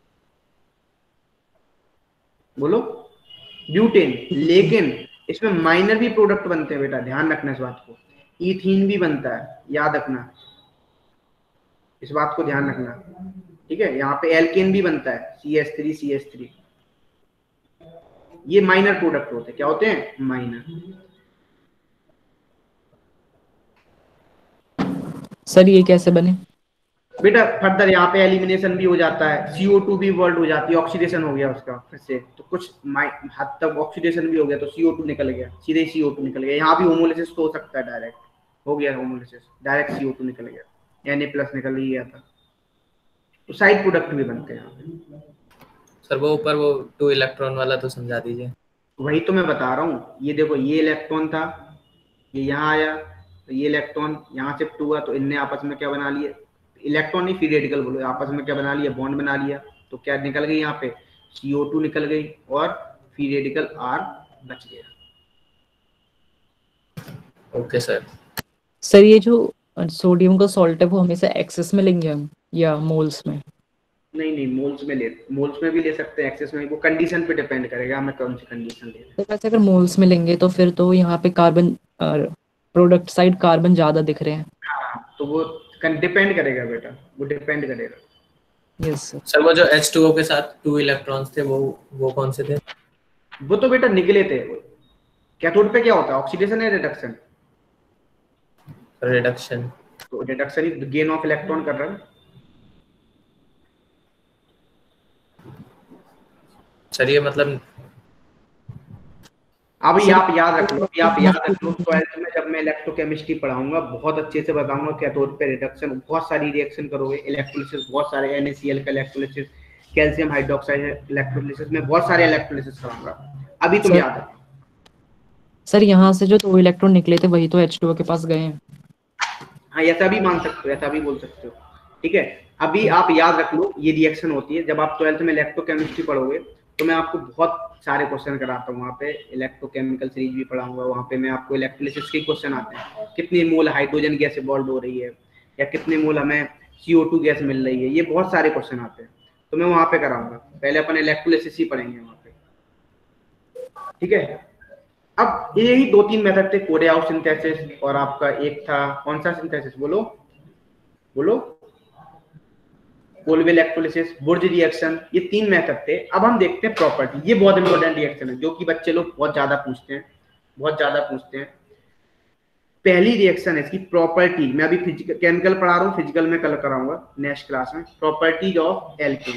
बोलो, ब्यूटेन। लेकिन इसमें माइनर भी प्रोडक्ट बनते हैं बेटा, ध्यान रखना इस बात को। इथीन भी बनता है, याद रखना, इस बात को ध्यान रखना, ठीक है। यहाँ पे एल्केन भी बनता है, C H three C H three, ये माइनर प्रोडक्ट होते हैं। क्या होते हैं? माइनर। सर ये कैसे बने? बेटा फर्दर यहाँ पे एलिमिनेशन भी हो जाता है, सी ओ टू भी वर्ल्ड हो जाती है, ऑक्सीडेशन हो गया उसका फिर से, तो कुछ हद तक ऑक्सीडेशन भी हो गया, तो सी ओ टू निकल गया, सीधे सी ओ टू निकल गया। यहाँ भी होमोलिसिस तो हो सकता है, डायरेक्ट हो गया homolysis, direct C O two निकल गया, Na प्लस निकल ही गया था। तो साइड प्रोडक्ट भी बनते हैं यहाँ पे। सर वो ऊपर वो टू इलेक्ट्रॉन वाला तो समझा दीजिए। वही तो मैं बता रहा हूँ, ये देखो, ये इलेक्ट्रॉन था, ये यहाँ आया, तो ये इलेक्ट्रॉन यहाँ शिफ्ट हुआ, तो इनने आपस में क्या बना लिया, इलेक्ट्रॉन नहीं, फ्री रेडिकल बोलो, आपस में क्या बना लिया, बॉन्ड बना लिया। तो क्या निकल गई यहाँ पे, सी ओ टू निकल गई, और फ्री रेडिकल R बच गया। Okay sir. सर ये जो सोडियम का सॉल्ट है वो हमेशा एक्सेस में लेंगे हम या मोल्स में? नहीं नहीं, मोल्स में ले, मोल्स में भी ले सकते हैं, एक्सेस में, वो कंडीशन पे डिपेंड करेगा हमें कौन सी कंडीशन ले रहे हैं। तो वैसे अगर मोल्स में लेंगे तो फिर तो यहाँ पे कार्बन, प्रोडक्ट साइड कार्बन ज्यादा दिख रहे हैं। हाँ, तो वो डिपेंड करेगा बेटा, वो डिपेंड करेगा। Yes sir. सर वो जो एच टू ओ के साथ टू इलेक्ट्रॉन्स थे वो वो कौन से थे? वो तो बेटा निकले थे। कैथोड पे क्या होता है, ऑक्सीडेशन है रिडक्शन? रिडक्शन। तो रिडक्शन ही गेन ऑफ इलेक्ट्रॉन कर रहा है। सर ये मतलब अभी आप याद रख लो, अभी आप याद रख लो, ट्वेल्थ में जब मैं इलेक्ट्रोकेमिस्ट्री पढ़ाऊंगा बहुत अच्छे से बताऊंगा कैथोड पे रिडक्शन, बहुत सारी रिएक्शन करोगे, इलेक्ट्रोलिसिस बहुत सारे, NaCl का इलेक्ट्रोलिसिस, कैल्शियम हाइड्रोक्साइड इलेक्ट्रोलिसिस में बहुत सारे इलेक्ट्रोलिसिस कराऊंगा, अभी तुम सर- याद रखो। सर यहाँ से जो दो इलेक्ट्रॉन निकले थे वही तो एच टू ओ के पास गए हैं। हाँ ऐसा भी मान सकते हो, ऐसा भी बोल सकते हो, ठीक है। अभी आप याद रख लो ये रिएक्शन होती है जब आप ट्वेल्थ में इलेक्ट्रोकेमिस्ट्री पढ़ोगे, तो मैं आपको बहुत सारे क्वेश्चन कराता हूँ वहाँ पे, इलेक्ट्रोकेमिकल सीरीज भी पढ़ाऊंगा, वहाँ पे मैं आपको इलेक्ट्रोलिसिस के क्वेश्चन आते हैं, कितनी मोल हाइड्रोजन गैस इवॉल्व हो रही है, या कितने मोल हमें सी ओ टू गैस मिल रही है, ये बहुत सारे क्वेश्चन आते हैं, तो मैं वहाँ पे कराऊंगा। पहले अपन इलेक्ट्रोलिसिस ही पढ़ेंगे वहाँ पे, ठीक है। अब यही दो तीन मेथड थे, कोरेआउट सिंथेसिस और आपका एक था कौन सा सिंथेसिस, बोलो बोलो, कोलवे इलेक्ट्रोलिसिस, बुर्ज रिएक्शन, ये तीन मेथड थे। अब हम देखते हैं प्रॉपर्टी, ये बहुत इंपॉर्टेंट रिएक्शन है जो कि बच्चे लोग बहुत ज्यादा पूछते हैं, बहुत ज्यादा पूछते हैं। पहली रिएक्शन है इसकी प्रॉपर्टी, मैं अभी फिजिकल केमिकल पढ़ा रहा हूँ, फिजिकल में कल कराऊंगा नेक्स्ट क्लास में, प्रॉपर्टीज ऑफ एल्केन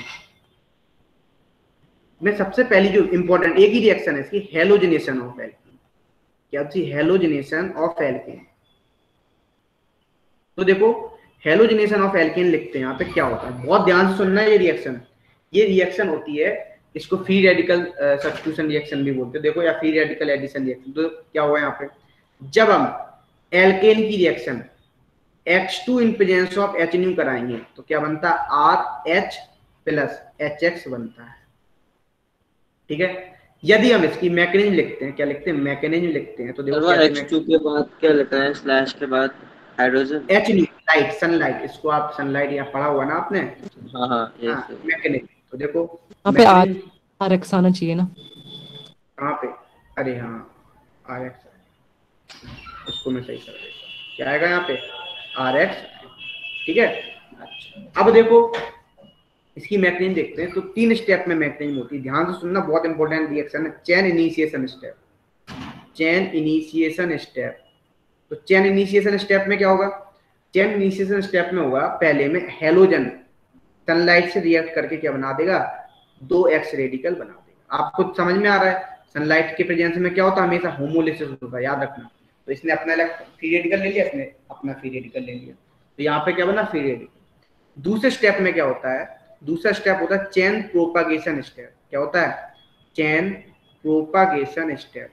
में सबसे पहली जो इंपॉर्टेंट एक ही रिएक्शन है इसकी, हेलोजिनेशन ऑफ एल्केन। क्या थी? Halogenation of alkane. तो देखो हेलोजिनेशन ऑफ एल्केन लिखते हैं यहाँ पे, क्या होता है बहुत ध्यान से सुनना है ये रिएक्शन। ये रिएक्शन होती है, इसको फ्री रेडिकल सब्स्टिट्यूशन रिएक्शन भी बोलते हैं, देखो, या फ्री रेडिकल एडिशन रिएक्शन। तो क्या हुआ यहाँ पे, जब हम एल्केन की reaction H two in presence of H nu कराएंगे तो क्या बनता है, R H plus H X बनता है, ठीक है। यदि हम इसकी मैकेनिज्म लिखते हैं, क्या लिखते हैं, मैकेनिज्म लिखते हैं, तो देखो एच टू के बाद क्या लिखा है, स्लैश के बाद hydrogen, H nu, light, sunlight, इसको आप सनलाइट यहाँ पढ़ा हुआ ना आपने, हाँ हाँ ये हाँ, मैकेनिज्म। तो देखो यहाँ पे आर आर एक्स आना चाहिए ना, कहाँ पे, अरे हाँ आर एक्स, इसको मैं सही कर देता हूँ, क्या आएगा यहाँ पे, आर एक्स, ठीक है। अच्छा अब देखो इसकी मैकेनिज्म देखते हैं, तो तीन स्टेप में मैकेनिज्म होती है, ध्यान से सुनना, बहुत इंपॉर्टेंट रिएक्शन है। Chain initiation step, chain initiation step. तो चेन इनिशिएशन स्टेप में क्या होगा, चेन इनिशिएशन स्टेप में होगा, पहले में हेलोजन सनलाइट से रिएक्ट करके क्या बना देगा, दो एक्स रेडिकल बना देगा। आपको समझ में आ रहा है, सनलाइट के प्रेजेंस में क्या होता है, हमेशा होमोलिसिस होता है, याद रखना। तो इसने अपना फ्री रेडिकल ले लिया, इसने अपना फ्री रेडिकल ले लिया, तो यहाँ पे क्या बना, फ्री रेडिकल। दूसरे स्टेप में क्या होता है, दूसरा स्टेप होता है चेन प्रोपागेशन स्टेप। क्या होता है, चेन प्रोपागेशन स्टेप।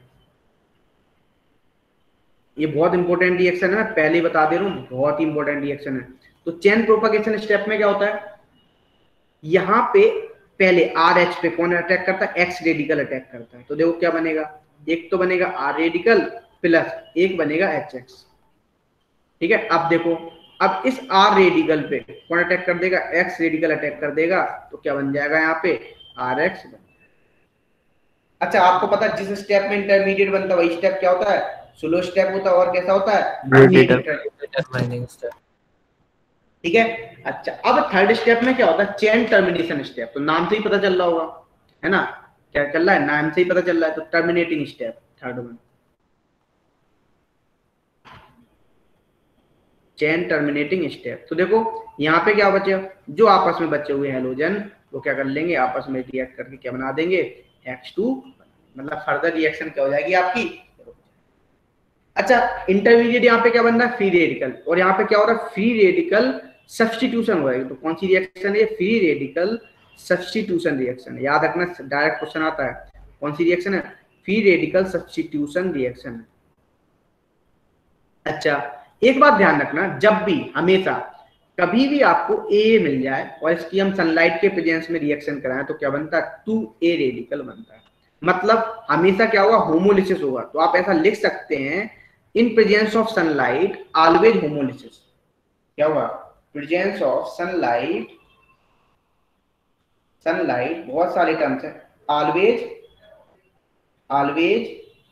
ये बहुत इंपॉर्टेंट रिएक्शन है, मैं पहले ही बता दे रहा हूँ, बहुत ही इंपॉर्टेंट रिएक्शन है। तो चेन प्रोपागेशन स्टेप में क्या होता है, यहाँ पे पहले आर एच पे कौन अटैक करता है, एक्स रेडिकल अटैक करता है। तो देखो क्या बनेगा, एक तो बनेगा आर रेडिकल प्लस एक बनेगा एच एक्स, ठीक है। अब देखो, अब इस आर रेडिकल पे कौन अटैक कर देगा, एक्स रेडिकल अटैक कर देगा, तो क्या बन जाएगा यहाँ पे, आर एक्स बन। अच्छा आपको पता है जिस स्टेप में इंटरमीडिएट बनता है वही स्टेप क्या होता है, स्लो स्टेप होता है, और कैसा होता है, डिटरमाइनिंग स्टेप, ठीक है। अच्छा अब थर्ड स्टेप में क्या होता है, चेन टर्मिनेशन स्टेप। तो नाम से ही पता चल रहा होगा, है ना, क्या चल रहा है, नाम से ही पता चल रहा है। तो टर्मिनेटिंग स्टेप थर्ड में, चेन टर्मिनेटिंग स्टेप। तो देखो यहाँ पे क्या बचे, जो आपस में बचे हुए हेलोजन वो क्या कर लेंगे, आपस में रिएक्ट करके क्या बना देंगे, एक्स टू, मतलब फर्दर रिएक्शन क्या हो जाएगी आपकी। अच्छा इंटरमीडिएट यहाँ पे क्या बन रहा है, फ्री रेडिकल, और यहाँ पे क्या हो रहा है, फ्री रेडिकल सब्स्टिट्यूशन हो जाएगी। तो कौन सी रिएक्शन है, फ्री रेडिकल सब्स्टिट्यूशन रिएक्शन है, याद रखना, डायरेक्ट क्वेश्चन आता है। कौन सी रिएक्शन है, फ्री रेडिकल सब्स्टिट्यूशन रिएक्शन है। अच्छा एक बात ध्यान रखना, जब भी हमेशा कभी भी आपको ए मिल जाए और इसकी हम सनलाइट के प्रेजेंस में रिएक्शन कराएं तो क्या बनता है, टू ए रेडिकल बनता है। मतलब हमेशा क्या होगा, होमोलिसिस होगा। तो आप ऐसा लिख सकते हैं, in presence of sunlight always homolysis. क्या होगा, प्रेजेंस ऑफ सनलाइट, सनलाइट बहुत सारे टर्म्स है, ऑलवेज ऑलवेज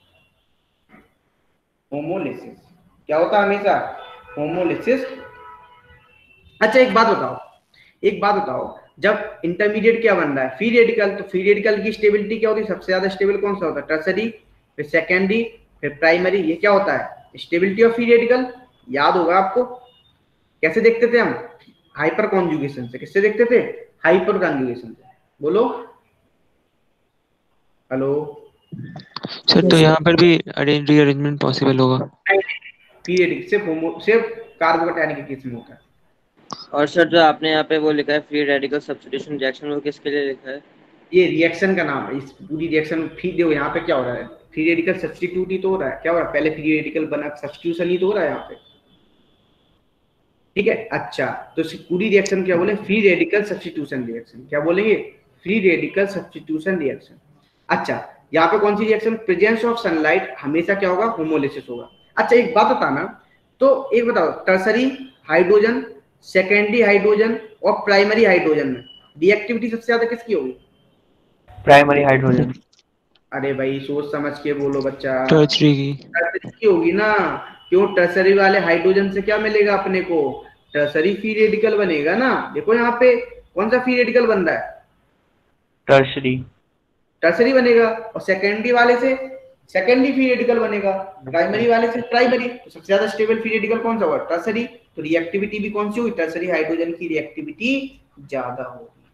होमोलिसिस। क्या होता है, हमेशा होमोलिसिस। अच्छा एक बात बताओ, एक बात बताओ, जब इंटरमीडिएट क्या बन रहा है, फ्री रेडिकल, तो फ्री रेडिकल की स्टेबिलिटी क्या होती है, सबसे ज्यादा स्टेबल कौन सा होता है, टर्सरी, फिर सेकेंडरी, फिर प्राइमरी। ये क्या होता है, स्टेबिलिटी ऑफ फ्री रेडिकल। याद होगा आपको, कैसे देखते थे हम, हाइपर कॉन्जुगेशन से। किससे देखते थे, हाइपर कॉन्जुगेशन से। बोलो हेलो, सर तो यहाँ पर भी अरेंज रीअरेंजमेंट पॉसिबल होगा? फ्री रेडिकल सिर्फ होमो सिर्फ कार्बोकैटायनिक केस में होता है। और सर जो आपने यहाँ पे वो लिखा है फ्री रेडिकल सब्स्टिट्यूशन रिएक्शन, वो किसके लिए लिखा है? ये रिएक्शन का नाम है, इस पूरी रिएक्शन फ्री देखो यहाँ पे क्या हो रहा है, फ्री रेडिकल सब्स्टिट्यूट ही तो हो रहा है, क्या हो रहा है, पहले फ्री रेडिकल बना सब्स्टिट्यूशन ही तो हो रहा है यहाँ पे, ठीक है। अच्छा तो इस पूरी रिएक्शन क्या बोले, फ्री रेडिकल सब्स्टिट्यूशन रिएक्शन, क्या बोलेंगे, फ्री रेडिकल सब्स्टिट्यूशन रिएक्शन। अच्छा यहाँ पे कौन सी रिएक्शन, प्रेजेंस ऑफ सनलाइट हमेशा क्या होगा, होमोलिसिस होगा। अच्छा एक बात बताना, तो एक बताओ टर्सरी हाइड्रोजन, सेकेंडरी हाइड्रोजन और प्राइमरी हाइड्रोजन में रिएक्टिविटी सबसे ज्यादा किसकी होगी? Primary hydrogen. अरे भाई सोच समझ के बोलो बच्चा, टर्सरी की टर्सरी की होगी ना, क्यों, टर्सरी वाले हाइड्रोजन से क्या मिलेगा अपने को, टर्सरी फ्री रेडिकल बनेगा ना। देखो यहाँ पे कौन सा फ्री रेडिकल बन रहा है, टर्सरी टर्सरी बनेगा, और सेकेंडरी वाले से सेकेंडरी फ्री रेडिकल बनेगा, प्राइमरी वाले से प्राइमरी। तो सबसे ज्यादा स्टेबल फ्री रेडिकल कौन सा होगा, टर्सरी। तो रिएक्टिविटी भी कौन सी होगी, टर्सरी हाइड्रोजन की रिएक्टिविटी ज्यादा होगी।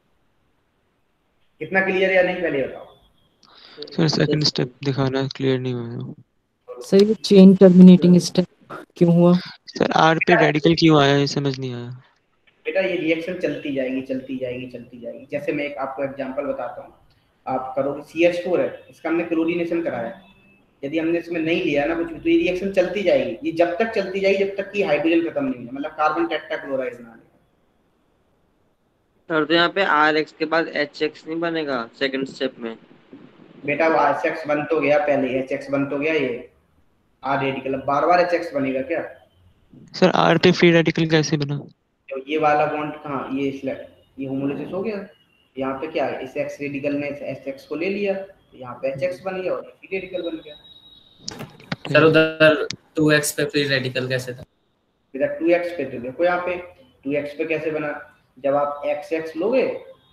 कितना क्लियर या नहीं पहले बताओ। सर सेकंड स्टेप दिखाना क्लियर नहीं हुआ। सर ये चेन टर्मिनेटिंग स्टेप क्यों हुआ? सर आर पे रेडिकल क्यों आया, ये समझ नहीं आया। बेटा ये रिएक्शन चलती जाएगी चलती जाएगी चलती जाएगी। जैसे मैं एक आपको एग्जांपल बताता हूँ, आप करोगे सी एच फोर है, इसका हमने क्लोरीनेशन कराया, यदि हमने इसमें नहीं लिया ना कुछ भी, तो ये रिएक्शन चलती जाएगी, ये जब तक चलती जाएगी जब तक कि हाइड्रोजन खत्म नहीं है, मतलब कार्बन टेट्राक्लोराइड बना लेगा। सर तो यहाँ पे आर एक्स के बाद एच एक्स नहीं बनेगा सेकंड स्टेप में? बेटा वो एच एक्स बन तो गया, पहले एच एक्स बन तो गया, ये आर रेडिकल, अब बार बार एच एक्स बनेगा क्या? सर आर पे फ्री रेडिकल कैसे बना? तो ये वाला बॉन्ड कहाँ, ये ये होमोलिसिस हो गया, यहाँ पे क्या है, इस एक्स रेडिकल ने एच एक्स को ले लिया, यहाँ पे एच एक्स बन गया और फ्री रेडिकल बन गया। सर उधर टू एक्स पे फ्री रेडिकल कैसे था? बेटा टू एक्स पे, तो देखो यहाँ पे टू एक्स पे कैसे बना, जब आप एक्स एक्स लोगे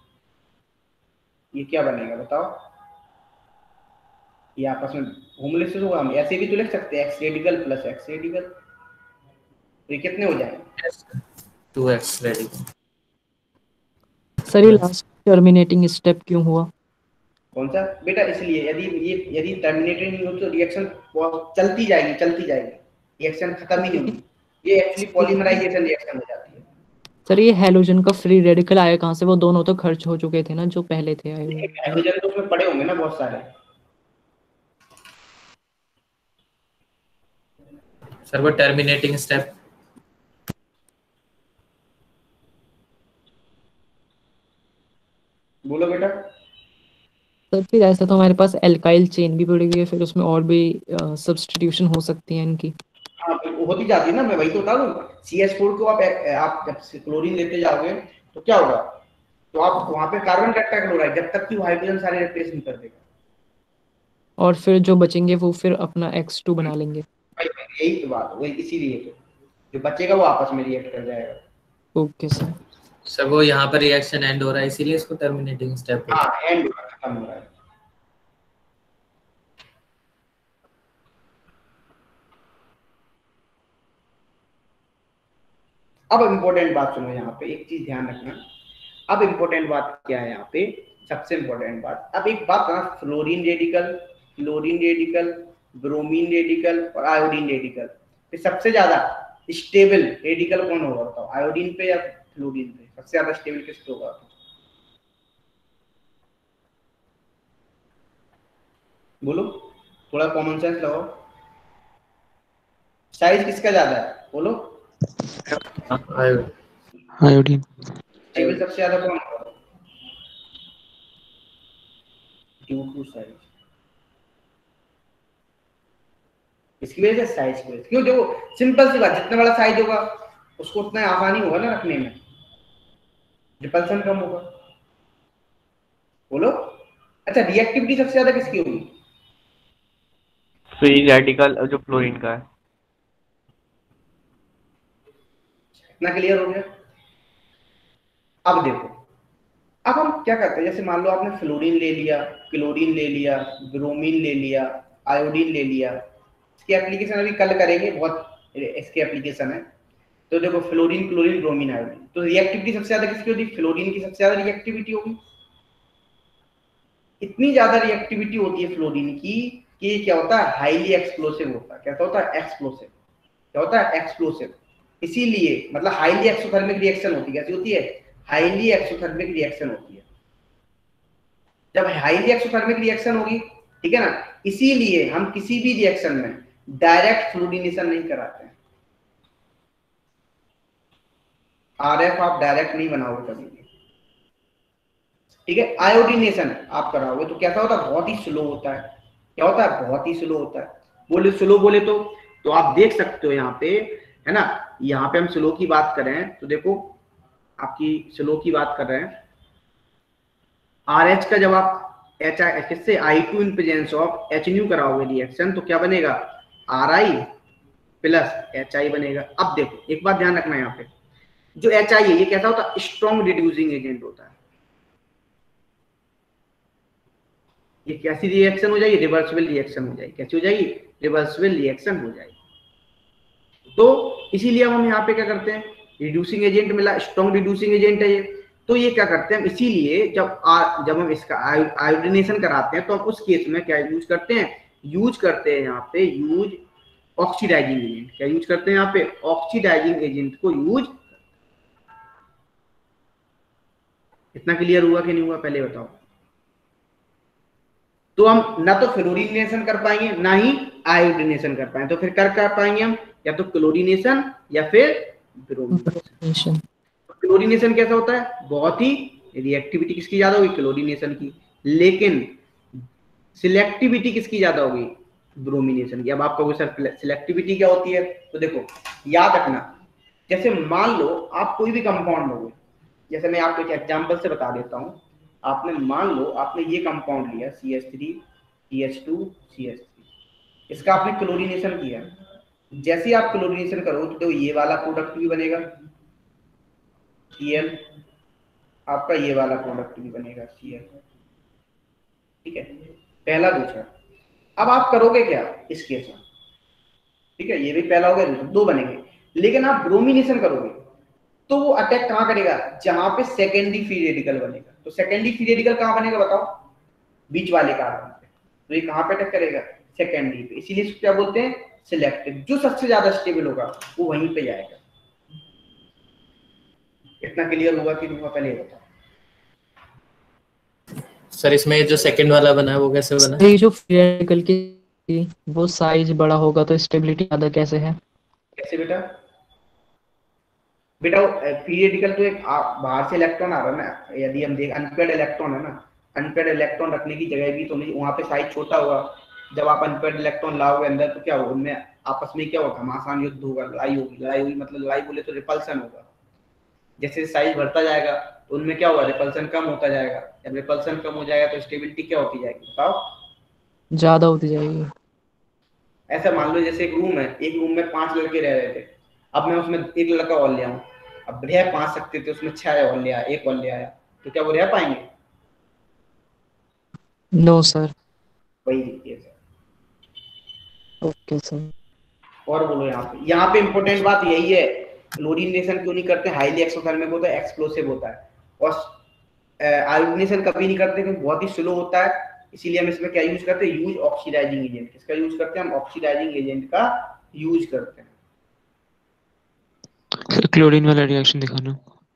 ये क्या बनेगा बताओ, ये आपस में होमोलिसिस होगा। हम ऐसे भी तो लिख सकते हैं X radical plus X radical, तो ये कितने हो जाएंगे, टू एक्स रेडिकल। सर ये लास्ट टर्मिनेटिंग स्टेप क्यों हुआ? कौन सा बेटा, इसलिए यदि ये यदि टर्मिनेटेड नहीं हो तो रिएक्शन चलती जाएगी चलती जाएगी, रिएक्शन खत्म ही नहीं होगी, ये एक्चुअली पॉलीमराइजेशन रिएक्शन हो जाती है। सर ये हैलोजन का फ्री रेडिकल आया कहाँ से, वो दोनों तो खर्च हो चुके थे ना जो पहले थे आए हुए। हैलोजन तो उसमें पड़े होंगे ना बहुत सारे। सर वो टर्मिनेटिंग स्टेप बोलो बेटा। सर फिर ऐसा तो हमारे पास एल्काइल चेन भी पड़ी हुई है, फिर उसमें और भी सब्स्टिट्यूशन हो सकती है इनकी। हाँ होती जाती है ना, मैं वही तो बता दूं, सी एच फोर को आप आप जब क्लोरीन लेते जाओगे तो क्या होगा, तो आप वहां पे कार्बन टेट्राक्लोराइड जब तक कि वो हाइड्रोजन सारे रिप्लेस नहीं कर देगा, और फिर जो बचेंगे वो फिर अपना एक्स टू बना लेंगे। यही तो बात, वही इसीलिए तो जो बचेगा वो आपस में रिएक्ट कर जाएगा। Okay sir. सर वो यहाँ पर रिएक्शन एंड हो रहा है इसीलिए इसको टर्मिनेटिंग स्टेप। हाँ एंड खत्म हो रहा है। अब इम्पोर्टेंट बात सुनो, यहाँ पे एक चीज ध्यान रखना। अब इम्पोर्टेंट बात क्या है यहाँ पे, सबसे इम्पोर्टेंट बात, अब एक बात ना, fluorine radical, fluorine radical, bromine radical और आयोडीन रेडिकल, तो सबसे ज्यादा स्टेबल रेडिकल कौन होगा बताओ, आयोडीन पे या फ्लोरीन पे? सबसे ज्यादा स्टेबल किस पे होगा? बोलो, थोड़ा कॉमन सेंस लगाओ, साइज किसका ज्यादा है बोलो? आयोडीन। स्टेबल सबसे ज्यादा कौन होगा? ड्यू टू साइज, इसकी वजह से साइज की वजह से। क्यों, देखो सिंपल सी बात, जितना बड़ा साइज होगा उसको उतना आसानी होगा ना रखने में, रिपल्सन कम होगा। बोलो। अच्छा रिएक्टिविटी सबसे ज्यादा किसकी होगी? फ्री रेडिकल जो फ्लोरीन का है। इतना क्लियर हो गया? अब देखो, अब हम क्या करते हैं, जैसे मान लो आपने फ्लोरीन ले लिया, क्लोरीन ले लिया, ब्रोमीन ले लिया, आयोडीन ले लिया, इसकी एप्लीकेशन अभी कल करेंगे, बहुत इसकी एप्लीकेशन है। तो देखो फ्लोरीन, क्लोरीन, ब्रोमीन, आयोडीन, तो रिएक्टिविटी सबसे ज्यादा किसकी होगी? फ्लोरीन की सबसे ज्यादा रिएक्टिविटी होगी। इतनी ज्यादा रिएक्टिविटी होती है फ्लोरीन की कि क्या होता है, हाईली एक्सप्लोसिव होता है। क्या होता है? एक्सप्लोसिव। क्या होता है? एक्सप्लोसिव। इसीलिए मतलब हाईली एक्सोथर्मिक रिएक्शन होती है। कैसी होती है? हाईली एक्सोथर्मिक रिएक्शन होती है। जब हाईली एक्सोथर्मिक रिएक्शन होगी, ठीक है ना, इसीलिए हम किसी भी रिएक्शन में डायरेक्ट फ्लोरीनेशन नहीं कराते हैं। आरएफ आप डायरेक्ट नहीं बनाओगे कभी भी, ठीक है। आयोडीनेशन आप कराओगे तो कैसा होता है? बहुत ही स्लो होता है। क्या होता है? बहुत ही स्लो होता है। बोले स्लो बोले तो तो आप देख सकते हो यहाँ पे, है ना, यहाँ पे हम स्लो की बात कर रहे हैं तो देखो आपकी स्लो की बात कर रहे हैं। आर एच का जब आप एच आई किससे I two in presence of H न्यू कराओगे रिएक्शन तो क्या बनेगा? R I plus H I बनेगा। अब देखो एक बात ध्यान रखना, यहाँ पे जो एच आई है ये कैसा होता है? स्ट्रॉन्ग रिड्यूसिंग एजेंट होता है। ये कैसी रिएक्शन हो जाएगी? रिवर्सिबल रिएक्शन हो जाएगी। कैसी हो जाएगी? रिवर्सिबल रिएक्शन हो जाएगी। तो इसीलिए हम यहाँ पे क्या करते हैं, रिड्यूसिंग एजेंट मिला, स्ट्रॉन्ग रिड्यूसिंग एजेंट है ये, तो ये क्या करते हैं, इसीलिए जब आ, जब हम इसका आयोडीनेशन कराते हैं तो हम उस केस में क्या यूज करते हैं? यूज करते हैं यहाँ पे यूज ऑक्सीडाइजिंग एजेंट। क्या यूज करते हैं यहाँ पे? ऑक्सीडाइजिंग एजेंट को यूज। इतना क्लियर हुआ कि नहीं हुआ पहले बताओ? तो हम ना तो फ्लोरीनेशन कर पाएंगे ना ही आयोडीनेशन कर पाएंगे, तो फिर कर कर पाएंगे हम या तो क्लोरीनेशन या फिर ब्रोमीनेशन। क्लोरीनेशन कैसा होता है? बहुत ही रिएक्टिविटी किसकी ज्यादा होगी? क्लोरीनेशन की। लेकिन सिलेक्टिविटी किसकी ज्यादा होगी? ब्रोमीनेशन की। अब आप कहोगे सर सिलेक्टिविटी क्या होती है? तो देखो याद रखना, जैसे मान लो आप कोई भी कंपाउंड लोगे, जैसे मैं आपको एक एग्जांपल से बता देता हूं। आपने मान लो आपने ये कंपाउंड लिया C H three C H two C H three, इसका आपने क्लोरीनेशन किया। जैसे आप क्लोरीनेशन करोगे तो ये वाला प्रोडक्ट भी बनेगा सी एल, आपका ये वाला प्रोडक्ट भी बनेगा सी एल, ठीक है। पहला दूसरा। अब आप करोगे क्या इस केस में? ठीक है, ये भी पहला हो गया, दो बनेंगे। लेकिन आप ब्रोमीनेशन करोगे तो वो अटैक कहां करेगा? जहां पे सेकेंडरी फ्री रेडिकल बनेगा। तो सेकेंडरी फ्री रेडिकल कहां बनेगा बताओ? बीच वाले कार्बन पे। तो ये कहां पे अटैक करेगा? सेकेंडरी पे। इसीलिए इसको क्या बोलते हैं? सिलेक्टिव। जो सबसे ज्यादा स्टेबल होगा वो वहीं पे जाएगा। इतना क्लियर हुआ कि नहीं हुआ पहले बताओ? सर इसमें जो सेकंड वाला बना है वो कैसे बना? ये जो फ्री रेडिकल की वो साइज बड़ा होगा तो स्टेबिलिटी ज्यादा कैसे है? कैसे बेटा? बेटा फ्री रेडिकल तो एक बाहर से इलेक्ट्रॉन आ रहा है ना, यदि हम देख अनपेड इलेक्ट्रॉन है ना, अनपेड इलेक्ट्रॉन रखने की जगह भी तो नहीं, वहां पे साइज छोटा होगा। जब आप अनपेड इलेक्ट्रॉन लाओगे अंदर तो क्या होगा? उनमें आपस में क्या होगा? घमासान युद्ध होगा, लड़ाई होगी। लड़ाई होगी मतलब लड़ाई बोले तो रिपल्सन होगा। जैसे साइज बढ़ता जाएगा तो उनमें क्या होगा? रिपल्सन कम होता जाएगा। जब रिपल्सन कम हो जाएगा तो स्टेबिलिटी क्या होती जाएगी बताओ? ज्यादा होती जाएगी। ऐसा मान लो जैसे एक रूम है, एक रूम में पांच लड़के रह रहे थे, अब मैं उसमें एक लड़का और ले आऊं, अब रह पांच सकते थे, उसमें छह और ले आया, एक और ले आया, तो क्या वो रह पाएंगे? No sir. वही केस है। Okay sir. और बोलो यहाँ पे, यहाँ पे इंपॉर्टेंट बात यही है, क्लोरीनेशन क्यों नहीं करते? हाईली एक्सोथर्मिक होता है, एक्सप्लोसिव होता है। और आयोडीनेशन कभी नहीं करते क्योंकि बहुत ही स्लो होता है। इसीलिए हम इसमें क्या यूज करते हैं? Use oxidizing agent. किसका यूज करते हैं हम? ऑक्सीडाइजिंग एजेंट का यूज करते हैं। क्लोरीन वाला रिएक्शन दिखाना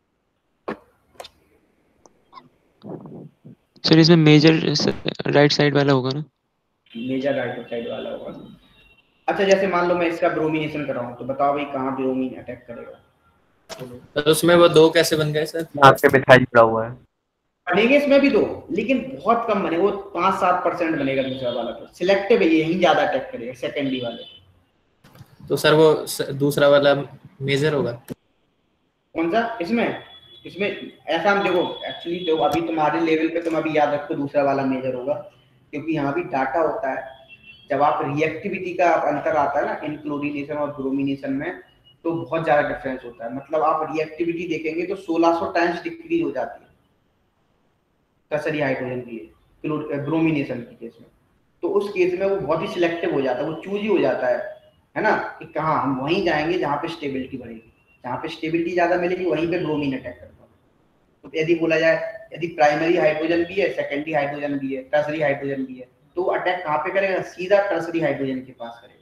सर। इसमें मेजर राइट साइड वाला होगा ना? मेजर राइट साइड वाला होगा। अच्छा जैसे मान लो मैं इसका ब्रोमीनेशन कराऊं तो बताओ भाई कहाँ ब्रोमीन अटैक करेगा? तो उसमें वो दो कैसे बन गए सर? आपके मिथाइल जुड़ा हुआ है। बनेंगे इसमें भी दो, लेकिन बहुत कम बने, वो पांच सात परसेंट बनेगा दूसरा वाला। तो सिलेक्टिव है, यही ज्यादा अटैक करेगा सेकेंडरी वाले। तो सर वो दूसरा वाला मेजर होगा? कौन सा? इसमें इसमें ऐसा हम देखो एक्चुअली जो अभी तुम्हारे लेवल पे तुम अभी याद रखो दूसरा वाला मेजर होगा, क्योंकि यहाँ भी डाटा होता है। जब आप रिएक्टिविटी का अंतर आता है ना इन क्लोरीनेशन और ब्रोमीनेशन में, तो बहुत ज्यादा डिफरेंस होता है। मतलब आप रिएक्टिविटी देखेंगे तो सोलह सौ टाइम्स डिक्रीज हो जाती है टर्सरी हाइड्रोजन की ब्रोमीनेशन के केस में। तो उस केस में वो बहुत ही सिलेक्टिव हो जाता है, वो चूज ही हो जाता है, है ना, कि कहाँ हम वहीं जाएंगे जहाँ पे स्टेबिलिटी बढ़ेगी। जहाँ पे स्टेबिलिटी ज्यादा मिलेगी वहीं पे ब्रोमीन अटैक करता है। तो यदि बोला जाए यदि प्राइमरी हाइड्रोजन भी है, सेकेंडरी हाइड्रोजन भी है, टर्सरी हाइड्रोजन भी है, तो अटैक कहाँ पे करेगा? सीधा टर्सरी हाइड्रोजन के पास करेगा।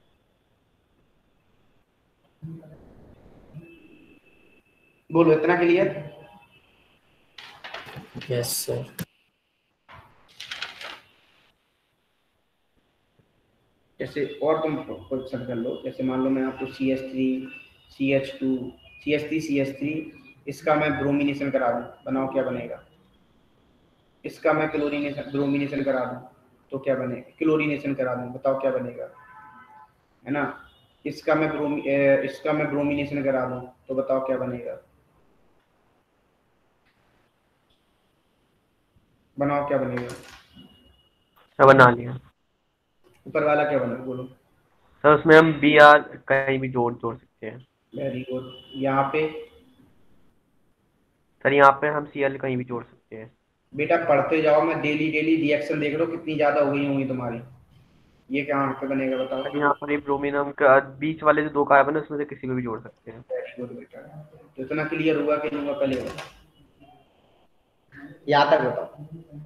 बोलो, इतना क्लियर? Yes sir. जैसे और तुम क्वेश्चन कर लो, जैसे मान लो मैं आपको C H three C H two C H three C H three इसका मैं ब्रोमिनेशन करा दूं, बनाओ क्या बनेगा? इसका मैं क्लोरीनेशन ब्रोमिनेशन करा दूं तो क्या बनेगा? क्लोरीनेशन करा दूं, बताओ क्या बनेगा? है ना? इसका मैं ब्रोमी इसका मैं ब्रोमिनेशन करा दूं तो बताओ क्या बनेगा? बनाओ क्या बनेगा? सर बना लिया। ऊपर वाला क्या बना, बोलो? सर उसमें हम बी आर कहीं भी जोड़ जोड़ सकते हैं। Very good. यहाँ पे सर यहाँ पे हम सी एल कहीं भी जोड़ सकते हैं। बेटा पढ़ते जाओ, मैं डेली डेली रिएक्शन देख रहा हूँ कितनी ज्यादा हो गई होंगी तुम्हारी। ये कहाँ पे बनेगा बताओ? सर यहाँ पर ये ब्रोमीनम का बीच वाले जो दो कार्बन है उसमें से किसी में भी जोड़ सकते हैं। वेरी गुड बेटा। तो इतना क्लियर हुआ कि नहीं हुआ पहले बताओ? यहाँ तक बताओ।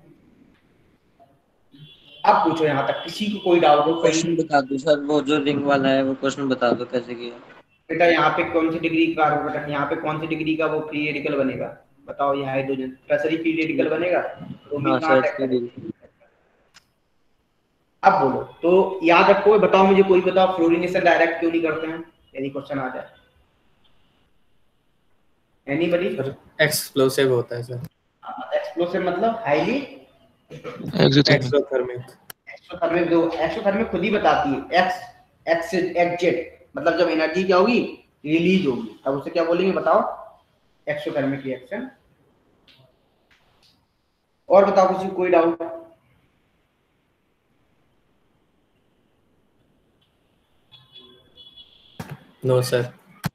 अब पूछो यहाँ तक, किसी को कोई डाउट हो? क्वेश्चन बता दो सर, वो जो रिंग वाला है वो क्वेश्चन बता दो कैसे किया। बेटा यहाँ पे कौन सी डिग्री का कार्बन, यहाँ पे कौन सी डिग्री का वो फ्री रेडिकल बनेगा बताओ? ये हाइड्रोजन टर्सरी फ्री रेडिकल बनेगा। हाँ सर ठीक। अब बोलो, तो याद रखो, बताओ मुझे कोई बताओ फ्लोरीनेशन डायरेक्ट क्यों नहीं करते हैं? यदि क्वेश्चन आ जाए, एनीबॉडी? एक्सप्लोसिव होता है सर। एक्सप्लोसिव मतलब हाईली एक्सोथर्मिक। एक्सोथर्मिक दो एक्सोथर्मिक खुद ही बताती है। एक्स एक्स एग्जिट मतलब जब एनर्जी क्या होगी? रिलीज होगी, अब उसे क्या बोलेंगे बताओ? Exothermic reaction. और बताओ किसी को कोई डाउट? No sir.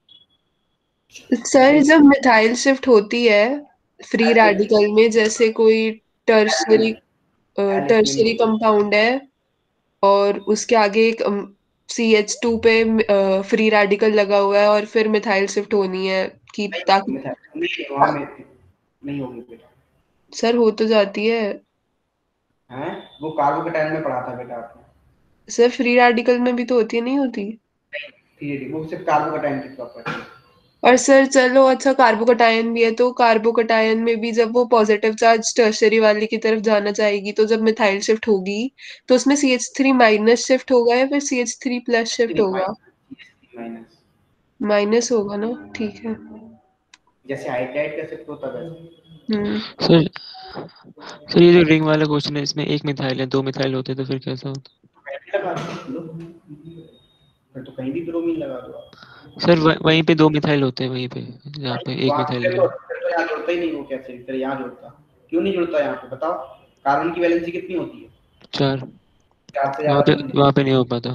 सर जब मिथाइल शिफ्ट होती है फ्री रेडिकल में, जैसे कोई टर्शरी टर्शरी कंपाउंड है और उसके आगे एक सी एच टू पे फ्री रेडिकल लगा हुआ है और फिर मिथाइल शिफ्ट होनी है कि ताकि वहां में नहीं होगी बेटा। सर हो तो जाती है। हैं? वो कार्बोकेटायन में पढ़ा था बेटा आपने। सर फ्री रेडिकल में भी तो होती है, नहीं होती? नहीं, वो सिर्फ कार्बोकेटायन की प्रॉपर्टी है। और सर चलो अच्छा कार्बोकेटायन भी है, तो कार्बोकेटायन में भी जब वो पॉजिटिव चार्ज टर्शरी वाले की तरफ जाना चाहेगी तो जब मिथाइल शिफ्ट होगी तो उसमें C H three minus shift होगा या फिर C H three plus shift होगा? माइनस माइनस होगा ना, ठीक है। जैसे हाइड्राइड का शिफ्ट होता है हम्म सर सर ये जो रिंग वाला क्वेश्चन है इसमें एक मिथाइल है, दो मिथाइल होते तो फिर कैसा होता? लगा दो, फिर तो कहीं भी ब्रोमीन लगा दो आप। सर वह, वहीं पे दो मिथाइल होते हैं, वहीं पे जहाँ पे एक वहाँ मिथाइल पे है। तो फिर तो यहाँ जुड़ता ही नहीं, वो कैसे फिर यहाँ जुड़ता? क्यों नहीं जुड़ता यहाँ पे बताओ? कार्बन की वैलेंसी कितनी होती है? चार। चार से वहाँ ज्यादा पे नहीं। वहाँ पे नहीं हो पाता।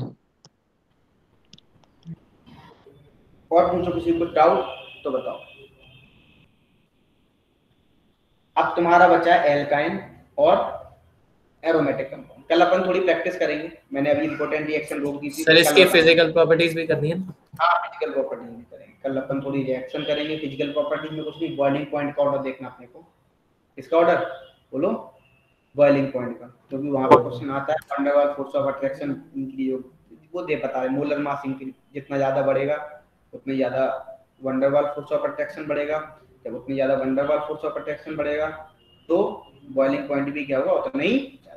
और पूछो किसी को डाउट तो बताओ। अब तुम्हारा बचा है एल्काइन और एरोमेटिक कंपाउंड। कल अपन थोड़ी प्रैक्टिस करेंगे, मैंने अभी इंपॉर्टेंट रिएक्शन रोक दी थी। सर इसके फिजिकल प्रॉपर्टीज भी करनी है। हाँ फिजिकल प्रॉपर्टीज भी करेंगे कल अपन, थोड़ी रिएक्शन करेंगे। फिजिकल प्रॉपर्टीज में कुछ नहीं, बॉइलिंग पॉइंट का ऑर्डर देखना अपने को। किसका ऑर्डर बोलो? बॉइलिंग पॉइंट का, क्योंकि वहां पर क्वेश्चन आता है वंडर वाल फोर्स ऑफ अट्रैक्शन इंक्रीज, वो दे पता है मोलर मास इंक्रीज जितना ज्यादा बढ़ेगा उतनी ज्यादा वंडर वाल फोर्स ऑफ अट्रैक्शन बढ़ेगा। जब उतनी ज्यादा वंडर वाल फोर्स ऑफ अट्रैक्शन बढ़ेगा तो बॉइलिंग पॉइंट भी क्या होगा? उतना ही ज्यादा।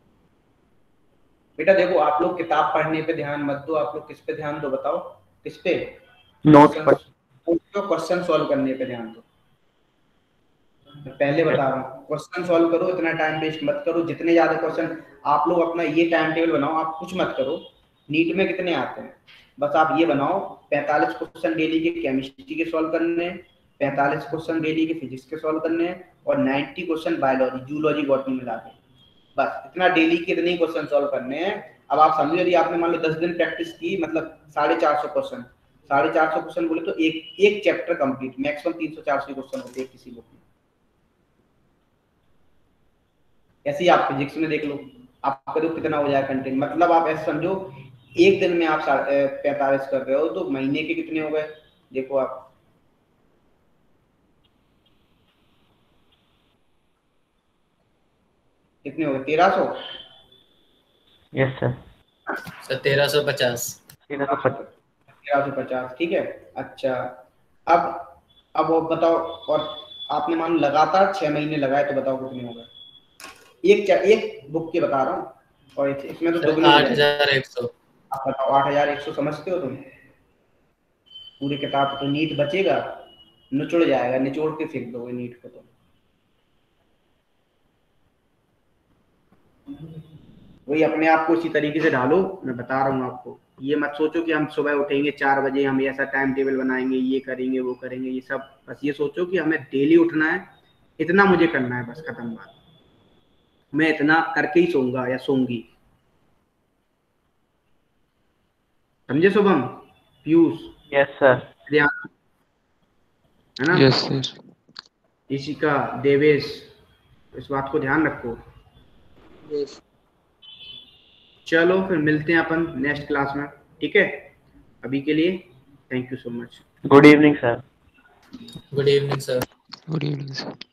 बेटा देखो, आप लोग किताब पढ़ने पे ध्यान मत दो, आप लोग किस पे ध्यान दो बताओ? किस पे? नोट्स पर। क्वेश्चन सॉल्व करने पे ध्यान दो। मैं पहले बता रहा हूँ, क्वेश्चन सॉल्व करो, इतना टाइम वेस्ट मत करो। जितने ज्यादा क्वेश्चन आप लोग अपना ये टाइम टेबल बनाओ, आप कुछ मत करो। नीट में कितने आते हैं बस आप ये बनाओ, पैंतालीस क्वेश्चन डेली के केमिस्ट्री के सॉल्व करने हैं, पैंतालीस क्वेश्चन डेली के फिजिक्स के सॉल्व करने हैं और नब्बे क्वेश्चन बायोलॉजी जूलॉजी बॉटनी मिला के। बस इतना डेली के इतने क्वेश्चन सॉल्व करने हैं। अब आप समझो, यदि आपने मान लो दस दिन प्रैक्टिस की, मतलब साढ़े चार सौ क्वेश्चन साढ़े चार सौ क्वेश्चन बोले तो एक एक चैप्टर कंप्लीट, मैक्सिमम तीन सौ चार सौ क्वेश्चन होते हैं किसी बुक में। ऐसे ही आप फिजिक्स में देख लो, आपका तो कितना हो जाए कंटेंट। मतलब आप ऐसे समझो, एक दिन में आप पैंतालीस कर रहे हो तो महीने के कितने हो गए? देखो आप कितने हो गए? तेरह सौ? Yes sir. सर तेरह सौ पचास। तेरह सौ पचास। तेरह सौ पचास, ठीक है। अच्छा, अब अब वो बताओ, और आपने मान लगातार छह महीने लगाए तो बताओ कितने हो गए? एक एक बुक के बता रहा हूँ, और इसमें तो दुगने हो आठ जाएंगे। हजार एक सौ। आप बताओ आठ हजार एक सौ समझते हो तुम? पूरी किताब तो नीट बचेगा, निचोड़ जाएगा, निचोड़ के फेंक दोगे नीट को तो। वही अपने आप को इसी तरीके से ढालो, मैं बता रहा हूँ आपको। ये मत सोचो कि हम सुबह उठेंगे चार बजे, हम ऐसा टाइम टेबल बनाएंगे, ये करेंगे वो करेंगे, ये सब बस ये सोचो कि हमें डेली उठना है, इतना मुझे करना है, बस खत्म बात। मैं इतना करके ही सोऊंगा या सोऊंगी, समझे शुभम, पीयूष, यस सर। है ना? Yes sir. ऋषिका, देवेश, इस बात को ध्यान रखो। यस। चलो फिर मिलते हैं अपन नेक्स्ट क्लास में, ठीक है? अभी के लिए thank you so much. Good evening sir. Good evening sir. Good evening sir.